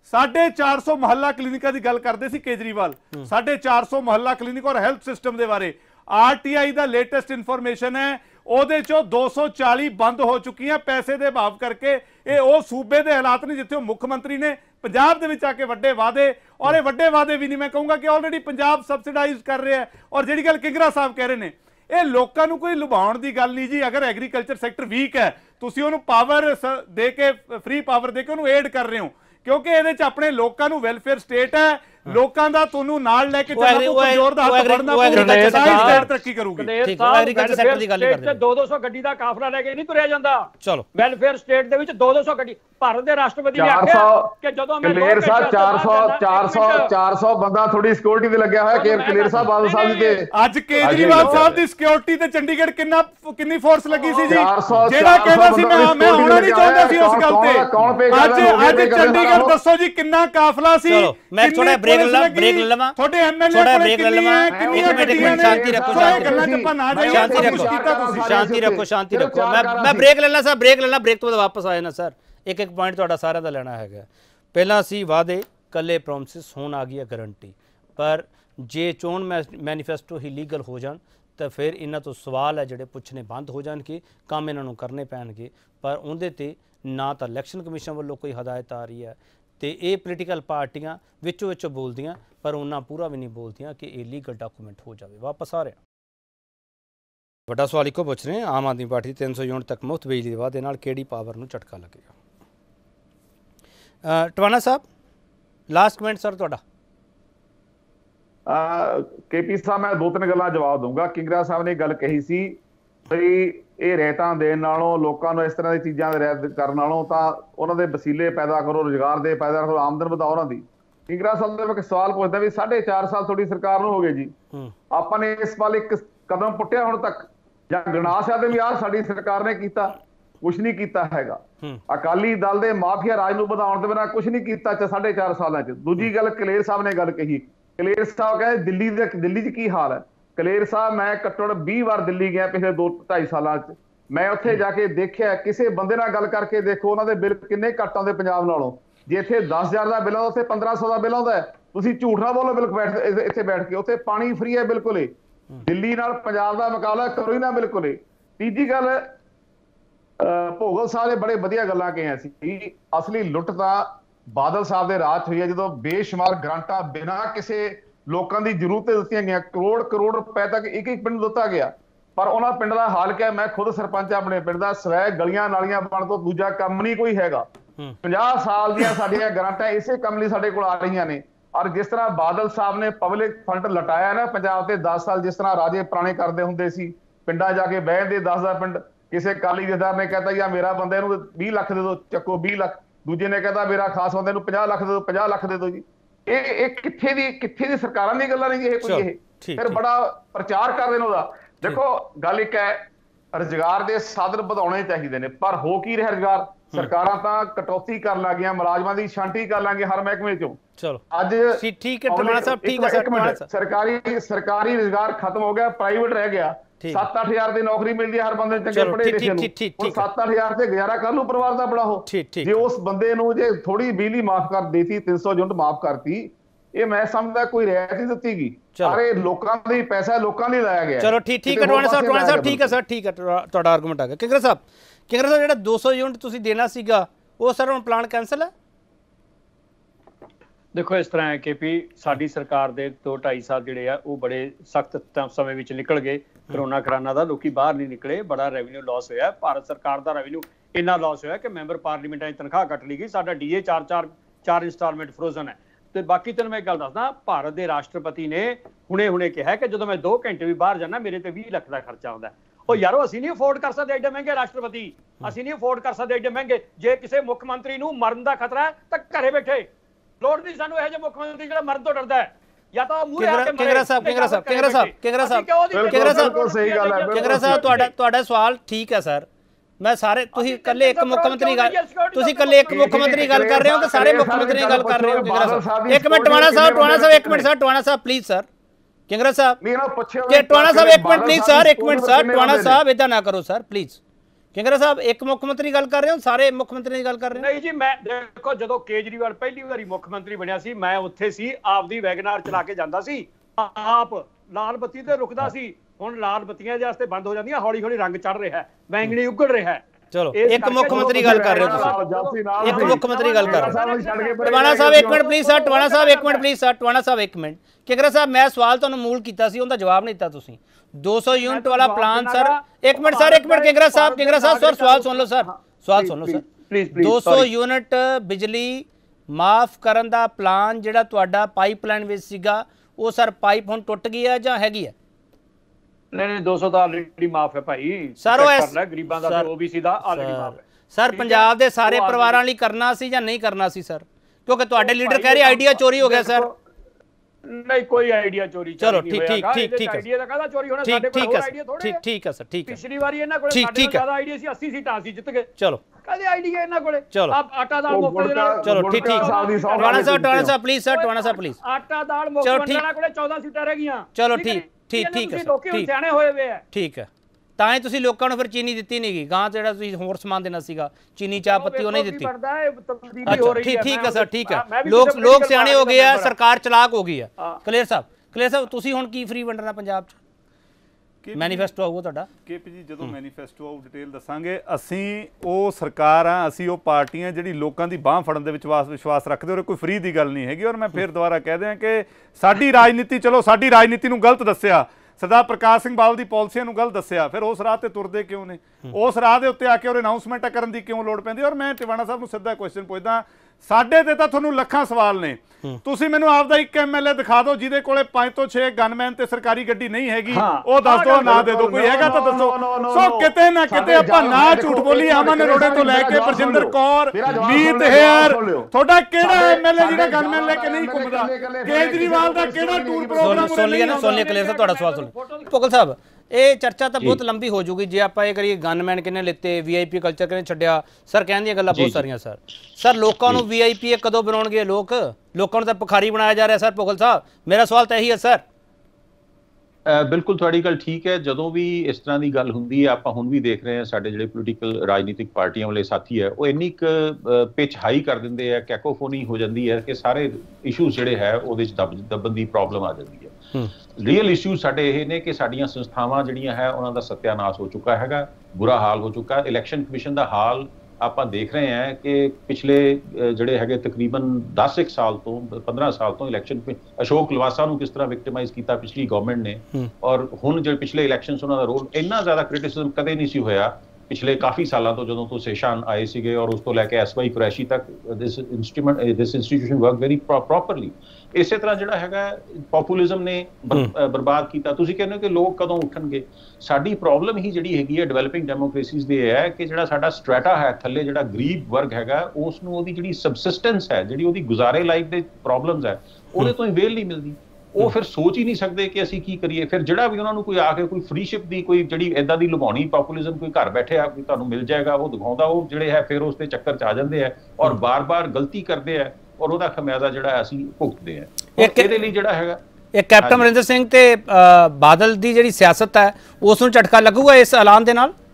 Speaker 3: 450 ਮੁਹੱਲਾ ਕਲੀਨਿਕਾਂ ਦੀ ਗੱਲ ਕਰਦੇ ਸੀ ਕੇਜਰੀਵਾਲ, 450 ਮੁਹੱਲਾ ਕਲੀਨਿਕ ਔਰ ਹੈਲਥ ਸਿਸਟਮ ਦੇ ਬਾਰੇ। ਆਰਟੀਆਈ ਦਾ ਲੇਟੈਸਟ ਇਨਫੋਰਮੇਸ਼ਨ ਹੈ, ਉਹਦੇ ਚੋਂ 240 ਬੰਦ ਹੋ ਚੁੱਕੀਆਂ ਪੈਸੇ ਦੇ ਅਭਾਵ ਕਰਕੇ। ਇਹ ਉਹ ਸੂਬੇ ਦੇ ਹਾਲਾਤ ਨੇ ਜਿੱਥੇ ਉਹ ਮੁੱਖ ਮੰਤਰੀ ਨੇ ਪੰਜਾਬ ਦੇ ਵਿੱਚ ਆ ਕੇ ਵੱਡੇ ਵਾਅਦੇ, ਔਰ ਇਹ ਵੱਡੇ ਵਾਅਦੇ ਵੀ ਨਹੀਂ, ਮੈਂ ਕਹੂੰਗਾ ਕਿ ਆਲਰੇਡੀ ਪੰਜਾਬ ਸਬਸਿਡਾਈਜ਼ ਕਰ ਰਿਹਾ ਹੈ। ਔਰ ਜਿਹੜੀ ਗੱਲ ਕਿੰਗਰਾ ਸਾਹਿਬ ਕਹਿ ਰਹੇ ਨੇ, ਇਹ ਲੋਕਾਂ ਨੂੰ ਕੋਈ ਲੁਭਾਉਣ ਦੀ ਗੱਲ ਨਹੀਂ ਜੀ। ਅਗਰ ਐਗਰੀਕਲਚਰ ਸੈਕਟਰ ਵੀਕ ਹੈ, ਤੁਸੀਂ ਉਹਨੂੰ ਪਾਵਰ ਦੇ ਕੇ, ਫ੍ਰੀ ਪਾਵਰ ਦੇ ਕੇ ਉਹਨੂੰ ਏਡ ਕਰ ਰਹੇ ਹੋ, ਕਿਉਂਕਿ ਇਹਦੇ 'ਚ ਆਪਣੇ ਲੋਕਾਂ ਨੂੰ ਵੈਲਫੇਅਰ ਸਟੇਟ ਹੈ, ਲੋਕਾਂ ਦਾ ਤੁਹਾਨੂੰ ਨਾਲ ਲੈ ਕੇ ਚੱਲਣਾ, ਕਮਜ਼ੋਰ ਦਾ ਹੱਥ ਫੜਨਾ, ਸਟੇਟ ਤਰੱਕੀ ਕਰੂਗੀ।
Speaker 1: ਐਗਰੀਕਲਚਰ ਸੈਕਟਰ ਦੀ ਗੱਲ ਕਰਦੇ ਹਾਂ,
Speaker 5: 200 ਗੱਡੀ ਦਾ ਕਾਫਲਾ ਲੈ ਕੇ ਨਹੀਂ ਤੁਰਿਆ ਜਾਂਦਾ।
Speaker 1: ਚਲੋ
Speaker 5: ਵੈਲਫੇਅਰ ਸਟੇਟ ਦੇ ਵਿੱਚ 200 ਗੱਡੀ। ਭਾਰਤ ਦੇ ਰਾਸ਼ਟਰਪਤੀ ਨੇ ਆਖਿਆ ਕਿ ਜਦੋਂ ਮੈਂ
Speaker 4: ਕਲੀਅਰ ਸਾਹਿਬ 400 ਬੰਦਾ ਥੋੜੀ ਸਿਕਿਉਰਿਟੀ ਤੇ ਲੱਗਿਆ ਹੋਇਆ। ਕਲੀਅਰ ਸਾਹਿਬ ਬਾਦਲ ਸਾਹਿਬ ਜੀ ਤੇ
Speaker 3: ਅੱਜ ਕੇਜਰੀਵਾਲ ਸਾਹਿਬ ਦੀ ਸਿਕਿਉਰਿਟੀ ਤੇ ਚੰਡੀਗੜ੍ਹ ਕਿੰਨੀ ਫੋਰਸ ਲੱਗੀ ਸੀ ਜੀ, ਜਿਹੜਾ ਕਹਿੰਦਾ ਸੀ ਮੈਂ ਆਉਣਾ ਨਹੀਂ ਚਾਹੁੰਦਾ ਸੀ ਉਸ ਗੱਲ ਤੇ। ਅੱਜ ਚੰਡੀਗੜ੍ਹ ਦੱਸੋ ਜੀ ਕਿੰਨਾ ਕਾਫਲਾ ਸੀ।
Speaker 1: ਮੈਂ ਥੋੜਾ ਬ੍ਰੇਕ ਲਵਾਂ,
Speaker 3: ਤੁਹਾਡੇ ਐਮਐਲਏ
Speaker 1: ਥੋੜਾ ਬ੍ਰੇਕ ਲਵਾਂ,
Speaker 3: ਕਿੰਨੀਆਂ ਗੱਡੀਆਂ ਨੇ।
Speaker 1: ਸ਼ਾਂਤੀ ਰੱਖੋ, ਸ਼ਾਂਤੀ ਰੱਖੋ। ਮੈਂ ਬ੍ਰੇਕ ਲੈਣਾ ਸਰ, ਬ੍ਰੇਕ ਲੈਣਾ, ਬ੍ਰੇਕ ਤੋਂ ਬਾਅਦ ਵਾਪਸ ਆ ਜਾਣਾ ਸਰ। ਇੱਕ ਪੁਆਇੰਟ ਤੁਹਾਡਾ ਸਾਰਿਆਂ ਦਾ ਲੈਣਾ ਹੈਗਾ। ਪਹਿਲਾਂ ਸੀ ਵਾਅਦੇ, ਕੱਲੇ ਪ੍ਰੋਮਿਸ, ਹੁਣ ਆ ਗਈ ਹੈ ਗਰੰਟੀ। ਪਰ ਜੇ ਚੋਣ ਮੈਨੀਫੈਸਟੋ ਹੀ ਲੀਗਲ ਹੋ ਜਾਣ ਤਾਂ ਫਿਰ ਇਹਨਾਂ ਤੋਂ ਸਵਾਲ ਹੈ ਜਿਹੜੇ ਪੁੱਛਣੇ ਬੰਦ ਹੋ ਜਾਣਗੇ, ਕੰਮ ਇਹਨਾਂ ਨੂੰ ਕਰਨੇ ਪੈਣਗੇ। ਪਰ ਉਹਦੇ ਤੇ ਨਾ ਤਾਂ ਇਲੈਕਸ਼ਨ ਕਮਿਸ਼ਨ ਵੱਲੋਂ ਕੋਈ ਹਦਾਇਤ ਆ ਰਹੀ ਹੈ, ਤੇ ਇਹ ਪੋਲੀਟੀਕਲ ਪਾਰਟੀਆਂ ਵਿੱਚੋਂ ਬੋਲਦੀਆਂ ਪਰ ਉਹਨਾਂ ਪੂਰਾ ਵੀ ਨਹੀਂ ਬੋਲਦੀਆਂ ਕਿ ਇਹ ਲੀਗਲ ਡਾਕੂਮੈਂਟ ਹੋ ਜਾਵੇ। ਵਾਪਸ ਆ ਰਿਹਾ ਵੱਡਾ ਸਵਾਲ ਇੱਕੋ ਪੁੱਛ ਰਹੇ, ਆਮ ਆਦਮੀ ਪਾਰਟੀ 300 ਯੂਨਿਟ ਤੱਕ ਮੁਫਤ ਬਿਜਲੀ ਦੇ ਵਾਅਦੇ ਨਾਲ ਕਿਹੜੀ ਪਾਵਰ ਨੂੰ ਝਟਕਾ ਲੱਗੇਗਾ? ਟਵਾਣਾ ਸਾਹਿਬ ਲਾਸਟ ਕਮੈਂਟ ਸਰ ਤੁਹਾਡਾ।
Speaker 4: ਕੇਪੀ ਸਾਹਿਬ ਮੈਂ 2-3 ਗੱਲਾਂ ਜਵਾਬ ਦਊਂਗਾ। ਕਿੰਗਰਾ ਸਾਹਿਬ ਨੇ ਗੱਲ ਕਹੀ ਸੀ ਵੀ ਇਹ ਰਹਿਤਾਂ ਦੇਣ ਨਾਲੋਂ, ਲੋਕਾਂ ਨੂੰ ਇਸ ਤਰ੍ਹਾਂ ਦੀ ਚੀਜ਼ਾਂ ਦੇ ਰਹਿਤ ਕਰਨ ਨਾਲੋਂ ਤਾਂ ਉਹਨਾਂ ਦੇ ਵਸੀਲੇ ਪੈਦਾ ਕਰੋ, ਰੁਜ਼ਗਾਰ ਦੇ ਪੈਦਾ ਕਰੋ, ਆਮਦਨ ਵਧਾਓ ਉਹਨਾਂ ਦੀ। ਕਿੰਗਰਾ ਸਾਹਿਬ ਦਾ ਮੈਂ ਇੱਕ ਸਵਾਲ ਪੁੱਛਦਾ ਵੀ 4.5 ਸਾਲ ਤੁਹਾਡੀ ਸਰਕਾਰ ਨੂੰ ਹੋ ਗਏ ਜੀ, ਆਪਾਂ ਨੇ ਇਸ ਵੱਲ ਇੱਕ ਕਦਮ ਪੁੱਟਿਆ ਹੁਣ ਤੱਕ, ਜਾਂ ਗਣਾ ਸਕਦੇ ਵੀ ਆਹ ਸਾਡੀ ਸਰਕਾਰ ਨੇ ਕੀਤਾ? ਕੁਝ ਨਹੀਂ ਕੀਤਾ ਹੈਗਾ। ਅਕਾਲੀ ਦਲ ਦੇ ਮਾਫੀਆ ਰਾਜ ਨੂੰ ਵਧਾਉਣ ਦੇ ਬਿਨਾਂ ਕੁਝ ਨਹੀਂ ਕੀਤਾ 4.5 ਸਾਲਾਂ 'ਚ। ਦੂਜੀ ਗੱਲ ਕਲੇਰ ਸਾਹਿਬ ਨੇ ਗੱਲ ਕਹੀ, ਕਲੇਰ ਸਾਹਿਬ ਕਹਿੰਦੇ ਦਿੱਲੀ 'ਚ ਕੀ ਹਾਲ ਹੈ। ਕਲੇਰ ਸਾਹਿਬ ਮੈਂ ਘੱਟੋ ਘੱਟ 20 ਵਾਰ ਦਿੱਲੀ ਗਿਆ ਪਿਛਲੇ 2-2.5 ਸਾਲਾਂ 'ਚ। ਮੈਂ ਉੱਥੇ ਜਾ ਕੇ ਦੇਖਿਆ, ਕਿਸੇ ਬੰਦੇ ਨਾਲ ਗੱਲ ਕਰਕੇ ਦੇਖੋ ਉਹਨਾਂ ਦੇ ਬਿੱਲ ਕਿੰਨੇ ਘੱਟ ਆਉਂਦੇ ਪੰਜਾਬ ਨਾਲੋਂ। ਜੇ ਇੱਥੇ 10,000 ਦਾ ਬਿੱਲ ਆਉਂਦਾ ਉੱਥੇ 1500 ਦਾ ਬਿੱਲ ਆਉਂਦਾ। ਤੁਸੀਂ ਝੂਠ ਨਾ ਬੋਲੋ, ਬਿਲਕੁਲ ਇੱਥੇ ਬੈਠ ਕੇ। ਉੱਥੇ ਪਾਣੀ ਫ੍ਰੀ ਹੈ ਬਿਲਕੁਲ ਹੀ। ਦਿੱਲੀ ਨਾਲ ਪੰਜਾਬ ਦਾ ਮੁਕਾਬਲਾ ਕਰੋ ਹੀ ਨਾ ਬਿਲਕੁਲ ਹੀ। ਤੀਜੀ ਗੱਲ, ਭੋਗਲ ਸਾਹਿਬ ਨੇ ਬੜੇ ਵਧੀਆ ਗੱਲਾਂ ਕਹੀਆਂ ਸੀ। ਅਸਲੀ ਲੁੱਟ ਤਾਂ ਬਾਦਲ ਸਾਹਿਬ ਦੇ ਰਾਜ ਹੋਈ ਹੈ, ਜਦੋਂ ਬੇਸ਼ੁਮਾਰ ਗ੍ਰਾਂਟਾਂ ਬਿਨਾਂ ਕਿਸੇ ਲੋਕਾਂ ਦੀ ਜ਼ਰੂਰਤ ਤੇ ਦਿੱਤੀਆਂ ਗਈਆਂ। ਕਰੋੜ ਰੁਪਏ ਤੱਕ ਇੱਕ ਪਿੰਡ ਨੂੰ ਦਿੱਤਾ ਗਿਆ। ਪਰ ਉਹਨਾਂ ਪਿੰਡ ਦਾ ਹਾਲ ਕਿਹਾ, ਮੈਂ ਖੁਦ ਸਰਪੰਚ ਆਪਣੇ ਪਿੰਡ ਦਾ, ਸਵੈ ਗਲੀਆਂ ਨਾਲੀਆਂ ਬਣ ਤੋਂ ਦੂਜਾ ਕੰਮ ਨਹੀਂ ਕੋਈ ਹੈਗਾ। 50 ਸਾਲ ਦੀਆਂ ਸਾਡੀਆਂ ਗ੍ਰਾਂਟਾਂ ਇਸੇ ਕੰਮ ਲਈ ਸਾਡੇ ਕੋਲ ਆ ਰਹੀਆਂ ਨੇ। ਔਰ ਜਿਸ ਤਰ੍ਹਾਂ ਬਾਦਲ ਸਾਹਿਬ ਨੇ ਪਬਲਿਕ ਫੰਡ ਲਟਾਇਆ ਨਾ ਪੰਜਾਬ ਤੇ 10 ਸਾਲ, ਜਿਸ ਤਰ੍ਹਾਂ ਰਾਜੇ ਪੁਰਾਣੇ ਕਰਦੇ ਹੁੰਦੇ ਸੀ, ਪਿੰਡਾਂ ਜਾ ਕੇ ਬਹਿੰਦੇ 10 ਦਾ ਪਿੰਡ। ਕਿਸੇ ਅਕਾਲੀ ਜਥੇਦਾਰ ਨੇ ਕਹਿਤਾ ਜਾਂ ਮੇਰਾ ਬੰਦੇ ਨੂੰ 20 ਲੱਖ ਦੇ ਦਿਓ, ਚੱਕੋ 20 ਲੱਖ। ਦੂਜੇ ਨੇ ਕਹਿਤਾ ਮੇਰਾ ਖਾਸ ਬੰਦੇ ਨੂੰ 50 ਲੱਖ ਦੇ ਦਿਓ, 50 ਲੱਖ ਦੇ ਦਿਓ ਜੀ। ਇਹ ਕਿੱਥੇ ਦੀ ਸਰਕਾਰਾਂ ਦੀ ਗੱਲਾਂ ਨਹੀਂ ਇਹ ਕੋਈ। ਇਹ ਫਿਰ ਬੜਾ ਪ੍ਰਚਾਰ ਕਰਦੇ ਨੇ ਉਹਦਾ। ਦੇਖੋ ਗੱਲ ਇੱਕ ਹੈ, ਰੁਜ਼ਗਾਰ ਦੇ ਸਾਧਨ ਵਧਾਉਣੇ ਚਾਹੀਦੇ ਨੇ, ਪਰ ਹੋ ਕੀ ਰਿਹਾ ਰੁਜ਼ਗਾਰ? ਸਰਕਾਰਾਂ ਤਾਂ ਕਟੌਤੀ ਕਰਨ ਲੱਗ ਗਈਆਂ, ਮੁਲਾਜ਼ਮਾਂ ਦੀ ਛਾਂਟੀ ਕਰ ਲਾਂਗੇ ਹਰ ਮਹਿਕਮੇ ਚੋਂ।
Speaker 1: ਚਲੋ
Speaker 4: ਅੱਜ
Speaker 1: ਠੀਕ ਹੈ ਟਵਾਣਾ ਸਾਹਿਬ, ਠੀਕ ਹੈ ਸਰ।
Speaker 4: ਸਰਕਾਰੀ ਰੁਜ਼ਗਾਰ ਖਤਮ ਹੋ ਗਿਆ, ਪ੍ਰਾਈਵੇਟ ਰਹਿ ਗਿਆ। 7-8 ਦੀ ਨੌਕਰੀ ਮਿਲਦੀ ਹੈ ਹਰ ਬੰਦੇ ਨੂੰ, ਚੰਗੇ ਪੜ੍ਹੇ ਲਿਖੇ ਨੂੰ। 7-8 ਤੇ ਗੁਜ਼ਾਰਾ ਕਰ ਲੂ ਪਰਿਵਾਰ ਦਾ ਬੜਾ ਹੋ। ਜੇ ਉਸ ਬੰਦੇ ਨੂੰ ਜੇ ਥੋੜੀ ਬਿਜਲੀ ਮਾਫ ਕਰ ਦੇਤੀ, 300 ਯੂਨਿਟ ਮਾਫ ਕਰਤੀ, ਇਹ ਮੈਂ ਸਮਝਦਾ ਕੋਈ ਰਿਆਇਤ ਨਹੀਂ ਦਿੱਤੀ ਗਈ। ਸਾਰੇ ਲੋਕਾਂ ਦੀ ਪੈਸਾ ਲੋਕਾਂ ਲਈ ਲਾਇਆ ਗਿਆ।
Speaker 1: ਚਲੋ ਠੀਕ ਹੈ ਟਵਾਣਾ ਸਾਹਿਬ, ਠੀਕ ਹੈ ਸਰ, ਠੀਕ ਹੈ ਤੁਹਾਡਾ ਆਰਗੂਮੈਂਟ ਆ ਗਿਆ। ਕਿੰਗਰਾ ਸਾਹਿਬ ਜਿਹੜਾ 200 ਯੂਨਿਟ ਤੁਸੀਂ ਦੇਣਾ ਸੀਗਾ ਉਹ ਸਰ ਹੁਣ ਪਲਾਨ ਕੈਂਸਲ ਹੈ?
Speaker 5: ਦੇਖੋ ਇਸ ਤਰ੍ਹਾਂ ਹੈ ਕਿ ਵੀ ਸਾਡੀ ਸਰਕਾਰ ਦੇ 2-2.5 ਸਾਲ ਜਿਹੜੇ ਆ ਉਹ ਬੜੇ ਸਖਤ ਸਮੇਂ ਵਿੱਚ ਨਿਕਲ ਗਏ। ਕਰੋਨਾ ਕਰਾਨਾ ਦਾ ਲੋਕੀ ਬਾਹਰ ਨਹੀਂ ਨਿਕਲੇ, ਬੜਾ ਰੈਵਨਿਊ ਲਾਸ ਹੋਇਆ। ਭਾਰਤ ਸਰਕਾਰ ਦਾ ਰੈਵਨਿਊ ਇੰਨਾ ਲਾਸ ਹੋਇਆ ਕਿ ਮੈਂਬਰ ਪਾਰਲੀਮੈਂਟਾਂ ਦੀ ਤਨਖਾਹ ਕੱਟ ਲਈ ਗਈ। ਸਾਡਾ ਡੀਏ 4 ਇੰਸਟਾਲਮੈਂਟ ਫਰੋਜ਼ਨ ਹੈ। ਤੇ ਬਾਕੀ ਤੈਨੂੰ ਮੈਂ ਇੱਕ ਗੱਲ ਦੱਸਦਾ, ਭਾਰਤ ਦੇ ਰਾਸ਼ਟਰਪਤੀ ਨੇ ਹੁਣੇ ਕਿਹਾ ਕਿ ਜਦੋਂ ਮੈਂ 2 ਘੰਟੇ ਵੀ ਬਾਹਰ ਜਾਣਾ ਮੇਰੇ ਤੇ 20 ਲੱਖ ਦਾ ਖਰਚਾ ਆਉਂਦਾ। ਉਹ ਯਾਰੋ ਅਸੀਂ ਨਹੀਂ ਅਫੋਰਡ ਕਰ ਸਕਦੇ ਐਡੇ ਮਹਿੰਗੇ ਰਾਸ਼ਟਰਪਤੀ, ਅਸੀਂ ਨਹੀਂ ਅਫੋਰਡ ਕਰ ਸਕਦੇ ਐਡੇ ਮਹਿੰਗੇ। ਜੇ ਕਿਸੇ ਮੁੱਖ ਮੰਤਰੀ ਨੂੰ ਮਰਨ ਦਾ ਖਤਰਾ ਹੈ ਤਾਂ ਘਰੇ ਬੈਠੇ, ਲੋੜ ਨਹੀਂ ਸਾਨੂੰ ਇਹੋ ਜਿਹੇ ਮੁੱਖ ਮੰਤਰੀ ਜਿਹੜਾ ਮਰਨ ਤੋਂ ਡਰਦਾ ਹੈ। ਜਾਂ ਤਾਂ ਮੂਹਰੇ ਆ ਕੇ
Speaker 1: ਕਿੰਗਰਾ ਸਾਹਿਬ ਤੁਹਾਡਾ ਸਵਾਲ ਠੀਕ ਹੈ ਸਰ। ਮੈਂ ਸਾਰੇ ਤੁਸੀਂ ਇਕੱਲੇ ਇੱਕ ਮੁੱਖ ਮੰਤਰੀ ਗੱਲ ਕਰ ਰਹੇ ਹੋ ਕਿ ਸਾਰੇ ਮੁੱਖ ਮੰਤਰੀ ਦੀ ਗੱਲ ਕਰ ਰਹੇ ਹੋ? ਕਿੰਗਰਾ ਸਾਹਿਬ ਇੱਕ ਮਿੰਟ, ਟਵਾਣਾ ਸਾਹਿਬ ਇੱਕ ਮਿੰਟ ਸਰ, ਟਵਾਣਾ ਸਾਹਿਬ ਪਲੀਜ਼ ਸਰ। ਕਿੰਗਰਾ ਸਾਹਿਬ ਟਵਾਣਾ ਸਾਹਿਬ ਇੱਕ ਮਿੰਟ ਪਲੀਜ਼ ਸਰ, ਇੱਕ ਮਿੰਟ ਸਰ। ਟਵਾਣਾ ਸਾਹਿਬ ਏਦਾਂ ਨਾ ਕਰੋ ਸਰ ਪਲੀਜ਼। ਕਿੰਗਰਾ ਸਾਹਿਬ ਇੱਕ ਮੁੱਖ ਮੰਤਰੀ ਗੱਲ ਕਰ ਰਹੇ ਹੋ, ਸਾਰੇ ਮੁੱਖ ਮੰਤਰੀ ਦੀ ਗੱਲ ਕਰ ਰਹੇ ਹੋ?
Speaker 5: ਨਹੀਂ ਜੀ, ਮੈਂ ਦੇਖੋ ਜਦੋਂ ਕੇਜਰੀਵਾਲ ਪਹਿਲੀ ਵਾਰੀ ਮੁੱਖ ਮੰਤਰੀ ਬਣਿਆ ਸੀ, ਮੈਂ ਉੱਥੇ ਸੀ, ਆਪਦੀ ਵੈਗਨਾਰ ਚਲਾ ਕੇ ਜਾਂਦਾ ਸੀ, ਆਪ ਲਾਲ ਬੱਤੀ ਤੇ ਰੁਕਦਾ ਸੀ। ਹੁਣ ਲਾਲ ਬੱਤੀਆਂ ਦੇ ਵਾਸਤੇ ਬੰਦ ਹੋ ਜਾਂਦੀਆਂ, ਹੌਲੀ ਰੰਗ ਚੜ ਰਿਹਾ ਹੈ, ਬੈਂਗਣੀ ਉੱਗੜ ਰਿਹਾ ਹੈ। ਚਲੋ ਇੱਕ ਮੁੱਖ ਮੰਤਰੀ ਗੱਲ ਕਰ ਰਹੇ ਹੋ ਤੁਸੀਂ, ਇੱਕ ਮੁੱਖ ਮੰਤਰੀ ਗੱਲ ਕਰ ਰਹੇ ਹੋ।
Speaker 1: ਟਵਾਣਾ ਸਾਹਿਬ ਇੱਕ ਮਿੰਟ ਪਲੀਜ਼ ਸਰ, ਟਵਾਣਾ ਸਾਹਿਬ ਇੱਕ ਮਿੰਟ ਪਲੀਜ਼ ਸਰ, ਟਵਾਣਾ ਸਾਹਿਬ ਇੱਕ ਮਿੰਟ। ਕਿੰਗਰਾ ਸਾਹਿਬ ਮੈਂ ਸਵਾਲ ਤੁਹਾਨੂੰ ਮੂਲ ਕੀਤਾ ਸੀ, ਉਹਦਾ ਜਵਾਬ ਨਹੀਂ ਦਿੱਤਾ ਤੁਸੀਂ। 200 ਯੂਨਿਟ ਵਾਲਾ ਪਲਾਨ ਸਰ, ਇੱਕ ਮਿੰਟ ਸਰ, ਇੱਕ ਮਿੰਟ। ਕਿੰਗਰਾ ਸਾਹਿਬ ਸਰ ਸਵਾਲ ਸੁਣ ਲਓ ਸਰ, ਸਵਾਲ ਸੁਣ ਲਓ ਸਰ। 200 ਯੂਨਿਟ ਬਿਜਲੀ ਮਾਫ ਕਰਨ ਦਾ ਪਲਾਨ ਜਿਹੜਾ ਤੁਹਾਡਾ ਪਾਈਪਲਾਈਨ ਵਿੱਚ ਸੀਗਾ, ਉਹ ਸਰ ਪਾਈਪ ਹੁਣ ਟੁੱਟ ਗਈ ਹੈ ਜਾਂ ਹੈਗੀ ਹੈ?
Speaker 5: ਨਹੀਂ 200 ਤਾਂ ਆਲਰੇਡੀ ਮਾਫ ਹੈ ਭਾਈ
Speaker 1: ਸਰ। ਉਹ
Speaker 5: ਗਰੀਬਾਂ ਦਾ ਤੇ ਓਬੀਸੀ ਦਾ ਆਲਰੇਡੀ ਮਾਫ ਹੈ
Speaker 1: ਸਰ। ਪੰਜਾਬ ਦੇ ਸਾਰੇ ਪਰਿਵਾਰਾਂ ਲਈ ਕਰਨਾ ਸੀ ਜਾਂ ਨਹੀਂ ਕਰਨਾ ਸੀ ਸਰ? ਕਿਉਂਕਿ ਤੁਹਾਡੇ ਲੀਡਰ ਕਹਿ ਰਹੇ ਆਈਡੀਆ ਚੋਰੀ ਹੋ ਗਿਆ ਸਰ।
Speaker 5: ਨਹੀਂ ਕੋਈ ਆਈਡੀਆ ਚੋਰੀ
Speaker 1: ਚਲੋ ਠੀਕ
Speaker 5: ਆਈਡੀਆ ਦਾ ਕਾਹਦਾ ਚੋਰੀ ਹੋਣਾ? ਸਾਡੇ ਕੋਲ ਆਈਡੀਆ ਥੋੜੇ
Speaker 1: ਠੀਕ ਹੈ ਸਰ, ਠੀਕ ਹੈ।
Speaker 5: ਪਿਛਲੀ ਵਾਰੀ ਇਹਨਾਂ ਕੋਲ ਸਾਡੇ ਜ਼ਿਆਦਾ ਆਈਡੀਆ ਸੀ, 80 ਸੀਟਾਂ ਸੀ, ਜਿੱਤ ਗਏ। ਚਲੋ ਕਾਹਦੇ ਆਈਡੀਆ ਇਹਨਾਂ ਕੋਲੇ? ਆਪ ਆਟਾ ਦਾਲ ਮੁਫਤ ਦੇ ਨਾਲ।
Speaker 1: ਚਲੋ ਠੀਕ ਟਵਾਣਾ ਸਾਹਿਬ ਪਲੀਜ਼ ਸਰ, ਟਵਾਣਾ ਸਾਹਿਬ ਪਲੀਜ਼।
Speaker 5: ਆਟਾ ਦਾਲ ਮੁਫਤ ਮੰਡਲਾਂ ਕੋਲੇ 14 ਸੀਟਾਂ ਰਹਿ ਗਈਆਂ।
Speaker 1: ਚਲੋ ਠੀਕ ਹੈ
Speaker 5: ਲੋਕੀ ਹੁਣ ਸਿਆਣੇ ਹੋਏ ਵੇ ਆ।
Speaker 1: ਠੀਕ ਹੈ, ਤਾਂ ਹੀ ਤੁਸੀਂ ਲੋਕਾਂ ਨੂੰ ਫਿਰ ਚੀਨੀ ਦਿੱਤੀ ਨਹੀਂ ਗਈ ਗਾਂ, ਜਿਹੜਾ ਤੁਸੀਂ ਹੋਰ ਸਮਾਨ ਦੇਣਾ ਸੀਗਾ, ਚੀਨੀ ਚਾਹ ਪੱਤੀ ਉਹ ਨਹੀਂ ਦਿੱਤੀ। ਠੀਕ ਹੈ ਸਰ, ਠੀਕ ਹੈ। ਲੋਕ ਸਿਆਣੇ ਹੋ ਗਏ ਆ, ਸਰਕਾਰ ਚਲਾਕ ਹੋ ਗਈ ਆ। ਕਲੀਅਰ ਸਾਹਿਬ ਤੁਸੀਂ ਹੁਣ ਕੀ ਫ੍ਰੀ ਵੰਡਣਾ ਪੰਜਾਬ 'ਚ? ਮੈਨੀਫੈਸਟੋ ਆਊਗਾ ਤੁਹਾਡਾ
Speaker 3: ਕੇਪੀ ਜੀ? ਜਦੋਂ ਮੈਨੀਫੈਸਟੋ ਆਊ ਡਿਟੇਲ ਦੱਸਾਂਗੇ। ਅਸੀਂ ਉਹ ਸਰਕਾਰ ਆ, ਅਸੀਂ ਉਹ ਪਾਰਟੀਆਂ ਜਿਹੜੀ ਲੋਕਾਂ ਦੀ ਬਾਂਹ ਫੜਨ ਦੇ ਵਿਸ਼ਵਾਸ ਰੱਖਦੇ, ਔਰ ਕੋਈ ਫ੍ਰੀ ਦੀ ਗੱਲ ਨਹੀਂ ਹੈਗੀ। ਔਰ ਮੈਂ ਫਿਰ ਦੁਬਾਰਾ ਕਹਿ ਦਿਆਂ ਕਿ ਸਾਡੀ ਰਾਜਨੀਤੀ, ਚਲੋ ਸਾਡੀ ਰਾਜਨੀਤੀ ਨੂੰ ਗਲਤ ਦੱਸਿਆ, ਸਰਦਾਰ ਪ੍ਰਕਾਸ਼ ਸਿੰਘ ਬਾਦਲ ਦੀ ਪਾਲਿਸੀਆਂ ਨੂੰ ਗਲਤ ਦੱਸਿਆ, ਫਿਰ ਉਸ ਰਾਹ ਤੇ ਤੁਰਦੇ ਕਿਉਂ ਨੇ? ਉਸ ਰਾਹ ਦੇ ਉੱਤੇ ਆ ਕੇ ਉਹ ਅਨਾਉਂਸਮੈਂਟਾਂ ਕਰਨ ਦੀ ਕਿਉਂ ਲੋੜ ਪੈਂਦੀ? ਔਰ ਮੈਂ ਟਵਾਣਾ ਸਾਹਿਬ ਨੂੰ ਸਿੱਧਾ ਕੁਐਸਚਨ ਪੁੱਛਦਾ, ਸਾਡੇ ਤੇ ਤਾਂ ਤੁਹਾਨੂੰ ਲੱਖਾਂ ਸਵਾਲ ਨੇ, ਤੁਸੀਂ ਮੈਨੂੰ ਆਪਦਾ ਇੱਕ ਐਮਐਲਏ ਦਿਖਾ ਦਿਓ ਜਿਹਦੇ ਕੋਲੇ 5 ਤੋਂ 6 ਗਨਮੈਨ ਤੇ ਸਰਕਾਰੀ ਗੱਡੀ ਨਹੀਂ ਹੈਗੀ, ਉਹ ਦੱਸ ਦਿਓ, ਨਾ ਦੇ ਦਿਓ। ਕੋਈ ਹੈਗਾ ਤਾਂ ਦੱਸੋ। ਸੋ ਕਿਤੇ ਨਾ ਕਿਤੇ ਆਪਾਂ ਨਾ ਝੂਠ ਬੋਲੀ। ਅਮਨ ਅਰੋੜੇ ਤੋਂ ਲੈ ਕੇ ਪ੍ਰਜਿੰਦਰ ਕੌਰ, ਮੀਤ ਹੇਅਰ, ਤੁਹਾਡਾ ਕਿਹੜਾ ਐਮਐਲਏ ਜਿਹੜਾ ਗਨਮੈਨ ਲੈ ਕੇ ਨਹੀਂ ਘੁੰਮਦਾ? ਕੇਜਰੀਵਾਲ ਦਾ ਕਿਹੜਾ ਟੂਰ ਪ੍ਰੋਗਰਾਮ?
Speaker 1: ਸੁਣ ਲਿਆ ਕਲੀਅਰ ਸਾਹਿਬ ਤੁਹਾਡਾ ਸਵਾਲ ਸੁਣ। ਭੁੱਗਲ ਸਾਹਿਬ ਇਹ ਚਰਚਾ ਤਾਂ ਬਹੁਤ ਲੰਬੀ ਹੋ ਜੂਗੀ ਜੇ ਆਪਾਂ ਇਹ ਕਰੀਏ ਗਨਮੈਨ ਕਿੰਨੇ ਲਿੱਤੇ, ਵੀਆਈਪੀ ਕਲਚਰ ਕਿੰਨੇ ਛੱਡਿਆ। ਸਰ ਕਹਿਣ ਦੀਆਂ ਗੱਲਾਂ ਬਹੁਤ ਸਾਰੀਆਂ ਸਰ ਲੋਕਾਂ ਨੂੰ ਵੀਆਈਪੀ ਕਦੋਂ ਬਣਾਉਣਗੇ? ਲੋਕਾਂ ਨੂੰ ਤਾਂ ਭਿਖਾਰੀ ਬਣਾਇਆ ਜਾ ਰਿਹਾ ਸਰ ਭੁੱਗਲ ਸਾਹਿਬ। ਮੇਰਾ ਸਵਾਲ ਤਾਂ ਇਹੀ ਹੈ ਸਰ।
Speaker 6: ਬਿਲਕੁਲ ਤੁਹਾਡੀ ਗੱਲ ਠੀਕ ਹੈ। ਜਦੋਂ ਵੀ ਇਸ ਤਰ੍ਹਾਂ ਦੀ ਗੱਲ ਹੁੰਦੀ ਹੈ, ਆਪਾਂ ਹੁਣ ਵੀ ਦੇਖ ਰਹੇ ਹਾਂ ਸਾਡੇ ਜਿਹੜੇ ਪੋਲੀਟੀਕਲ ਰਾਜਨੀਤਿਕ ਪਾਰਟੀਆਂ ਵਾਲੇ ਸਾਥੀ ਹੈ ਉਹ ਇੰਨੀ ਕੁ ਪਿਚ ਹਾਈ ਕਰ ਦਿੰਦੇ ਆ, ਕੈਕੋਫੋਨੀ ਹੋ ਜਾਂਦੀ ਹੈ ਕਿ ਸਾਰੇ ਇਸ਼ੂਜ਼ ਜਿਹੜੇ ਹੈ ਉਹਦੇ 'ਚ ਦੱਬਣ ਦੀ ਪ੍ਰੋਬਲਮ ਆ ਜਾਂਦੀ ਹੈ। ਰੀਅਲ ਇਸ਼ੂ ਸਾਡੇ ਇਹ ਨੇ ਕਿ ਸਾਡੀਆਂ ਸੰਸਥਾਵਾਂ ਜਿਹੜੀਆਂ ਹੈ ਉਹਨਾਂ ਦਾ ਸਤਿਆਨਾਸ਼ ਹੋ ਚੁੱਕਾ ਹੈਗਾ, ਬੁਰਾ ਹਾਲ ਹੋ ਚੁੱਕਾ। ਇਲੈਕਸ਼ਨ ਕਮਿਸ਼ਨ ਦਾ ਹਾਲ ਆਪਾਂ ਦੇਖ ਰਹੇ ਹਾਂ ਕਿ ਪਿਛਲੇ ਜਿਹੜੇ ਹੈਗੇ ਤਕਰੀਬਨ 10 ਸਾਲ ਤੋਂ 15 ਸਾਲ ਤੋਂ ਇਲੈਕਸ਼ਨ ਅਸ਼ੋਕ ਲਵਾਸਾ ਨੂੰ ਕਿਸ ਤਰ੍ਹਾਂ ਵਿਕਟਮਾਈਜ਼ ਕੀਤਾ ਪਿਛਲੀ ਗਵਰਨਮੈਂਟ ਨੇ, ਔਰ ਹੁਣ ਜਿਹੜੇ ਪਿਛਲੇ ਇਲੈਕਸ਼ਨਸ ਉਹਨਾਂ ਦਾ ਰੋਲ ਇੰਨਾ ਜ਼ਿਆਦਾ ਕ੍ਰਿਟਿਸਿਜ਼ਮ ਕਦੇ ਨਹੀਂ ਸੀ ਹੋਇਆ ਪਿਛਲੇ ਕਾਫੀ ਸਾਲਾਂ ਤੋਂ, ਜਦੋਂ ਤੋਂ ਸੇਸ਼ਾਨ ਆਏ ਸੀਗੇ ਔਰ ਉਸ ਤੋਂ ਲੈ ਕੇ ਐਸਵਾਈ ਕੁਰੈਸ਼ੀ ਤੱਕ this institution work very properly. ਇਸੇ ਤਰ੍ਹਾਂ ਜਿਹੜਾ ਹੈਗਾ ਪੋਪੂਲਿਜ਼ਮ ਨੇ ਬਰਬਾਦ ਕੀਤਾ। ਤੁਸੀਂ ਕਹਿੰਦੇ ਹੋ ਕਿ ਲੋਕ ਕਦੋਂ ਉੱਠਣਗੇ? ਸਾਡੀ ਪ੍ਰੋਬਲਮ ਹੀ ਜਿਹੜੀ ਹੈਗੀ ਹੈ ਡਿਵੈਲਪਿੰਗ ਡੈਮੋਕ੍ਰੇਸੀਜ਼ ਦੀ ਹੈ ਕਿ ਜਿਹੜਾ ਸਾਡਾ ਸਟ੍ਰੈਟਾ ਹੈ ਥੱਲੇ ਜਿਹੜਾ ਗਰੀਬ ਵਰਗ ਹੈਗਾ ਉਸ ਨੂੰ ਉਹਦੀ ਜਿਹੜੀ ਸਬਸਿਸਟੈਂਸ ਹੈ, ਜਿਹੜੀ ਉਹਦੀ ਗੁਜ਼ਾਰੇ ਲਾਈਫ ਦੇ ਪ੍ਰੋਬਲਮਸ ਹੈ ਉਹਦੇ ਤੋਂ ਹੀ ਵੇਲ ਨਹੀਂ ਮਿਲਦੀ। ਉਹ ਫਿਰ ਸੋਚ ਹੀ ਨਹੀਂ ਸਕਦੇ ਕਿ ਅਸੀਂ ਕੀ ਕਰੀਏ। ਫਿਰ ਜਿਹੜਾ ਵੀ ਉਹਨਾਂ ਨੂੰ ਕੋਈ ਆ ਕੇ ਕੋਈ ਫ੍ਰੀਸ਼ਿਪ ਦੀ ਕੋਈ ਜਿਹੜੀ ਇਦਾਂ ਦੀ ਲੁਭਾਉਣੀ ਪੋਪੂਲਿਜ਼ਮ ਕੋਈ ਘਰ ਬੈਠੇ ਆ ਕੋਈ ਤੁਹਾਨੂੰ ਮਿਲ ਜਾਏਗਾ ਉਹ ਦਿਖਾਉਂਦਾ, ਉਹ ਜਿਹੜੇ ਹੈ ਫਿਰ ਉਸ ਦੇ ਚੱਕਰ 'ਚ ਆ ਜਾਂਦੇ ਆ ਔਰ ਬਾਰ-ਬਾਰ ਗਲਤੀ ਕਰਦੇ ਆ ਔਰ ਉਹਦਾ ਖਮਿਆਜ਼ਾ ਜਿਹੜਾ ਅਸੀਂ ਭੁਗਤਦੇ ਆ। ਇਹਦੇ ਲਈ ਜਿਹੜਾ ਹੈਗਾ
Speaker 1: ਇਹ ਕੈਪਟਨ ਅਮਰਿੰਦਰ ਸਿੰਘ ਤੇ ਬਾਦਲ ਦੀ ਜਿਹੜੀ ਸਿਆਸਤ ਹੈ ਉਸ ਨੂੰ ਝਟਕਾ ਲੱਗੂਗਾ ਇਸ ਐਲਾਨ ਦੇ ਨਾਲ?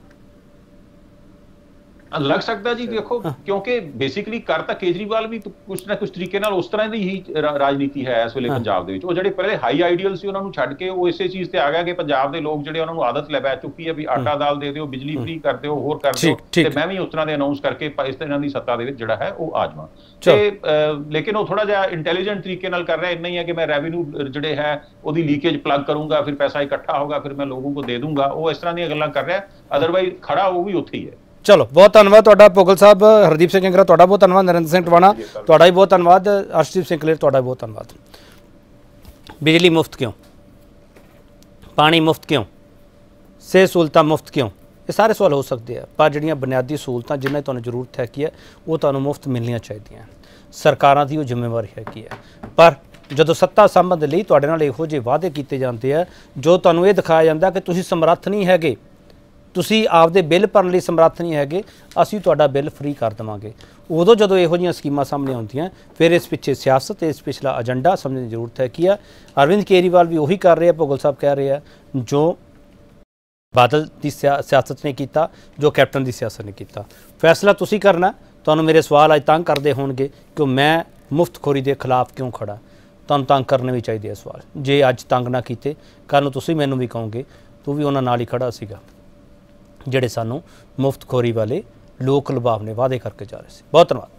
Speaker 6: ਲੱਗ ਸਕਦਾ ਜੀ। ਦੇਖੋ ਕਿਉਂਕਿ ਬੇਸਿਕਲੀ ਕਰ ਤਾਂ ਕੇਜਰੀਵਾਲ ਵੀ ਕੁਛ ਨਾ ਕੁਛ ਤਰੀਕੇ ਨਾਲ ਉਸ ਤਰ੍ਹਾਂ ਦੀ ਹੀ ਰਾਜਨੀਤੀ ਹੈ ਇਸ ਵੇਲੇ ਪੰਜਾਬ ਦੇ ਵਿੱਚ। ਉਹ ਜਿਹੜੇ ਪਹਿਲੇ ਹਾਈ ਆਈਡੀਅਲ ਸੀ ਉਹਨਾਂ ਨੂੰ ਛੱਡ ਕੇ ਉਹ ਇਸੇ ਚੀਜ਼ ਤੇ ਆ ਗਿਆ ਕਿ ਪੰਜਾਬ ਦੇ ਲੋਕ ਜਿਹੜੇ ਉਹਨਾਂ ਨੂੰ ਆਦਤ ਲੈ ਪੈ ਚੁੱਕੀ ਹੈ ਵੀ ਆਟਾ ਦਾਲ ਦੇ ਦਿਓ, ਬਿਜਲੀ ਫ੍ਰੀ ਕਰ ਦਿਓ, ਹੋਰ ਕਰ ਦਿਓ, ਤੇ ਮੈਂ ਵੀ ਉਸ ਤਰ੍ਹਾਂ ਦੇ ਅਨਾਉਂਸ ਕਰਕੇ ਇਸ ਤਰ੍ਹਾਂ ਦੀ ਸੱਤਾ ਦੇ ਵਿੱਚ ਜਿਹੜਾ ਹੈ ਉਹ ਆ ਜਾਵਾਂ। ਤੇ ਲੇਕਿਨ ਉਹ ਥੋੜਾ ਜਿਹਾ ਇੰਟੈਲੀਜੈਂਟ ਤਰੀਕੇ ਨਾਲ ਕਰ ਰਿਹਾ। ਇੰਨਾ ਹੀ ਹੈ ਕਿ ਮੈਂ ਰੈਵਨਿਊ ਜਿਹੜੇ ਹੈ ਉਹਦੀ ਲੀਕੇਜ ਪਲੱਗ ਕਰੂੰਗਾ, ਫਿਰ ਪੈਸਾ ਇਕੱਠਾ ਹੋਗਾ, ਫਿਰ ਮੈਂ ਲੋਗੋਂ को दे दूंगा। ਉਹ ਇਸ ਤਰ੍ਹਾਂ ਦੀਆਂ ਗੱਲਾਂ ਕਰ ਰਿਹਾ। ਅਦਰਵਾਈਜ਼ ਖੜਾ ਉਹ ਵੀ ਉੱਥੇ ਹੀ ਹੈ।
Speaker 1: ਚਲੋ ਬਹੁਤ ਧੰਨਵਾਦ ਤੁਹਾਡਾ ਭੁੱਗਲ ਸਾਹਿਬ। ਹਰਦੀਪ ਸਿੰਘ ਕੰਗਰਾ ਤੁਹਾਡਾ ਬਹੁਤ ਧੰਨਵਾਦ। ਨਰਿੰਦਰ ਸਿੰਘ ਟਵਾਣਾ ਤੁਹਾਡਾ ਵੀ ਬਹੁਤ ਧੰਨਵਾਦ। ਅਰਸ਼ਦੀਪ ਸਿੰਘ ਕਲੇਰ ਤੁਹਾਡਾ ਬਹੁਤ ਧੰਨਵਾਦ। ਬਿਜਲੀ ਮੁਫਤ ਕਿਉਂ? ਪਾਣੀ ਮੁਫਤ ਕਿਉਂ? ਸਿਹਤ ਸਹੂਲਤਾਂ ਮੁਫਤ ਕਿਉਂ? ਇਹ ਸਾਰੇ ਸਵਾਲ ਹੋ ਸਕਦੇ ਆ, ਪਰ ਜਿਹੜੀਆਂ ਬੁਨਿਆਦੀ ਸਹੂਲਤਾਂ ਜਿਨ੍ਹਾਂ ਦੀ ਤੁਹਾਨੂੰ ਜ਼ਰੂਰਤ ਹੈਗੀ ਹੈ ਉਹ ਤੁਹਾਨੂੰ ਮੁਫਤ ਮਿਲਣੀਆਂ ਚਾਹੀਦੀਆਂ। ਸਰਕਾਰਾਂ ਦੀ ਉਹ ਜ਼ਿੰਮੇਵਾਰੀ ਹੈਗੀ ਹੈ। ਪਰ ਜਦੋਂ ਸੱਤਾ ਸੰਬੰਧ ਲਈ ਤੁਹਾਡੇ ਨਾਲ ਇਹੋ ਜਿਹੇ ਵਾਅਦੇ ਕੀਤੇ ਜਾਂਦੇ ਆ ਜੋ ਤੁਹਾਨੂੰ ਇਹ ਦਿਖਾਇਆ ਜਾਂਦਾ ਕਿ ਤੁਸੀਂ ਸਮਰੱਥ ਨਹੀਂ ਹੈਗੇ, ਤੁਸੀਂ ਆਪਦੇ ਬਿੱਲ ਭਰਨ ਲਈ ਸਮਰੱਥ ਨਹੀਂ ਹੈਗੇ, ਅਸੀਂ ਤੁਹਾਡਾ ਬਿੱਲ ਫ੍ਰੀ ਕਰ ਦੇਵਾਂਗੇ, ਉਦੋਂ ਜਦੋਂ ਇਹੋ ਜਿਹੀਆਂ ਸਕੀਮਾਂ ਸਾਹਮਣੇ ਆਉਂਦੀਆਂ ਫਿਰ ਇਸ ਪਿੱਛੇ ਸਿਆਸਤ, ਇਸ ਪਿਛਲਾ ਏਜੰਡਾ ਸਮਝਣ ਦੀ ਜ਼ਰੂਰਤ ਹੈ। ਕੀ ਆ ਅਰਵਿੰਦ ਕੇਜਰੀਵਾਲ ਵੀ ਉਹੀ ਕਰ ਰਹੇ ਆ, ਭੁੱਗਲ ਸਾਹਿਬ ਕਹਿ ਰਹੇ ਆ ਜੋ ਬਾਦਲ ਦੀ ਸਿਆਸਤ ਨੇ ਕੀਤਾ, ਜੋ ਕੈਪਟਨ ਦੀ ਸਿਆਸਤ ਨੇ ਕੀਤਾ। ਫੈਸਲਾ ਤੁਸੀਂ ਕਰਨਾ। ਤੁਹਾਨੂੰ ਮੇਰੇ ਸਵਾਲ ਅੱਜ ਤੰਗ ਕਰਦੇ ਹੋਣਗੇ ਕਿ ਮੈਂ ਮੁਫਤਖੋਰੀ ਦੇ ਖਿਲਾਫ ਕਿਉਂ ਖੜਾ। ਤੁਹਾਨੂੰ ਤੰਗ ਕਰਨੇ ਵੀ ਚਾਹੀਦੇ ਆ ਸਵਾਲ। ਜੇ ਅੱਜ ਤੰਗ ਨਾ ਕੀਤੇ ਕੱਲ੍ਹ ਨੂੰ ਤੁਸੀਂ ਮੈਨੂੰ ਵੀ ਕਹੋਗੇ ਤੂੰ ਵੀ ਉਹਨਾਂ ਨਾਲ ਹੀ ਖੜਾ ਸੀਗਾ ਜਿਹੜੇ ਸਾਨੂੰ ਮੁਫਤਖੋਰੀ ਵਾਲੇ ਲੋਕ ਲੁਭਾਵਨੇ ਵਾਅਦੇ ਕਰਕੇ ਜਾ ਰਹੇ ਸੀ। ਬਹੁਤ ਧੰਨਵਾਦ।